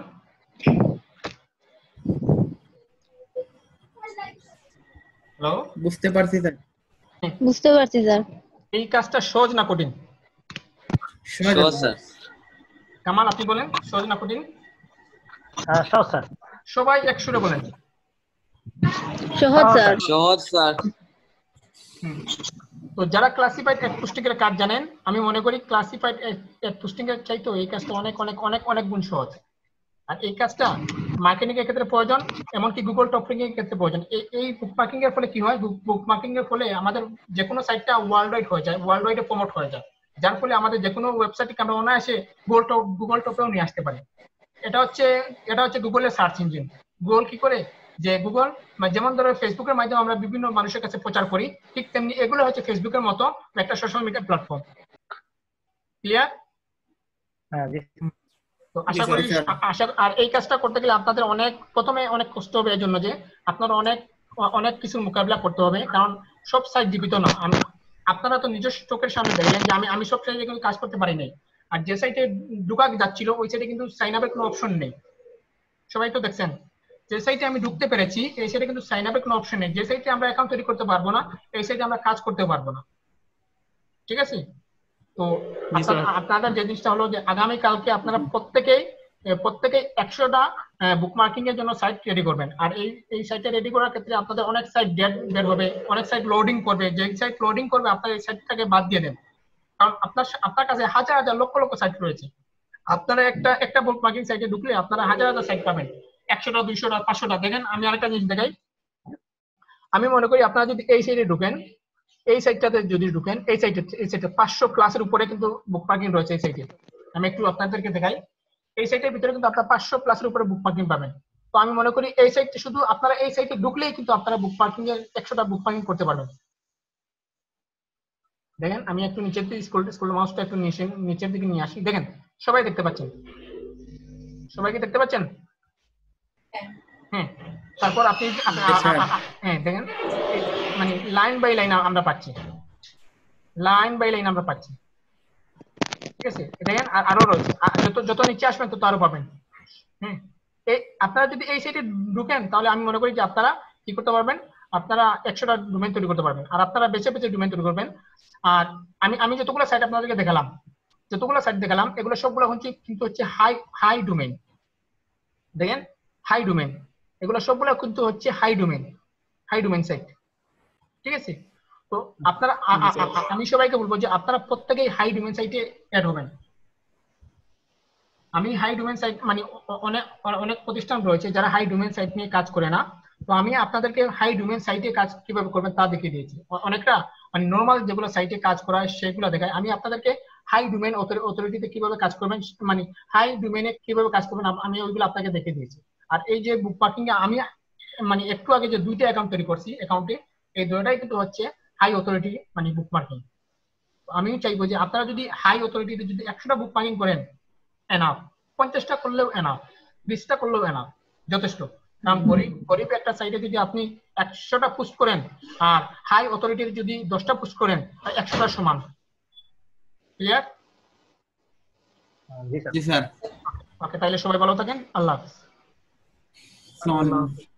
হ্যালো, বুঝতে পারছি স্যার। বুঝতে পারছি স্যার। এই কাজটা সহজ না কঠিন? সহজ স্যার। কামাল আপনি বলেন সহজ না কঠিন? হ্যাঁ সহজ স্যার। সবাই একসুরে বলেন সহজ স্যার। সহজ স্যার। তো যারা ক্লাসিফাইড অ্যাড পোস্টিংয়ের কাজ জানেন, আমি মনে করি ক্লাসিফাইড অ্যাড পোস্টিংয়ের চাইতে এই কাজটা অনেক অনেক অনেক অনেক গুণ সহজ। আর এই কাজটা মার্কেটিং এর ক্ষেত্রে প্রয়োজন, এমনকি গুগল টপ র্যাঙ্কিং এর ক্ষেত্রে প্রয়োজন। এই এই বুকমার্কিং এর ফলে কি হয়, বুকমার্কিং এর ফলে আমাদের যে কোনো সাইটটা ওয়ার্ল্ড ওয়াইড হয়ে যায়, ওয়ার্ল্ড ওয়াইডে প্রমোট হয়ে যায়, যার ফলে আমাদের যে কোনো ওয়েবসাইটকে আমরা অনায়াসে গুগল টপ গুগল টপেও নিয়ে আসতে পারি। এটা হচ্ছে এটা হচ্ছে গুগলের সার্চ ইঞ্জিন। গুগল কি করে, যে গুগল যেমন ধরো ফেসবুকের মাধ্যমে আমরা বিভিন্ন মানুষের কাছে প্রচার করি, ঠিক তেমনি এগুলো হচ্ছে ফেসবুকের মতো একটা সোশ্যাল মিডিয়া প্ল্যাটফর্ম। ক্লিয়ার? হ্যাঁ জি তো আশা করি আশা আর এই কাজটা করতে গেলে আপনাদের অনেক প্রথমে অনেক কষ্ট হবে, এর জন্য যে আপনারা অনেক অনেক কিছুর মোকাবিলা করতে হবে, কারণ সব সাইট জীবিত না। আমি আপনারা তো নিজস্ব চোখের সামনে দেখলেন যে আমি আমি সব সাইটে কিন্তু কাজ করতে পারি নাই। আর যে সাইটে ঢুকা যাচ্ছিল ওই সাইটে কিন্তু সাইন আপের কোনো অপশন নেই, সবাই তো দেখছেন। যে সাইটে আমি ঢুকতে পেরেছি এই সাইটে কিন্তু সাইন আপের কোনো অপশন নেই। যে সাইটে আমরা অ্যাকাউন্ট তৈরি করতে পারবো না এই সাইটে আমরা কাজ করতে পারবো না। ঠিক আছে? তো আপনাদের যে জিনিসটা হলো যে আগামী কালকে আপনারা প্রত্যেকেই প্রত্যেকেই একশোটা বুকমার্কিং এর জন্য সাইট রেডি করবেন। আর এই এই সাইটটা রেডি করার ক্ষেত্রে আপনাদের অনেক সাইট ডেট বের হবে, অনেক সাইট লোডিং করবে। যে সাইট লোডিং করবে আপনার এই সাইটটাকে বাদ দিয়ে দেন, কারণ আপনার আপনার কাছে হাজার হাজার লক্ষ লক্ষ সাইট রয়েছে। আপনারা একটা একটা বুকমার্কিং সাইটে ঢুকলে আপনারা হাজার হাজার সাইট পাবেন, একশোটা দুইশোটা পাঁচশোটা। দেখেন আমি আরেকটা জিনিস দেখাই। আমি মনে করি আপনারা যদি এই সাইটে ঢুকেন, এই সাইটটাতে যদি ঢুকেন, এই সাইটে এই সাইটে পাঁচশো প্লাসের উপরে কিন্তু বুকমার্কিং রয়েছে এই সাইটে। আমি একটু আপনাদেরকে দেখাই, এই সাইটের ভিতরে কিন্তু আপনারা পাঁচশো প্লাসের উপরে বুকমার্কিং পাবেন। তো আমি মনে করি এই সাইটে শুধু আপনারা এই সাইটে ঢুকলেই কিন্তু আপনারা বুকমার্কিং এর একশোটা বুকমার্কিং করতে পারবেন। দেখেন আমি একটু নিচের দিকে স্ক্রল স্ক্রল মাউসটা একটু নিচে নিচের দিকে নিয়ে আসি। দেখেন সবাই দেখতে পাচ্ছেন, সবাই কি দেখতে পাচ্ছেন? হ্যাঁ। তারপর আপনি হ্যাঁ দেখেন মানে লাইন বাই লাইন আমরা পাচ্ছি, লাইন বাই লাইন আমরা পাচ্ছি। ঠিক আছে? দেখেন আর আরো রয়েছে, যত যত নিচে আসবেন তত আরো পাবেন। হ্যাঁ, এই আপনারা যদি এই সাইটে ঢুকেন তাহলে আমি মনে করি যে আপনারা কি করতে পারবেন, আপনারা একশোটা ডোমেইন তৈরি করতে পারবেন। আর আপনারা বেছে বেছে ডোমেইন তৈরি করবেন। আর আমি আমি যতগুলো সাইট আপনাদেরকে দেখালাম যতগুলো সাইট দেখালাম এগুলো সবগুলো হচ্ছে কিন্তু হচ্ছে হাই হাই ডোমেইন। দেখেন হাই ডোমেইন, এগুলো সবগুলো কিন্তু হচ্ছে high domain high domain site. ঠিক আছে? তো আপনারা আমি সবাইকে বলবো যে আপনারা প্রত্যেকেই হাই ডোমেইন সাইটে অ্যাড হবেন। আমি হাই ডোমেইন সাইট মানে অনেক অনেক প্রতিষ্ঠান রয়েছে যারা হাই ডোমেইন সাইট নিয়ে কাজ করে না, তো আমি আপনাদেরকে হাই ডোমেইন সাইটে কাজ কিভাবে করবেন তা দেখিয়ে দিয়েছি। অনেকটা মানে নর্মাল যেগুলো সাইটে কাজ করা হয় সেগুলো দেখায়, আমি আপনাদেরকে হাই ডোমেইন অথরিটিতে কিভাবে কাজ করবেন মানে হাই ডোমেইনে কিভাবে কাজ করবেন আমি ওইগুলো আপনাকে দেখিয়ে দিয়েছি। আর এই যে বুকমার্কিং এ আমি মানে একটু আগে যে দুইটা অ্যাকাউন্ট তৈরি করছি অ্যাকাউন্টে, এই দুটোটাই কিন্তু হচ্ছে হাই অথরিটি মানে বুকমার্কিং। আমি চাইবো যে আপনারা যদি হাই অথরিটিতে যদি একশোটা বুকমার্কিং করেন এনাফ, পঞ্চাশটা করলেও এনাফ, বিশটা করলেও এনাফ, যথেষ্ট। কারণ গরিব গরিব একটা সাইটে যদি আপনি একশোটা পোস্ট করেন আর হাই অথরিটির যদি দশটা পোস্ট করেন একশোটা সমান। ক্লিয়ার? জি স্যার। ওকে, তাহলে সবাই ভালো থাকেন। আল্লাহ হাফেজ।